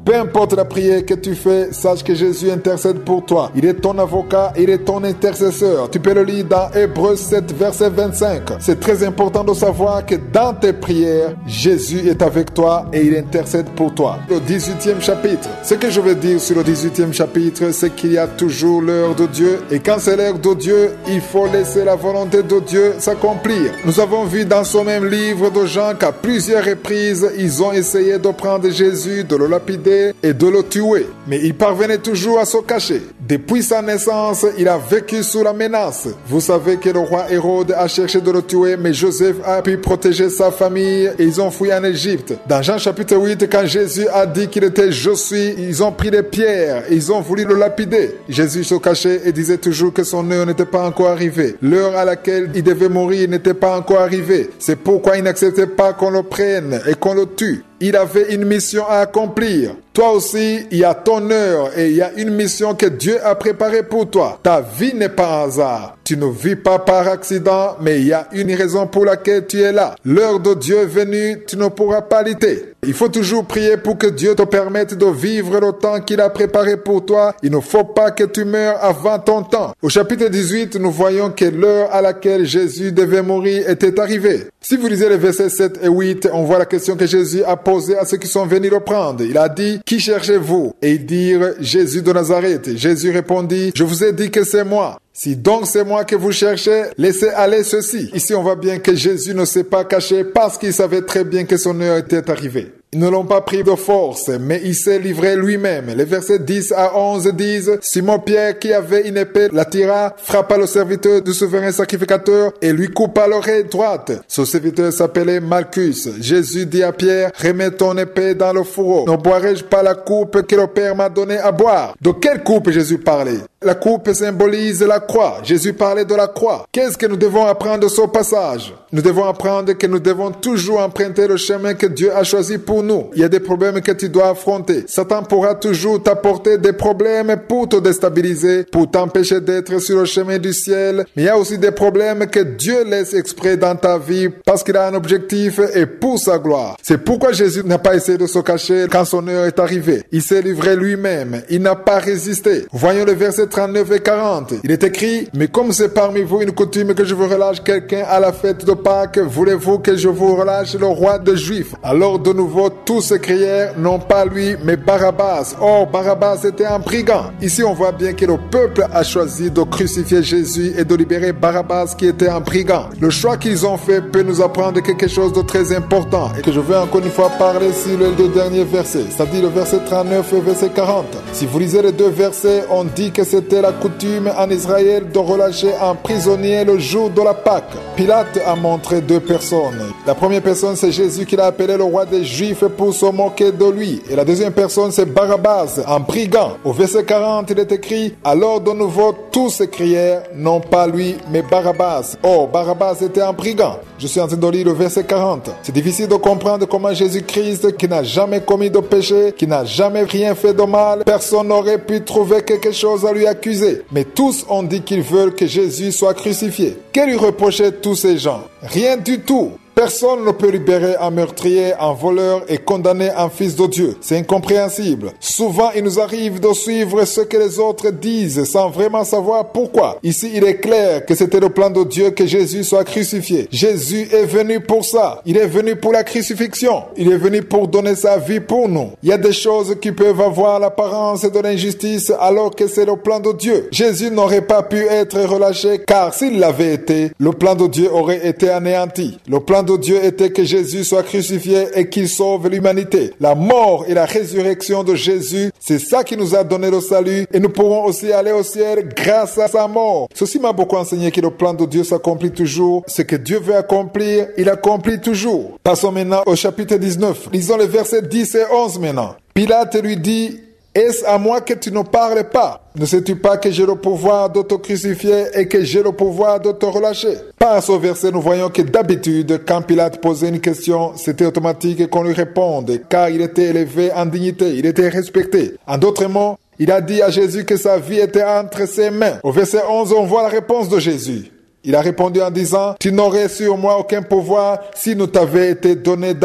Peu importe la prière que tu fais, sache que Jésus intercède pour toi. Il est ton avocat, il est ton intercesseur. Tu peux le lire dans Hébreux 7, verset 25. C'est très important de savoir que dans tes prières, Jésus est avec toi et il intercède pour toi. Le 18e chapitre. Ce que je veux dire sur le 18e chapitre, c'est qu'il y a toujours l'heure de Dieu. Et quand c'est l'heure de Dieu, il faut laisser la volonté de Dieu s'accomplir. Nous avons vu dans ce même livre de Jean qu'à plusieurs reprises, ils ont essayé de prendre Jésus, de le lapider et de le tuer. Mais il parvenait toujours à se cacher. Depuis sa naissance, il a vécu sous la menace. Vous savez que le roi Hérode a cherché de le tuer, mais Joseph a pu protéger sa famille et ils ont fui en Égypte. Dans Jean chapitre 8, quand Jésus a dit qu'il était « Je suis », ils ont pris des pierres et ils ont voulu le lapider. Jésus se cachait et disait toujours que son heure n'était pas encore arrivée. L'heure à laquelle il devait mourir n'était pas encore arrivée. C'est pourquoi il n'acceptait pas qu'on le prenne et qu'on le tue. Il avait une mission à accomplir. Toi aussi, il y a ton heure et il y a une mission que Dieu a préparée pour toi. Ta vie n'est pas un hasard. Tu ne vis pas par accident, mais il y a une raison pour laquelle tu es là. L'heure de Dieu est venue, tu ne pourras pas lutter. Il faut toujours prier pour que Dieu te permette de vivre le temps qu'il a préparé pour toi. Il ne faut pas que tu meurs avant ton temps. Au chapitre 18, nous voyons que l'heure à laquelle Jésus devait mourir était arrivée. Si vous lisez les versets 7 et 8, on voit la question que Jésus a posée à ceux qui sont venus le prendre. Il a dit, « Qui cherchez-vous » Et ils dirent, « Jésus de Nazareth ». Jésus répondit, « Je vous ai dit que c'est moi. Si donc c'est moi que vous cherchez, laissez aller ceci. » Ici, on voit bien que Jésus ne s'est pas caché parce qu'il savait très bien que son heure était arrivée. Ils ne l'ont pas pris de force, mais il s'est livré lui-même. Les versets 10 à 11 disent, Simon-Pierre, qui avait une épée, la tira, frappa le serviteur du souverain sacrificateur et lui coupa l'oreille droite. Ce serviteur s'appelait Malchus. Jésus dit à Pierre, remets ton épée dans le fourreau. Ne boirai-je pas la coupe que le Père m'a donnée à boire? De quelle coupe Jésus parlait? La coupe symbolise la croix. Jésus parlait de la croix. Qu'est-ce que nous devons apprendre de ce passage? Nous devons apprendre que nous devons toujours emprunter le chemin que Dieu a choisi pour nous. Il y a des problèmes que tu dois affronter. Satan pourra toujours t'apporter des problèmes pour te déstabiliser, pour t'empêcher d'être sur le chemin du ciel. Mais il y a aussi des problèmes que Dieu laisse exprès dans ta vie parce qu'il a un objectif et pour sa gloire. C'est pourquoi Jésus n'a pas essayé de se cacher quand son heure est arrivée. Il s'est livré lui-même. Il n'a pas résisté. Voyons le verset 39 et 40. Il est écrit, « Mais comme c'est parmi vous une coutume que je vous relâche quelqu'un à la fête de Pâques, voulez-vous que je vous relâche le roi des Juifs? » Alors de nouveau, tous se crièrent, non pas lui, mais Barabbas. Or, Barabbas était un brigand. Ici, on voit bien que le peuple a choisi de crucifier Jésus et de libérer Barabbas qui était un brigand. Le choix qu'ils ont fait peut nous apprendre quelque chose de très important et que je vais encore une fois parler sur les deux derniers versets, c'est-à-dire le verset 39 et verset 40. Si vous lisez les deux versets, on dit que c'était la coutume en Israël de relâcher un prisonnier le jour de la Pâque. Pilate a montré deux personnes. La première personne, c'est Jésus qu'il a appelé le roi des Juifs pour se moquer de lui. Et la deuxième personne, c'est Barabbas, un brigand. Au verset 40, il est écrit, « Alors de nouveau, tous s'écrièrent, non pas lui, mais Barabbas. » Or, Barabbas était un brigand. Je suis en train de lire le verset 40. C'est difficile de comprendre comment Jésus-Christ, qui n'a jamais commis de péché, qui n'a jamais rien fait de mal, personne n'aurait pu trouver quelque chose à lui accuser. Mais tous ont dit qu'ils veulent que Jésus soit crucifié. Que lui reprochaient tous ces gens? Rien du tout. Personne ne peut libérer un meurtrier, un voleur et condamner un fils de Dieu. C'est incompréhensible. Souvent, il nous arrive de suivre ce que les autres disent sans vraiment savoir pourquoi. Ici, il est clair que c'était le plan de Dieu que Jésus soit crucifié. Jésus est venu pour ça. Il est venu pour la crucifixion. Il est venu pour donner sa vie pour nous. Il y a des choses qui peuvent avoir l'apparence de l'injustice alors que c'est le plan de Dieu. Jésus n'aurait pas pu être relâché car s'il l'avait été, le plan de Dieu aurait été anéanti. Le plan de Dieu était que Jésus soit crucifié et qu'il sauve l'humanité. La mort et la résurrection de Jésus, c'est ça qui nous a donné le salut et nous pourrons aussi aller au ciel grâce à sa mort. Ceci m'a beaucoup enseigné que le plan de Dieu s'accomplit toujours. Ce que Dieu veut accomplir, il accomplit toujours. Passons maintenant au chapitre 19. Lisons les versets 10 et 11 maintenant. Pilate lui dit, « Est-ce à moi que tu ne parles pas? Ne sais-tu pas que j'ai le pouvoir de te crucifier et que j'ai le pouvoir de te relâcher? » Par ce verset, nous voyons que d'habitude, quand Pilate posait une question, c'était automatique qu'on lui réponde, car il était élevé en dignité, il était respecté. En d'autres mots, il a dit à Jésus que sa vie était entre ses mains. Au verset 11, on voit la réponse de Jésus. Il a répondu en disant, « Tu n'aurais sur moi aucun pouvoir si nous t'avait été donné d'en haut. »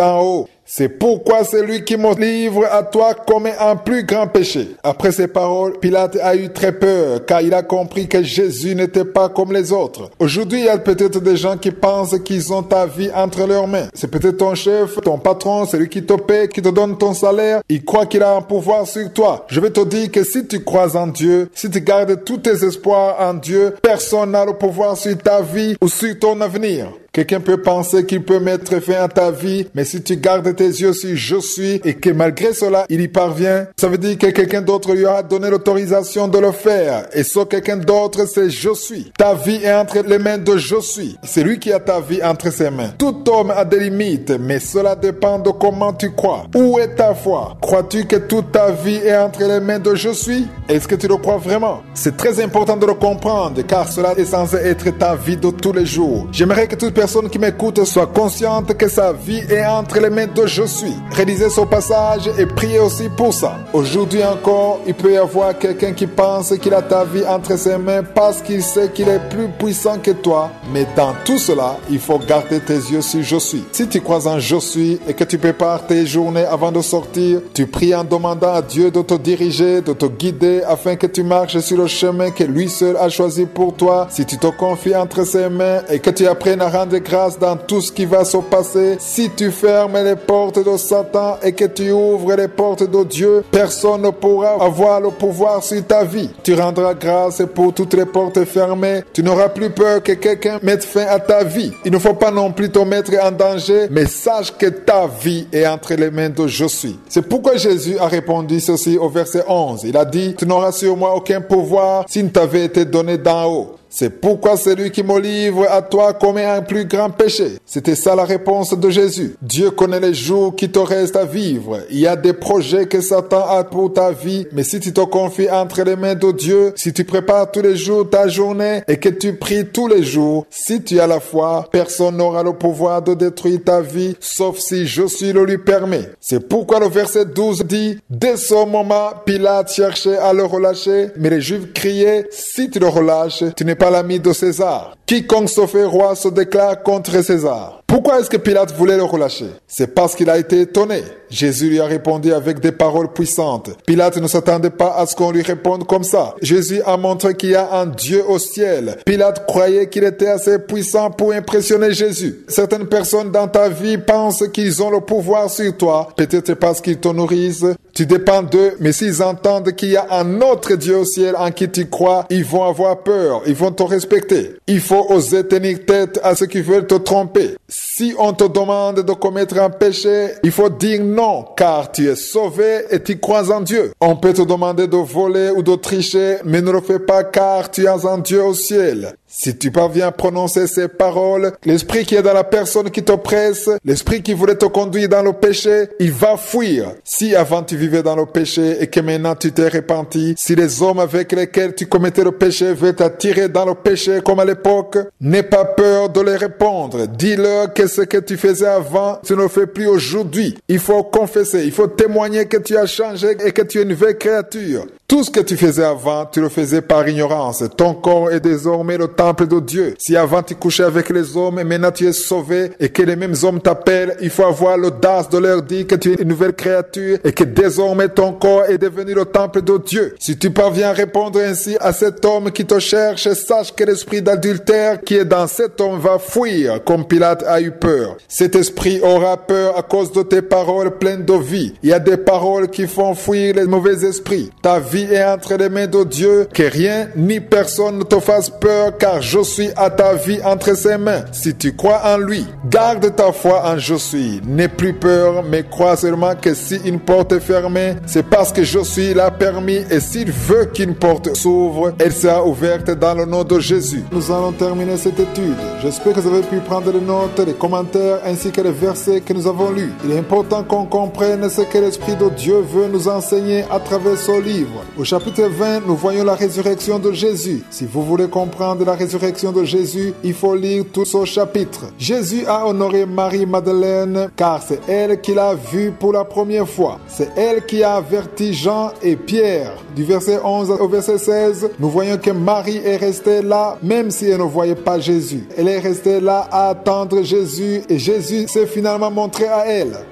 C'est pourquoi c'est lui qui me livre à toi commet un plus grand péché. Après ces paroles, Pilate a eu très peur, car il a compris que Jésus n'était pas comme les autres. Aujourd'hui, il y a peut-être des gens qui pensent qu'ils ont ta vie entre leurs mains. C'est peut-être ton chef, ton patron, celui qui te paie, qui te donne ton salaire. Il croit qu'il a un pouvoir sur toi. Je vais te dire que si tu crois en Dieu, si tu gardes tous tes espoirs en Dieu, personne n'a le pouvoir sur ta vie ou sur ton avenir. Quelqu'un peut penser qu'il peut mettre fin à ta vie, mais si tu gardes tes yeux sur je suis et que malgré cela, il y parvient, ça veut dire que quelqu'un d'autre lui a donné l'autorisation de le faire. Et ce quelqu'un d'autre, c'est je suis. Ta vie est entre les mains de je suis. C'est lui qui a ta vie entre ses mains. Tout homme a des limites, mais cela dépend de comment tu crois. Où est ta foi? Crois-tu que toute ta vie est entre les mains de je suis? Est-ce que tu le crois vraiment? C'est très important de le comprendre, car cela est censé être ta vie de tous les jours. J'aimerais que toute personne qui m'écoute soit consciente que sa vie est entre les mains de je suis. Réalisez ce passage et priez aussi pour ça. Aujourd'hui encore, il peut y avoir quelqu'un qui pense qu'il a ta vie entre ses mains parce qu'il sait qu'il est plus puissant que toi. Mais dans tout cela, il faut garder tes yeux sur je suis. Si tu crois en je suis et que tu prépares tes journées avant de sortir, tu pries en demandant à Dieu de te diriger, de te guider afin que tu marches sur le chemin que lui seul a choisi pour toi. Si tu te confies entre ses mains et que tu apprennes à rendre grâce dans tout ce qui va se passer, si tu fermes les portes de Satan et que tu ouvres les portes de Dieu, personne ne pourra avoir le pouvoir sur ta vie. Tu rendras grâce pour toutes les portes fermées. Tu n'auras plus peur que quelqu'un mette fin à ta vie. Il ne faut pas non plus te mettre en danger, mais sache que ta vie est entre les mains de je suis. C'est pourquoi Jésus a répondu ceci au verset 11. Il a dit, tu n'auras sur moi aucun pouvoir s'il ne t'avait été donné d'en haut. C'est pourquoi celui qui me livre à toi commet un plus grand péché. C'était ça la réponse de Jésus. Dieu connaît les jours qui te restent à vivre. Il y a des projets que Satan a pour ta vie, mais si tu te confies entre les mains de Dieu, si tu prépares tous les jours ta journée et que tu pries tous les jours, si tu as la foi, personne n'aura le pouvoir de détruire ta vie, sauf si je suis le lui permet. C'est pourquoi le verset 12 dit, dès ce moment, Pilate cherchait à le relâcher, mais les Juifs criaient, si tu le relâches, tu n'es pas l'ami de César. Quiconque se fait roi se déclare contre César. Pourquoi est-ce que Pilate voulait le relâcher? C'est parce qu'il a été étonné. Jésus lui a répondu avec des paroles puissantes. Pilate ne s'attendait pas à ce qu'on lui réponde comme ça. Jésus a montré qu'il y a un Dieu au ciel. Pilate croyait qu'il était assez puissant pour impressionner Jésus. Certaines personnes dans ta vie pensent qu'ils ont le pouvoir sur toi. Peut-être parce qu'ils te nourrissent. Tu dépends d'eux, mais s'ils entendent qu'il y a un autre Dieu au ciel en qui tu crois, ils vont avoir peur. Ils vont te respecter. Il faut oser tenir tête à ceux qui veulent te tromper. Si on te demande de commettre un péché, il faut dire non, car tu es sauvé et tu crois en Dieu. On peut te demander de voler ou de tricher, mais ne le fais pas car tu as un Dieu au ciel. Si tu parviens à prononcer ces paroles, l'esprit qui est dans la personne qui t'oppresse, l'esprit qui voulait te conduire dans le péché, il va fuir. Si avant tu vivais dans le péché et que maintenant tu t'es repenti, si les hommes avec lesquels tu commettais le péché veulent t'attirer dans le péché comme à l'époque, n'aie pas peur de les répondre. Dis-leur que ce que tu faisais avant, tu ne le fais plus aujourd'hui. Il faut confesser, il faut témoigner que tu as changé et que tu es une nouvelle créature. Tout ce que tu faisais avant, tu le faisais par ignorance. Ton corps est désormais le temple de Dieu. Si avant tu couchais avec les hommes et maintenant tu es sauvé et que les mêmes hommes t'appellent, il faut avoir l'audace de leur dire que tu es une nouvelle créature et que désormais ton corps est devenu le temple de Dieu. Si tu parviens à répondre ainsi à cet homme qui te cherche, sache que l'esprit d'adultère qui est dans cet homme va fuir comme Pilate a eu peur. Cet esprit aura peur à cause de tes paroles pleines de vie. Il y a des paroles qui font fuir les mauvais esprits. Ta vie est entre les mains de Dieu, que rien ni personne ne te fasse peur, car je suis à ta vie entre ses mains. Si tu crois en lui, garde ta foi en je suis. N'aie plus peur, mais crois seulement que si une porte est fermée, c'est parce que je suis l'a permis, et s'il veut qu'une porte s'ouvre, elle sera ouverte dans le nom de Jésus. Nous allons terminer cette étude. J'espère que vous avez pu prendre les notes, les commentaires ainsi que les versets que nous avons lus. Il est important qu'on comprenne ce que l'Esprit de Dieu veut nous enseigner à travers ce livre. Au chapitre 20, nous voyons la résurrection de Jésus. Si vous voulez comprendre la résurrection de Jésus, il faut lire tout ce chapitre. Jésus a honoré Marie-Madeleine car c'est elle qui l'a vu pour la première fois. C'est elle qui a averti Jean et Pierre. Du verset 11 au verset 16, nous voyons que Marie est restée là même si elle ne voyait pas Jésus. Elle est restée là à attendre Jésus et Jésus s'est finalement montré à elle.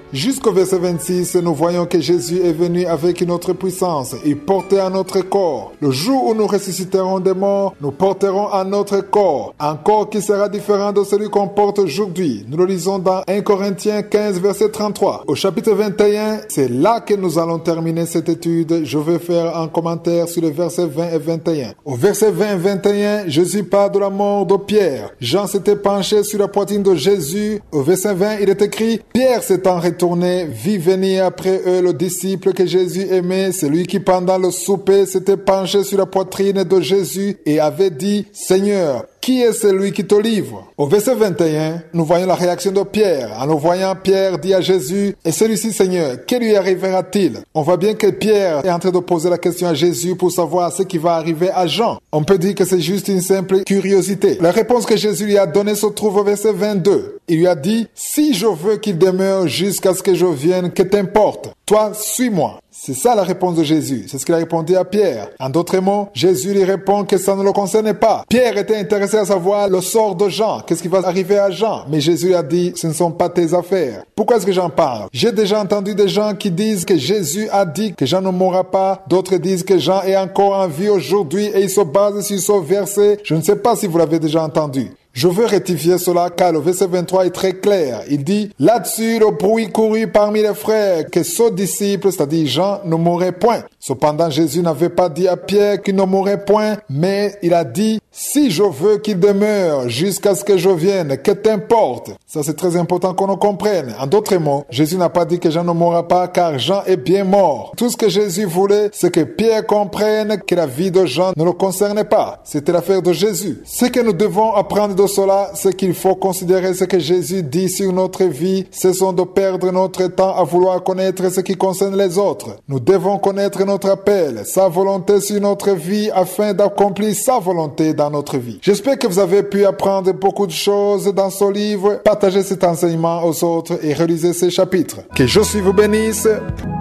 Jusqu'au verset 26, nous voyons que Jésus est venu avec une autre puissance. Il portait à notre corps. Le jour où nous ressusciterons des morts, nous porterons à notre corps. Un corps qui sera différent de celui qu'on porte aujourd'hui. Nous le lisons dans 1 Corinthiens 15, verset 33. Au chapitre 21, c'est là que nous allons terminer cette étude. Je vais faire un commentaire sur les versets 20 et 21. Au verset 20 et 21, Jésus parle de la mort de Pierre. Jean s'était penché sur la poitrine de Jésus. Au verset 20, il est écrit, Pierre s'étant retourné, vit venir après eux le disciple que Jésus aimait, celui qui pendant le souper s'était penché sur la poitrine de Jésus et avait dit, Seigneur, qui est celui qui te livre? Au verset 21, nous voyons la réaction de Pierre. En le voyant, Pierre dit à Jésus, et celui-ci, Seigneur, que lui arrivera-t-il? On voit bien que Pierre est en train de poser la question à Jésus pour savoir ce qui va arriver à Jean. On peut dire que c'est juste une simple curiosité. La réponse que Jésus lui a donnée se trouve au verset 22. Il lui a dit, si je veux qu'il demeure jusqu'à ce que je vienne, que t'importe? Toi, suis-moi. C'est ça la réponse de Jésus. C'est ce qu'il a répondu à Pierre. En d'autres mots, Jésus lui répond que ça ne le concernait pas. Pierre était intéressé à savoir le sort de Jean. Qu'est-ce qui va arriver à Jean? Mais Jésus lui a dit, ce ne sont pas tes affaires. Pourquoi est-ce que j'en parle? J'ai déjà entendu des gens qui disent que Jésus a dit que Jean ne mourra pas. D'autres disent que Jean est encore en vie aujourd'hui et ils se basent sur ce verset. Je ne sais pas si vous l'avez déjà entendu. Je veux rectifier cela car le verset 23 est très clair. Il dit, là-dessus, le bruit courut parmi les frères que ce disciple, c'est-à-dire Jean, ne mourrait point. Cependant, Jésus n'avait pas dit à Pierre qu'il ne mourrait point, mais il a dit, si je veux qu'il demeure jusqu'à ce que je vienne, que t'importe? Ça, c'est très important qu'on le comprenne. En d'autres mots, Jésus n'a pas dit que Jean ne mourra pas car Jean est bien mort. Tout ce que Jésus voulait, c'est que Pierre comprenne que la vie de Jean ne le concernait pas. C'était l'affaire de Jésus. Ce que nous devons apprendre de cela, c'est qu'il faut considérer ce que Jésus dit sur notre vie. Cessons de perdre notre temps à vouloir connaître ce qui concerne les autres. Nous devons connaître notre appel, sa volonté sur notre vie afin d'accomplir sa volonté dans notre vie. J'espère que vous avez pu apprendre beaucoup de choses dans ce livre. Partagez cet enseignement aux autres et relisez ces chapitres. Que Jésus vous bénisse.